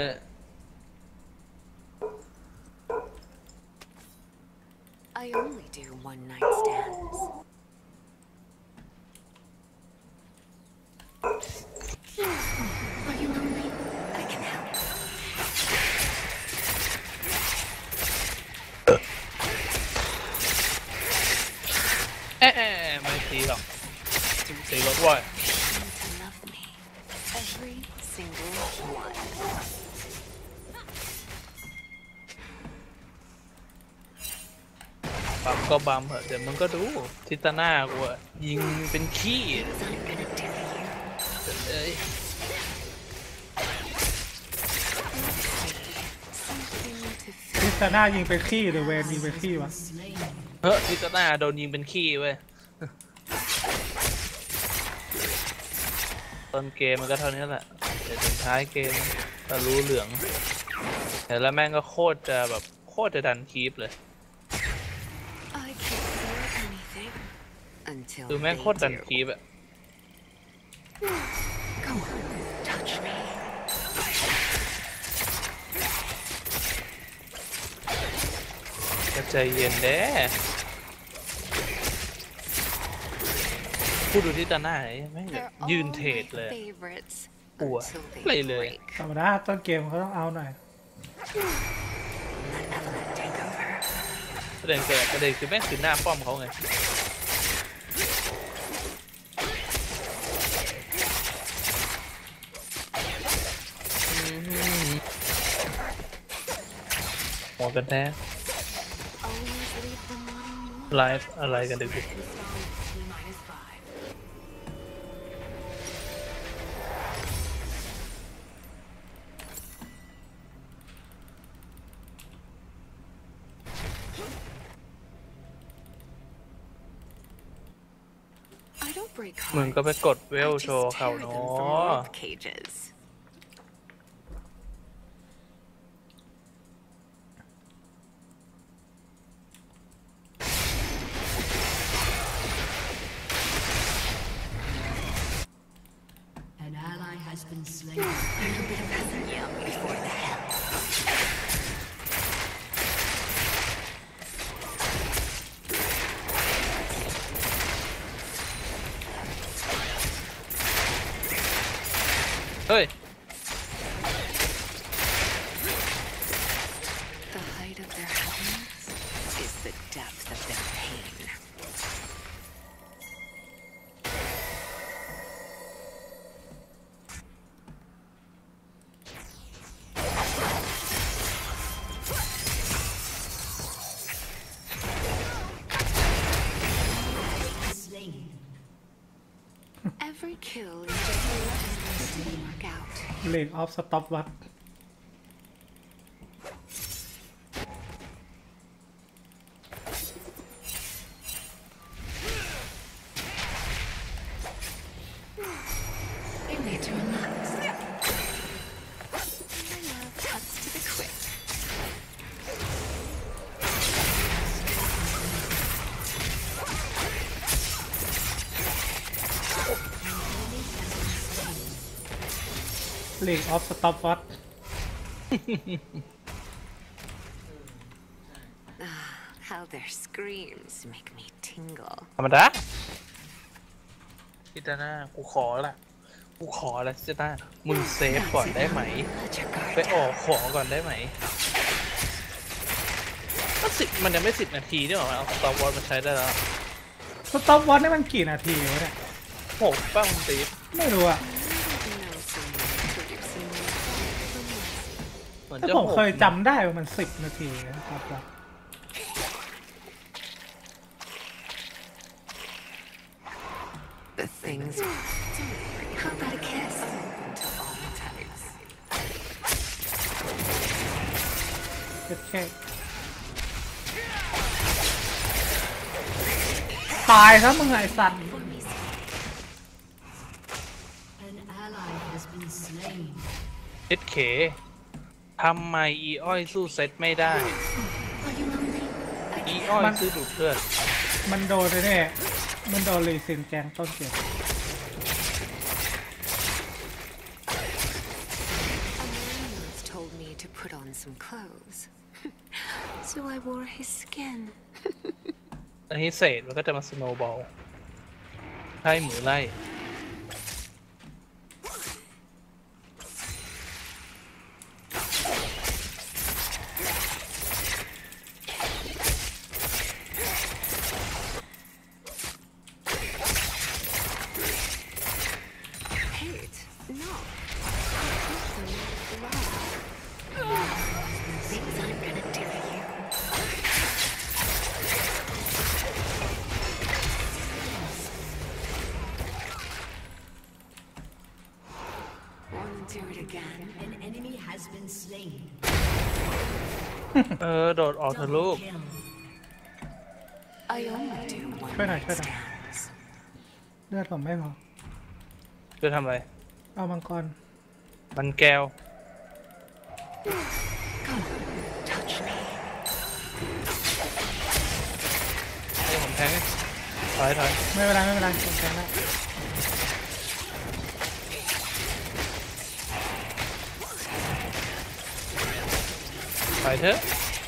I only do one night stands. Are you lonely? I can help. ไม่ตีหรอกตีรถว่ะ Every single one. บัมก็บัมเหอะเดี๋ยวมึงก็ดูทิตาหน้ากูอะยิงเป็นขี้เอ้ยทิตาหน้ายิงเป็นขี้หรือเวนยิงเป็นขี้วะทิตาหน้าโดนยิงเป็นขี้เว้ยต้นเกมมันก็เท่านี้แหละเดี๋ยวถึงท้ายเกมก็รู้เหลืองแต่แล้วแม่งก็โคตรจะดันคีปเลยคือแม่งโคตรดันคีปอะก็ใจเย็นเด้พูดดูที่ตาหน้าแม่งยืนเทรดเลยปวดเลยธรรมดาต้นเกมเขาต้องเอาหน่อยประเด็นคือแม่งคือหน้าป้อมเขาไงหัวกันแท้ไลฟ์อะไรกันดึกมึงก็ไปกดเวลโชว์เขาเนาะเฮ้ย Every kill is just a lesson to work out. เลนออฟสต็อปวัด You need to relax. My love cuts to the quick. League of Stop What How their screams make me tingle. ธรรมดาพิจารณากูขอละพิจารณามึงเซฟก่อนได้ไหม Let your guard ไปออก down. ของก่อนได้ไหมก็มันยังไม่10 นาทีนี่หรอเอาสตอปวอลมาใช้ได้แล้ว Stop What นี่มันกี่นาทีวะเนี่ยโหป้าคุณตีไม่รู้อะ Know someone producing more from less. เหมือนแต่จะผมโหเคยจำได้ว่ามัน10 นาทีนะครับว่า The things. How about a kiss? Open to all types. แค่ตายซะมึงไอ้สัตว์ An ally has been slain. เอสเคทำไมอีอ้อยสู้เซตไม่ได้ Are you lonely? อีอ้อยซื้อดูดเลือดมันโดนแน่ๆมันโดนรีซินแกงต้นเกม A man once told me to put on some clothes. So I wore his skin. อันนี้เศษมันก็จะมาสโนว์บอลไล่หมูไล่ Hate? No. Love. Things I'm gonna do to you. Wanna do it again? An enemy has been slain. โดดออกเถอะลูก Kill. I only do one Good night night, good night. stands. เลือดผมไม่พอจะทำอะไรเอามังกรมันแก้ว Come on, touch me. ให้ผมแทงถอยไม่เป็นไรไม่เป็นไรผมแกงได้ถอยเถอะ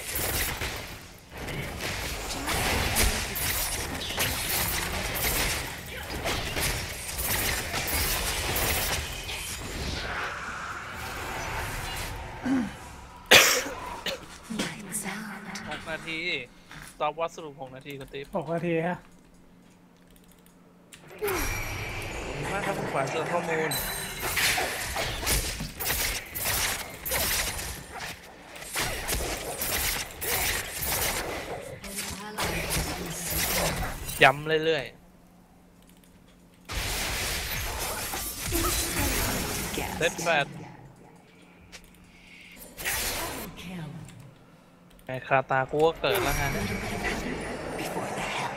Lights out. 6 นาทีตอบวัดสรุป6 นาทีคุณติ๊บ 6 นาทีฮะมากครับคุณขวัญเจอข้อมูล ย้ำเรื่อย Guess. ๆเซตแฟด Kill. ไอ้คาตากูก็เกิดแล้วฮะ Before the hell.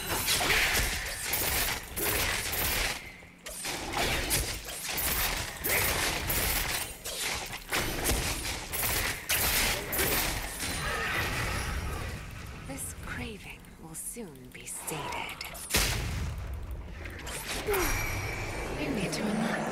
This craving will soon be sated. You need to relax.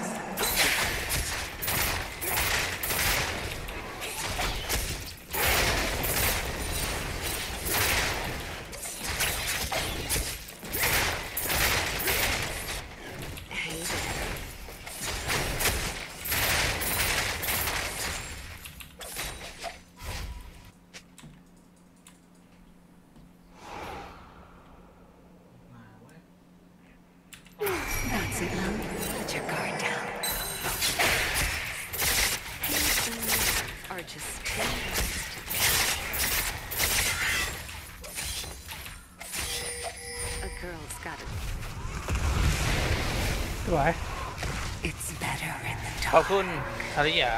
Hey there. That's it, love. Let your guard down. Hands are just tears. A girl's gotta ตัววย It's better in the ขอบ dark. คุณธริยา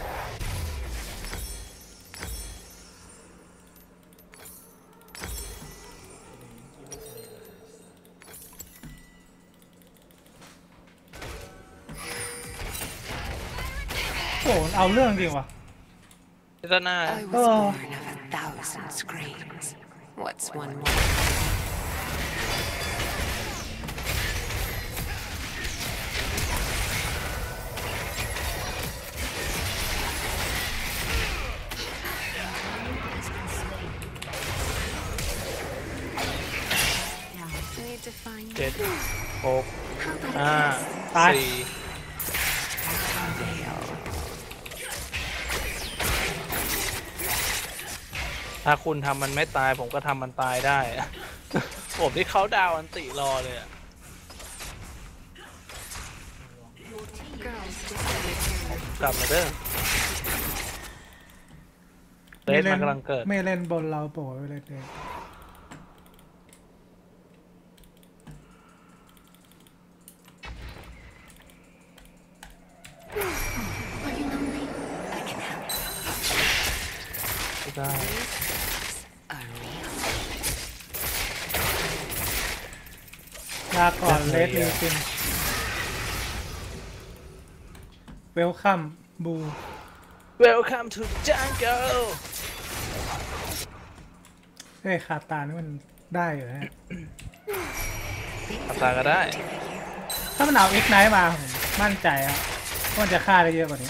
โอ้เอาเรื่องจริงว่ะพิจารณา I was born of 1,000 screams. What's one more? Need to find 7 6 5 ตาย 4 ถ้าคุณทำมันไม่ตายผมก็ทำมันตายได้ ผมที่เขาดาวอันติรอเลยอะ girls disappear. กลับมาเด้อเลสมันกำลังเกิดไม่เล่นบนเราโปรยเลยเด็ก Are you lonely? I can help. ไม่ได้ Are real. ลาก่อนเลสลีซินเวลคัมบู Welcome to jungle เฮ้ยคาตานี่มันได้อยู่นะขับตาก็ได้ถ้ามันเอาเอ็กไนท์มาผมมั่นใจอะว่ามันจะฆ่าได้เยอะกว่านี้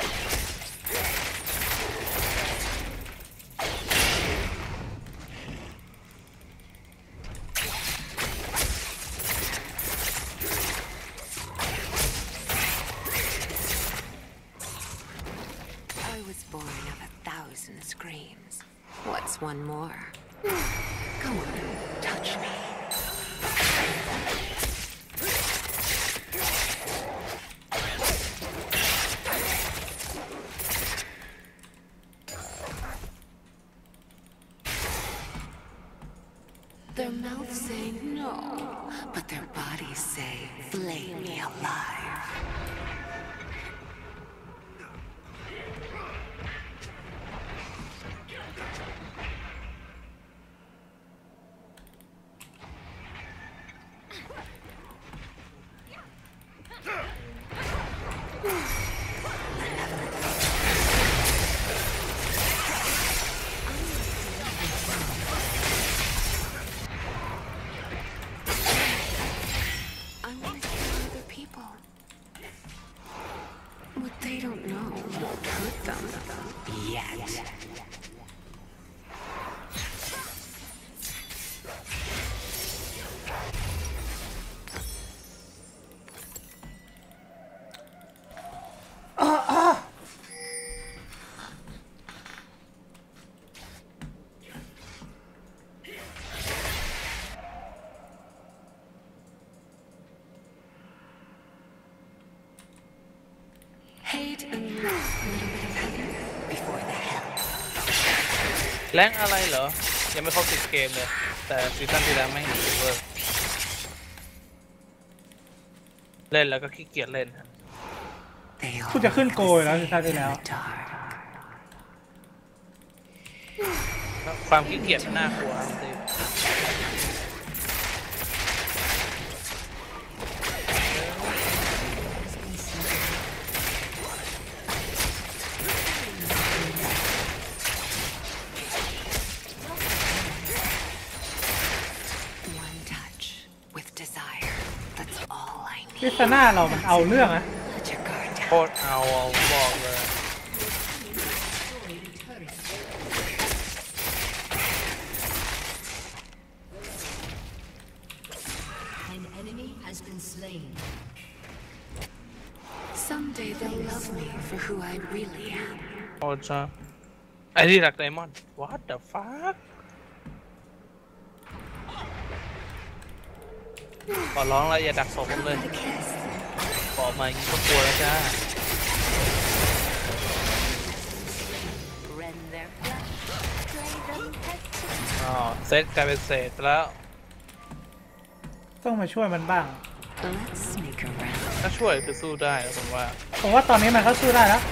I was born of 1,000 screams. What's one more? Go on, touch me. Their mouths say no, but their bodies say, flay me alive. I want to kill other people. What they don't know won't hurt them. Yet. Hate and love a little bit of heaven before the hell. แรงอะไรเหรอ ยังไม่ครบ10 เกมเลย แต่ซีซั่นที่แล้วไม่เห็นเวอร์เล่นแล้วก็ขี้เกียจเล่น They all กูจะขึ้นโกยแล้วซีซั่นที่แล้ว dark. ความขี้เกียจมันน่ากลัวจริง One touch with desire. That's all I พิ need. ซซ่าเรามันเอาเรื่องนะ Let your guard โค down. ตรเอาบอกเลย An enemy has been slain. Someday they'll love me for who I really am. โคตรชอบไอ้ที่รักไดมอนด์ what the fuck ขอร้องแล้วอย่าดักศพผมเลย A kiss. บอกมาอย่างนี้ก็กลัวแล้วจ้า Rend their flesh. Slay them head to อ๋อเซตกลายเป็นเศษไปแล้วต้องมาช่วยมันบ้าง Let's sneak around. ถ้าช่วยคือสู้ได้นะผมว่าผมว่าตอนนี้มันก็สู้ได้แล้ว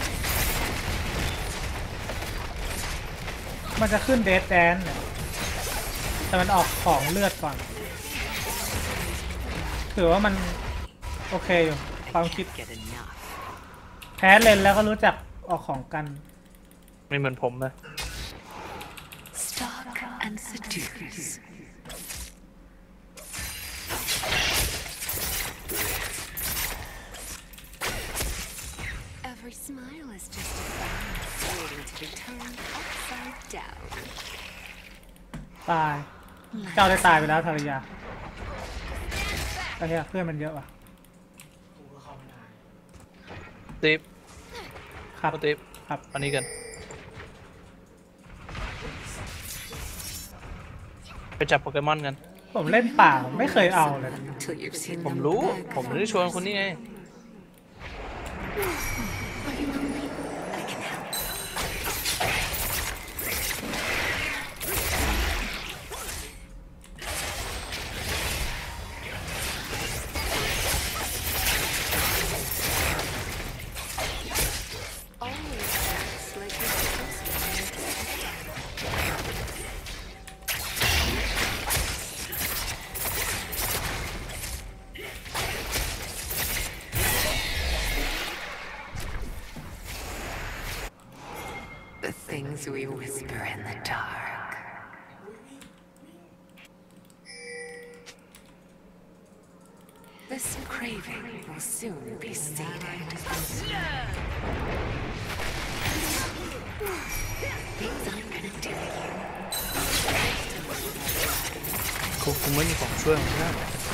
มันจะขึ้นเดดแดนเนี่ยแต่มันออกของเลือดก่อนถือว่ามันโอเคอยู่ความคิดแพ้เลนแล้วก็รู้จักออกของกันไม่เหมือนผมนะ Stalk and seduce. Every smile is just a frown waiting to be turned upside down. ตายเจ้าได้ตายไปแล้วธารยาตอนนี้เพื่อนมันเยอะว่ะติ๊บครับติ๊บครับอันนี้กันไปจับโปเกมอนกันผมเล่นป่าไม่เคยเอาเลย Till you've seen ผม them รู้ beg ผมไม่ได้ชวนคนนี้ไง Are you lonely? I can help. Always acts like you're supposed to. The things we whisper in the dark. This craving will soon be sated. Things aren't gonna do you. กูไม่มีของช่วยมึงนะ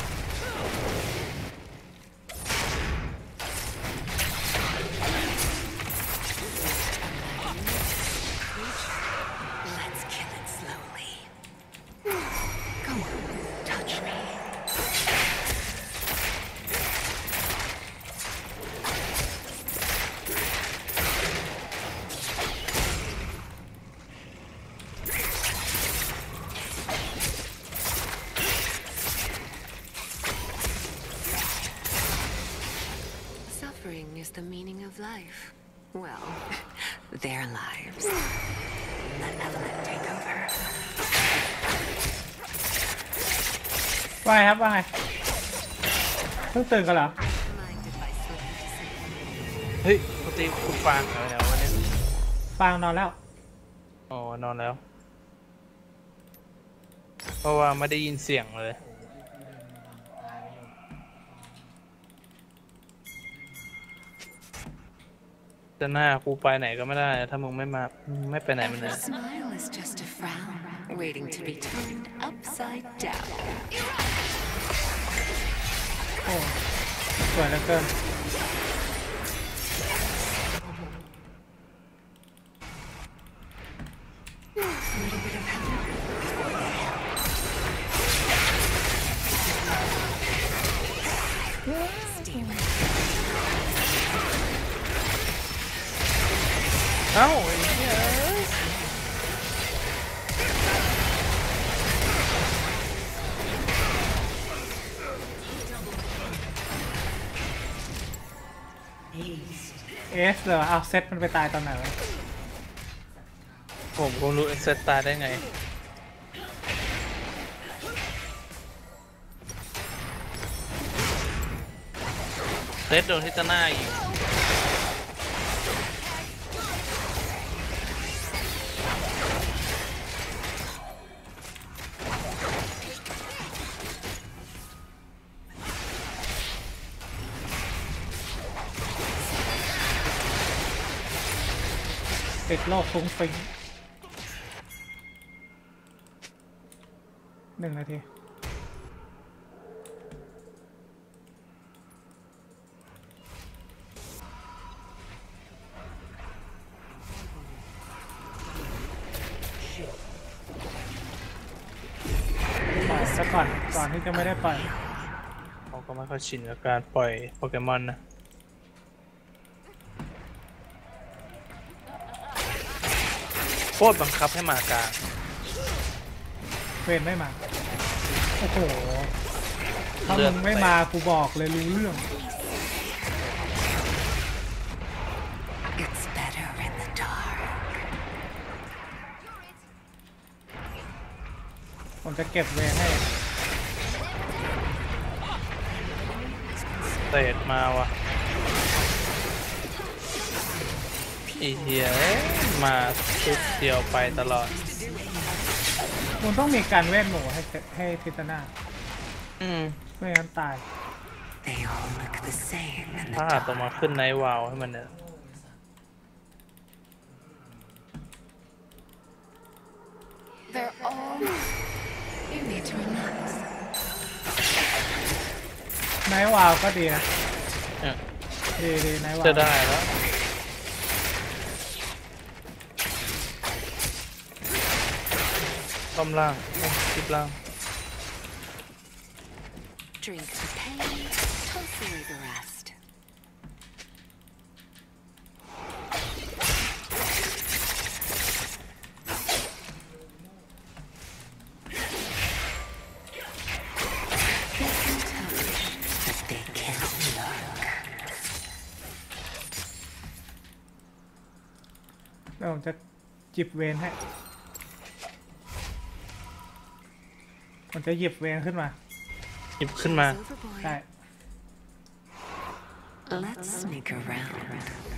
Let's kill it slowly. Go on, touch me. 'Suffering is the meaning of life. Well, their lives. Let Evelyn take over. ว่าไงครับว่าไงเพิ่งตื่นกันเหรอ Mind if I slip into something? เฮ้ยปกติคุณฟังแล้ววันนี้ฟังนอนแล้วอ๋อนอนแล้ว เพราะว่าไม่ได้ยินเสียงเลยจะหน้ากูไปไหนก็ไม่ได้ถ้ามึงไม่มาไม่ไปไหนมันเลย Every smile is just a frown waiting to be turned upside down. โอ้สวยเหลือเกินเอ้าไอ้เหี้ยเอสเหรอเอาเซตมันไปตายตอนไหนวะผมคงรู้เซตตายได้ไงเซตโดนทิตาหน้าอีกติดโลกฟุ้งฟิ้ง1 นาทีปล่อยซะก่อนที่จะไม่ได้ปล่อยเขาก็ไม่ค่อยชินกับการปล่อยโปเกมอนนะโคตรบังคับให้มากลางเวนไม่มา โอ้โห ถ้ามึงไม่มากูบอกเลยรู้เรื่อง Be ผมจะเก็บเวรให้เตะมาว่ะอีเหี้ยมาชุดเดียวไปตลอดคุณต้องมีการเวทหมู่ให้ทิตนาไม่งั้นตาย They all look the same in the ถ้าต่อมาขึ้นไนท์วาวให้มันเนี่ย They're all. You need to relax. ไนท์วาวก็ดีนะเนี่ยดีไนท์วาวจะได้แล้วต้อมล่างคลิปล่าง Drink the pain, toss away the rest. They can touch, but they can't look. แล้วผมจะจิบเวรให้ผมจะหยิบเวรขึ้นมาหยิบขึ้นมา Overboard. ใช่ Let's sneak around.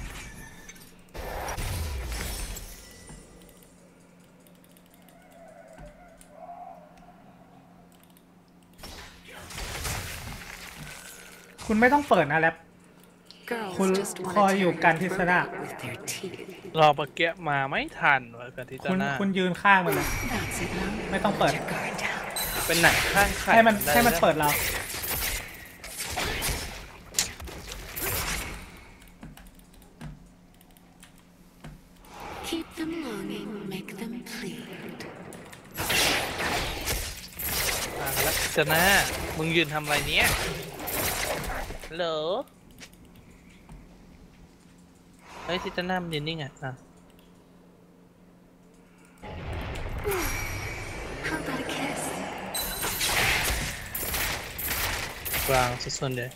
คุณไม่ต้องเปิดนะแรป Girls คุณ just คอย want อยู่ to กัน tear ทิ your ศ throat นา out with their teeth. รอปะเกียมาไม่ทันวะกันที่จะคุณหน้าคุณยืนข้างมันเลย That's it, love. ไม่ต้องเปิด Let your guard down. เป็นหนังข้างไข่ให้มันได้ให้มันแล้วเปิดเรา Keep them longing, make them plead. แล้วจะหน้ามึงยืนทำอะไรเนี้ยเหรอเฮ้ยที่จะหน้ามันยืนนิ่งอ่ะ How about a kiss? วางสักส่วนเดียว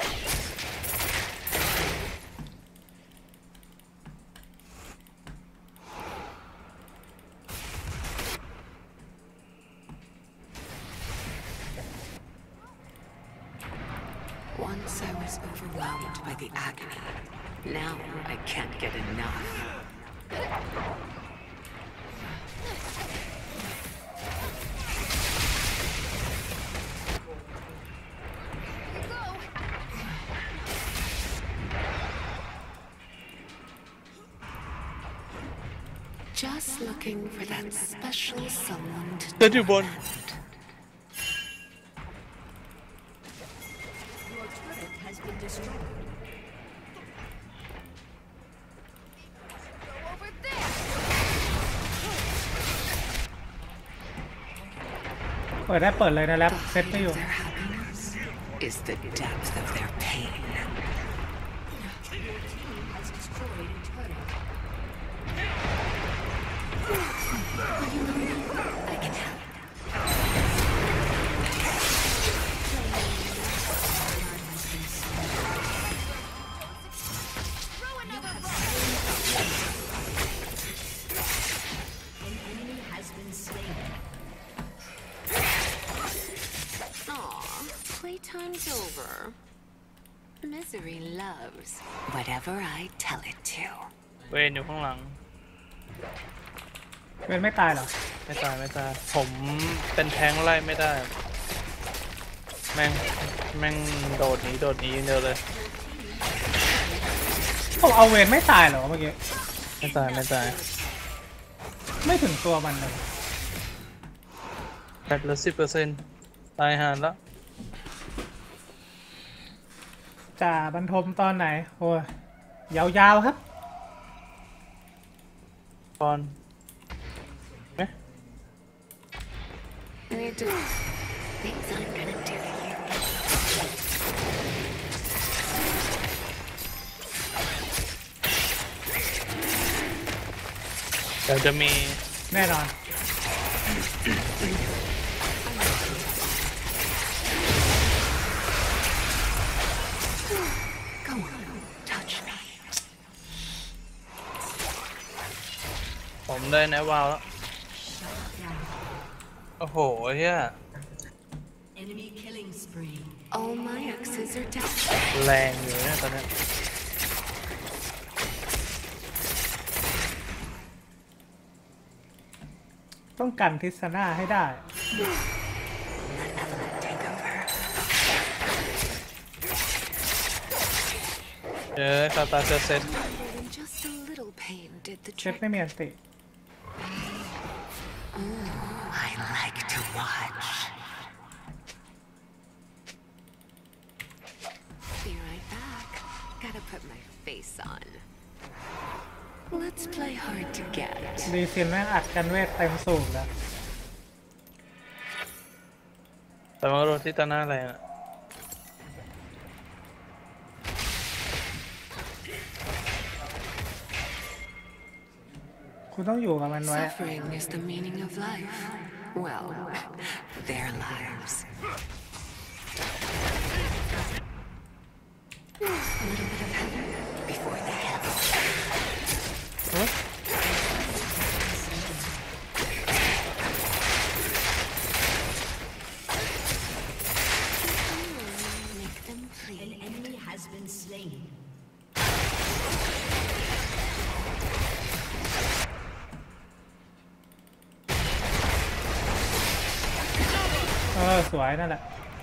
Once I was overwhelmed by the agony. Now I can't get enough. Just looking for that special someone to จะอยู่บน Your turret has been destroyed. เปิดได้เปิดเลยนะแรป The เซ็ตไม่ height อยู่ of their happiness is the depth of their pain. Your team has destroyed a turret. I can help. An enemy has been slain. Aw, playtime's over. Misery loves whatever I tell it to. เวนอยู่ข้างหลังเวรไม่ตายเหรอไม่ตายไม่ตายผมเป็นแทงค์ไล่ไม่ได้ แม่งโดดหนีอย่างเดียวเลยผมเอาเวรไม่ตายเหรอเมื่อกี้ไม่ตายไม่ถึงตัวมันเลยแบตเหลือ10%ตายห่าแล้วจ่าบรรทมตอนไหน โอ้ยยาวๆครับปอน I do things I'm gonna do to you. เดี๋ยวจะมีแน่นอน Go on, touch me. ผมได้ไนท์วาวแล้วโอ้โหเฮีย Enemy killing spree. All my exes are dead. แรงอยู่เนี่ยตอนนี้ต้องกันทิศนาให้ได้ Take over. คาตาเซเซต And just a little pain did the เช็ด trick. ไม่มีอันติ I like to watch. Be right back. Gotta put my face on. Let's play hard to get. ดีซินแม่งอัดกันเวทเต็มสูบแล้วแต่ว่าโรติตาน่าแรงอะคุณต้องอยู่กับมันไว้ Suffering is the meaning of life. Well, their lives. A little bit of heaven before the hell. สวยนั่นแหละ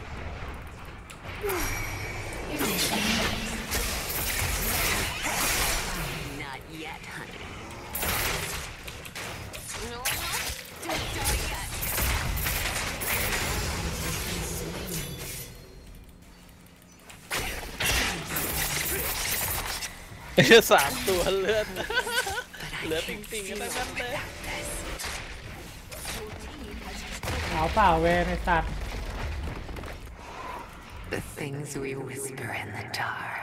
Not yet, honey. No, don't die yet. 3 ตัวเลือด เหลือติ่งๆกันทั้งนั้นเลยเอาเปล่าเวในสัตว์ The things we whisper in the dark.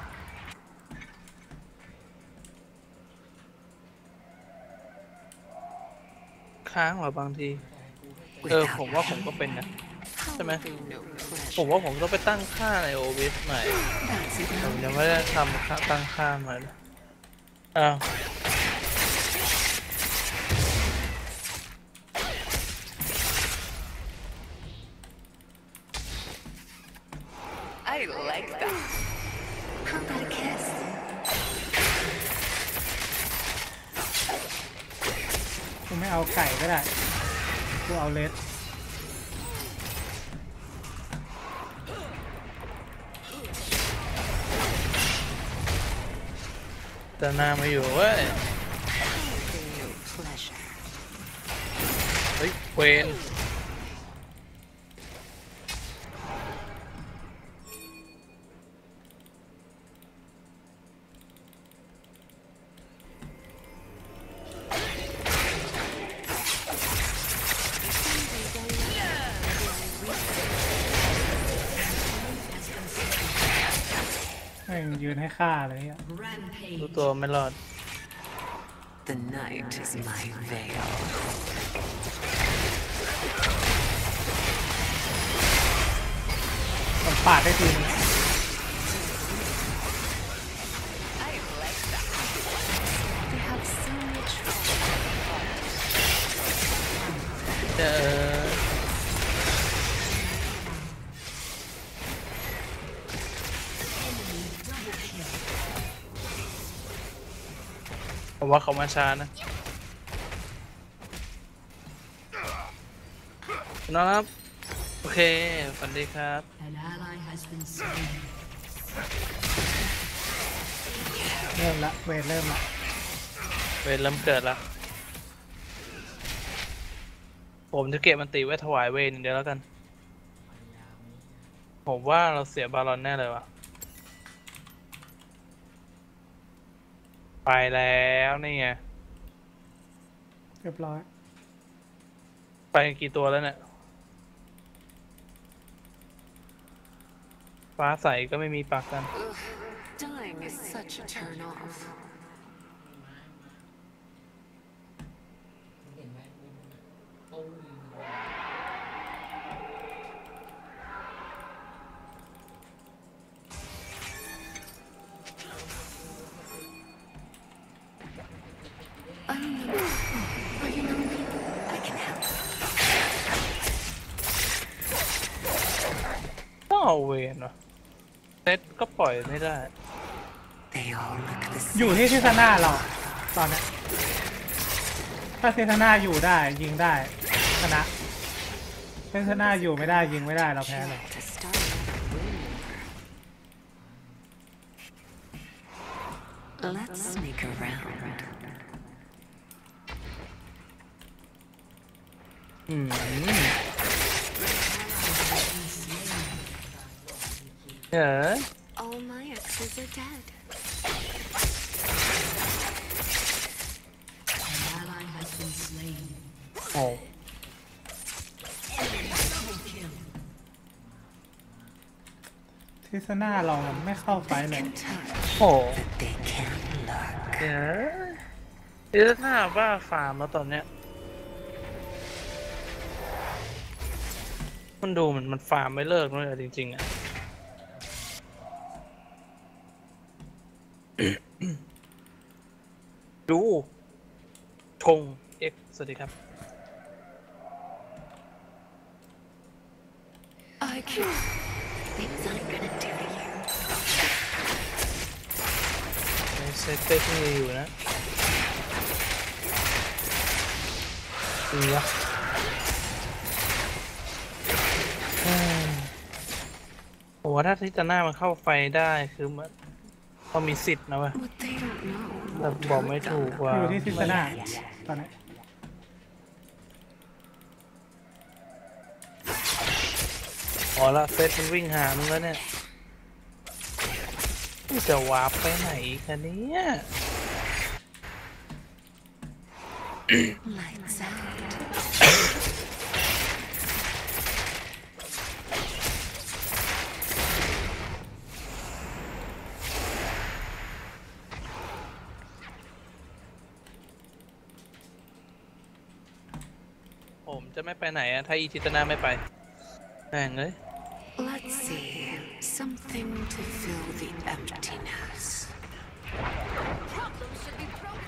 ค้างเหรอบางที ผมว่าผมก็เป็นนะ ใช่ไหม ผมว่าผมต้องไปตั้งค่าใน OBS ใหม่ ผมยังไม่ได้ทำค่าตั้งค่าใหม่เลยอ้าว I like that. How about a kiss? กูไม่เอาไก่ก็ได้กูเอาเลสแต่หน้าไม่อยู่เว้ย No pleasure. เฮ้ยเวนแม่งยืนให้ฆ่าเลยอ่ะรู้ตัวไม่รอด The night is my veil. ผมปาดได้ทีนึง I like that. They have so much fun. ผมว่าเขามาช้านะน้องครับ โอเคสวัสดีครับ An ally has been slain. เริ่มละเวทเริ่มละเวรเริ่มเกิดแล้ว ผมจะเก็บมันตีไว้ถวายเวรอย่างเดียวแล้วกัน ผมว่าเราเสียบาลอนแน่เลยวะไปแล้วนี่ไงเรียบร้อยไปกี่ตัวแล้วเนี่ย ฟ้าใสก็ไม่มีปักกัน Ugh, dying is such a turn off. I don't know. Are you lonely? I can help. เซตก็ปล่อยไม่ได้ They all look the อยู่ same. ที่ทิศหน้าเราตอนนี้ถ้าทิศหน้าอยู่ได้ยิงได้ชนะทิศหน้าอยู่ไม่ได้ยิงไม่ได้เราแพ้เลย To start a war. Let's sneak around. All my exes are dead. An ally has been slain. โอ้ทิศหน้าเราไม่เข้าไฟเลยโห They can't look. เดี๋ยวหน้าบ้าฟาร์มแล้วตอนเนี้ยมันดูมันฟาร์มไม่เลิกเลยจริงๆอ่ะ ดูธง X สวัสดีครับ I can't. Things I'm gonna do to you. เซตเต้ที่มีอยู่นะดีวะโอ้ถ้าทิศหน้ามันเข้าไฟได้คือมันเขามีสิทธิ์นะเว้ย What they don't know. แต่บอกไม่ถูกว่าอยู่ที่ทิศหน้าตอนนี้อ๋อละเซตมันวิ่งหามึงแล้วเนี่ยมันจะวาร์ปไปไหนกันเนี่ย Lights out. ผมจะไม่ไปไหนอะถ้าอีทิตนาไม่ไปแม่งเลย Let's see. Something to fill the emptiness. Problems should be broken.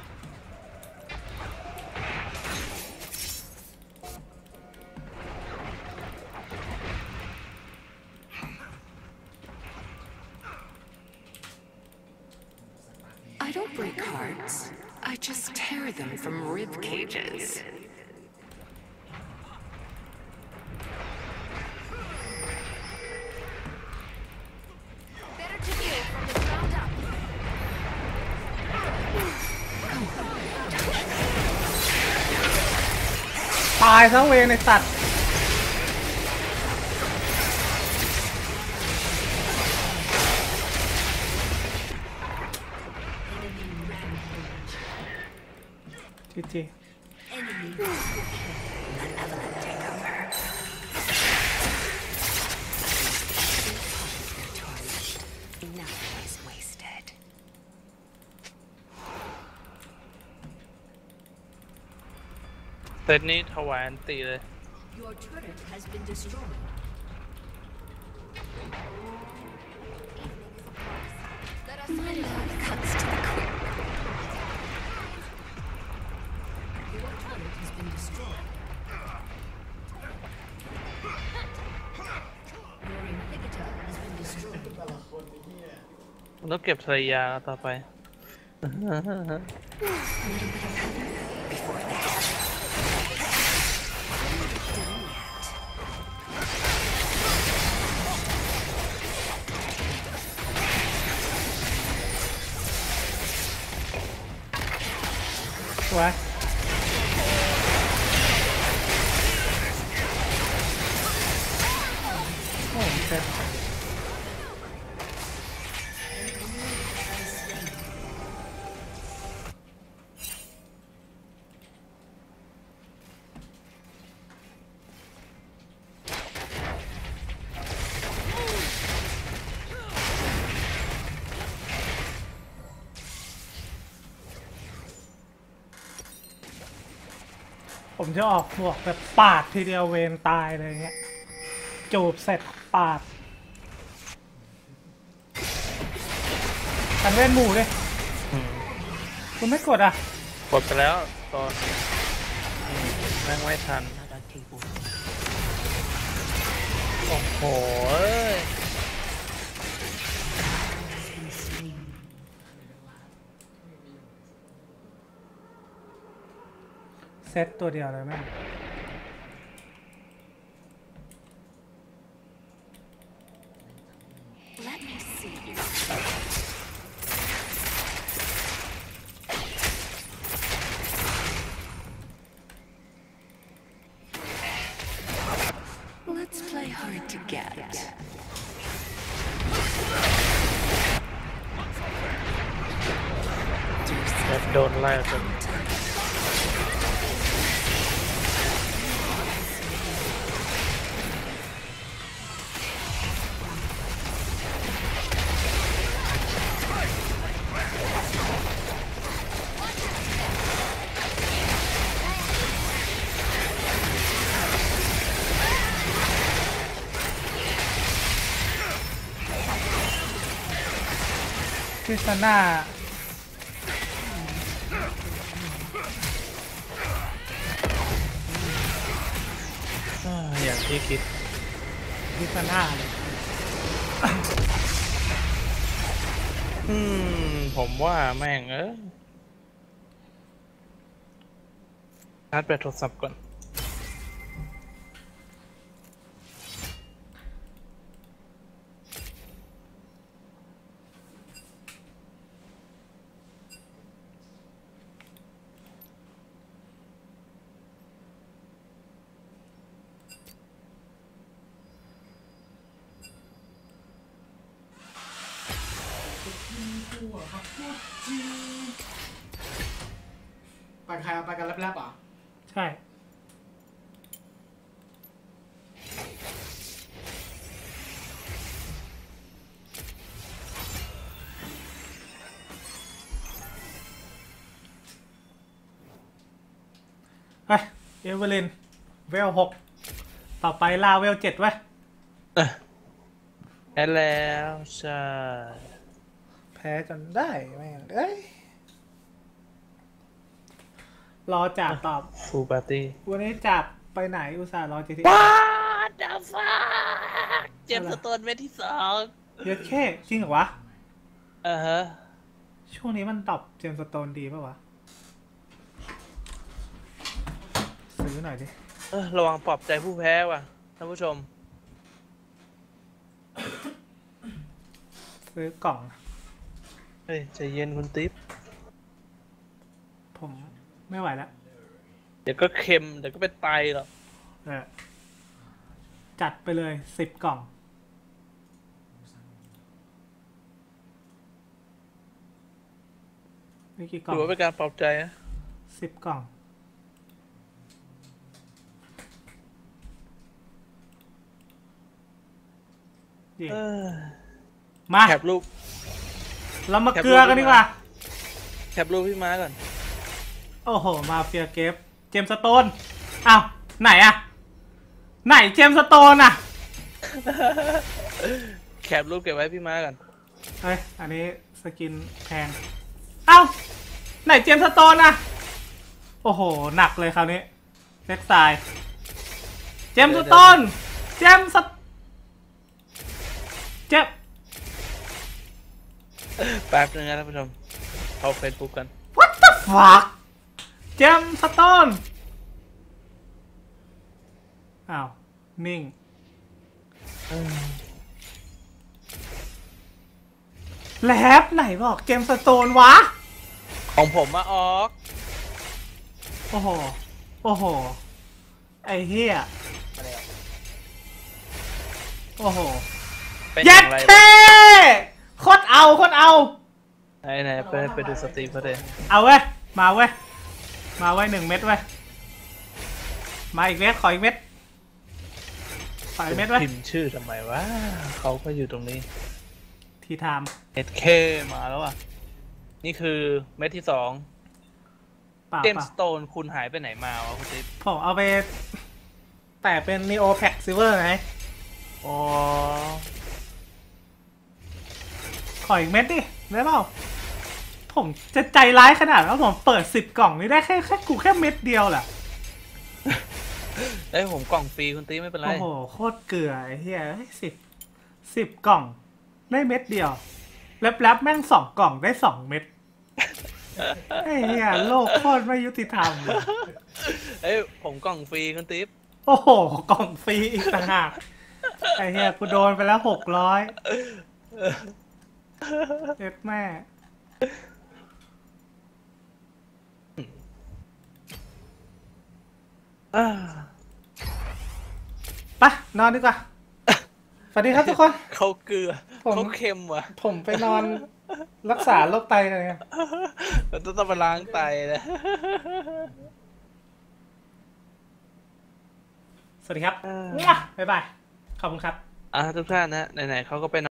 I don't break hearts. I just tear them from rib cages. Better to build from the ground up. ตายซะเวรในสัตว์ จีจี Nothing is wasted. เซตนี้ถวายอันตีเลย Your turret has been destroyed. Let us My love cuts to the quick. Your turret has been destroyed. Your inhibitor has been destroyed. มันต้องเก็บภรรยาต่อไปสวยโอ้เซ็ต ผมจะออกบวกแบบปาดทีเดียวเวนตายเลยเงี้ยจูบเสร็จปาดทันเล่นหมู่เลยคุณไม่กดอ่ะกดไปแล้วตอนแม่งไม่ทัน โอ้โหเซตตัวเดียวเลยแม่ง Let me see you. Let's play hard to get. แบบโดนไล่จนพิซซ่าอย่างที่คิดพิซซ่าเลยผมว่าแม่งชาร์จแบตโทรศัพท์ก่อนไปใครไปกันแลบๆอ่ะใช่ไปเอเวอร์ลินเวล6ต่อไปลาเวล7ไว้แอดแล้วใช่แพ้จนได้แม่งเอ้ยรอจับตอบฟูลปาร์ตี้วันนี้จับไปไหนอุตส่าห์รอ GT ว้าดาฟ้าเจ็บสโตนเม็ดที่2 เยอะแค่จริงเหรอวะฮะช่วงนี้มันตอบเจมสโตนดีป่ะวะ ซื้อหน่อยดิระวังปลอบใจผู้แพ้ว่ะท่านผู้ชมซื้อกล่องเฮ้ยใจเย็นคุณติ๊บผมไม่ไหวแล้วเดี๋ยวก็เค็มเดี๋ยวก็เป็นไตหรอกจัดไปเลย10 กล่อง นี่กี่กล่องถือว่าเป็นการปลอบใจนะ 10 กล่องมาแคปรูปเรามาเกลือกันดีกว่าแคปรูปพี่ม้าก่อนโอ้โห มาเฟียเกฟเจมสโตนอ้าวไหนอะไหนเจมสโตนอะแคปรูปเก็บไว้พี่ม้าก่อนเฮ้ย อันนี้สกินแพงเอ้าไหนเจมสโตนอะโอ้โห หนักเลยคราวนี้เซ็กไซด์เจมสโตนเจมสเจ็บแป๊บนึงนะท่านผู้ชมเข้าเฟซบุ๊กกัน What the fuck เจมสโตนอ้าวนิ่งแลบไหนบอกเจมสโตนวะของผมมาออกโอ้โห โอ้โห ไอ้เหี้ยโอ้โหเป็นอเย็ย่าดงไรเท่โคตรเอาโคตรเอาไหนไปดูสตรีมเขาเลยเอาเว้ย มาเว้ย มาไว้1 เม็ดเว้ย มาอีกเม็ดขออีกเม็ดขออีกเม็ดเว้ยพิมพ์ชื่อทำไมวะเขาก็อยู่ตรงนี้ทีไทม์ SK มาแล้วอ่ะ นี่คือเม็ดที่2 ป่าเจมป่าสโตนคุณหายไปไหนมาวะคุณติ๊บผมเอาไปแต่เป็น Neo Pack Silver ไงอ๋อขออีกเม็ดดิได้เปล่าผมจะใจร้ายขนาดว่าผมเปิด10 กล่องนี่ได้แค่กูแค่เม็ดเดียวแหละได้ผมกล่องฟรีคุณติ๊บไม่เป็นไรโอ้โห โคตรเกลือไอ้เหี้ย10 กล่องได้เม็ดเดียว แลบๆแม่ง2 กล่องได้2 เม็ดไอ้เหี้ยโลกโคตรไม่ยุติธรรมเลยเอ้ยผมกล่องฟรีคุณติ๊บโอ้โหกล่องฟรีอีกต่างหากไอ้เหี้ยกูโดนไปแล้ว600เจ็บแม่ไปนอนดีกว่าสวัสดีครับทุกคนเขาเกลือผมเขาเค็มว่ะผมไปนอนรักษาโรคไตเลยมันต้องไปล้างไตนะสวัสดีครับ บ๊ายบาย ขอบคุณครับทุกท่านนะไหนๆเขาก็ไป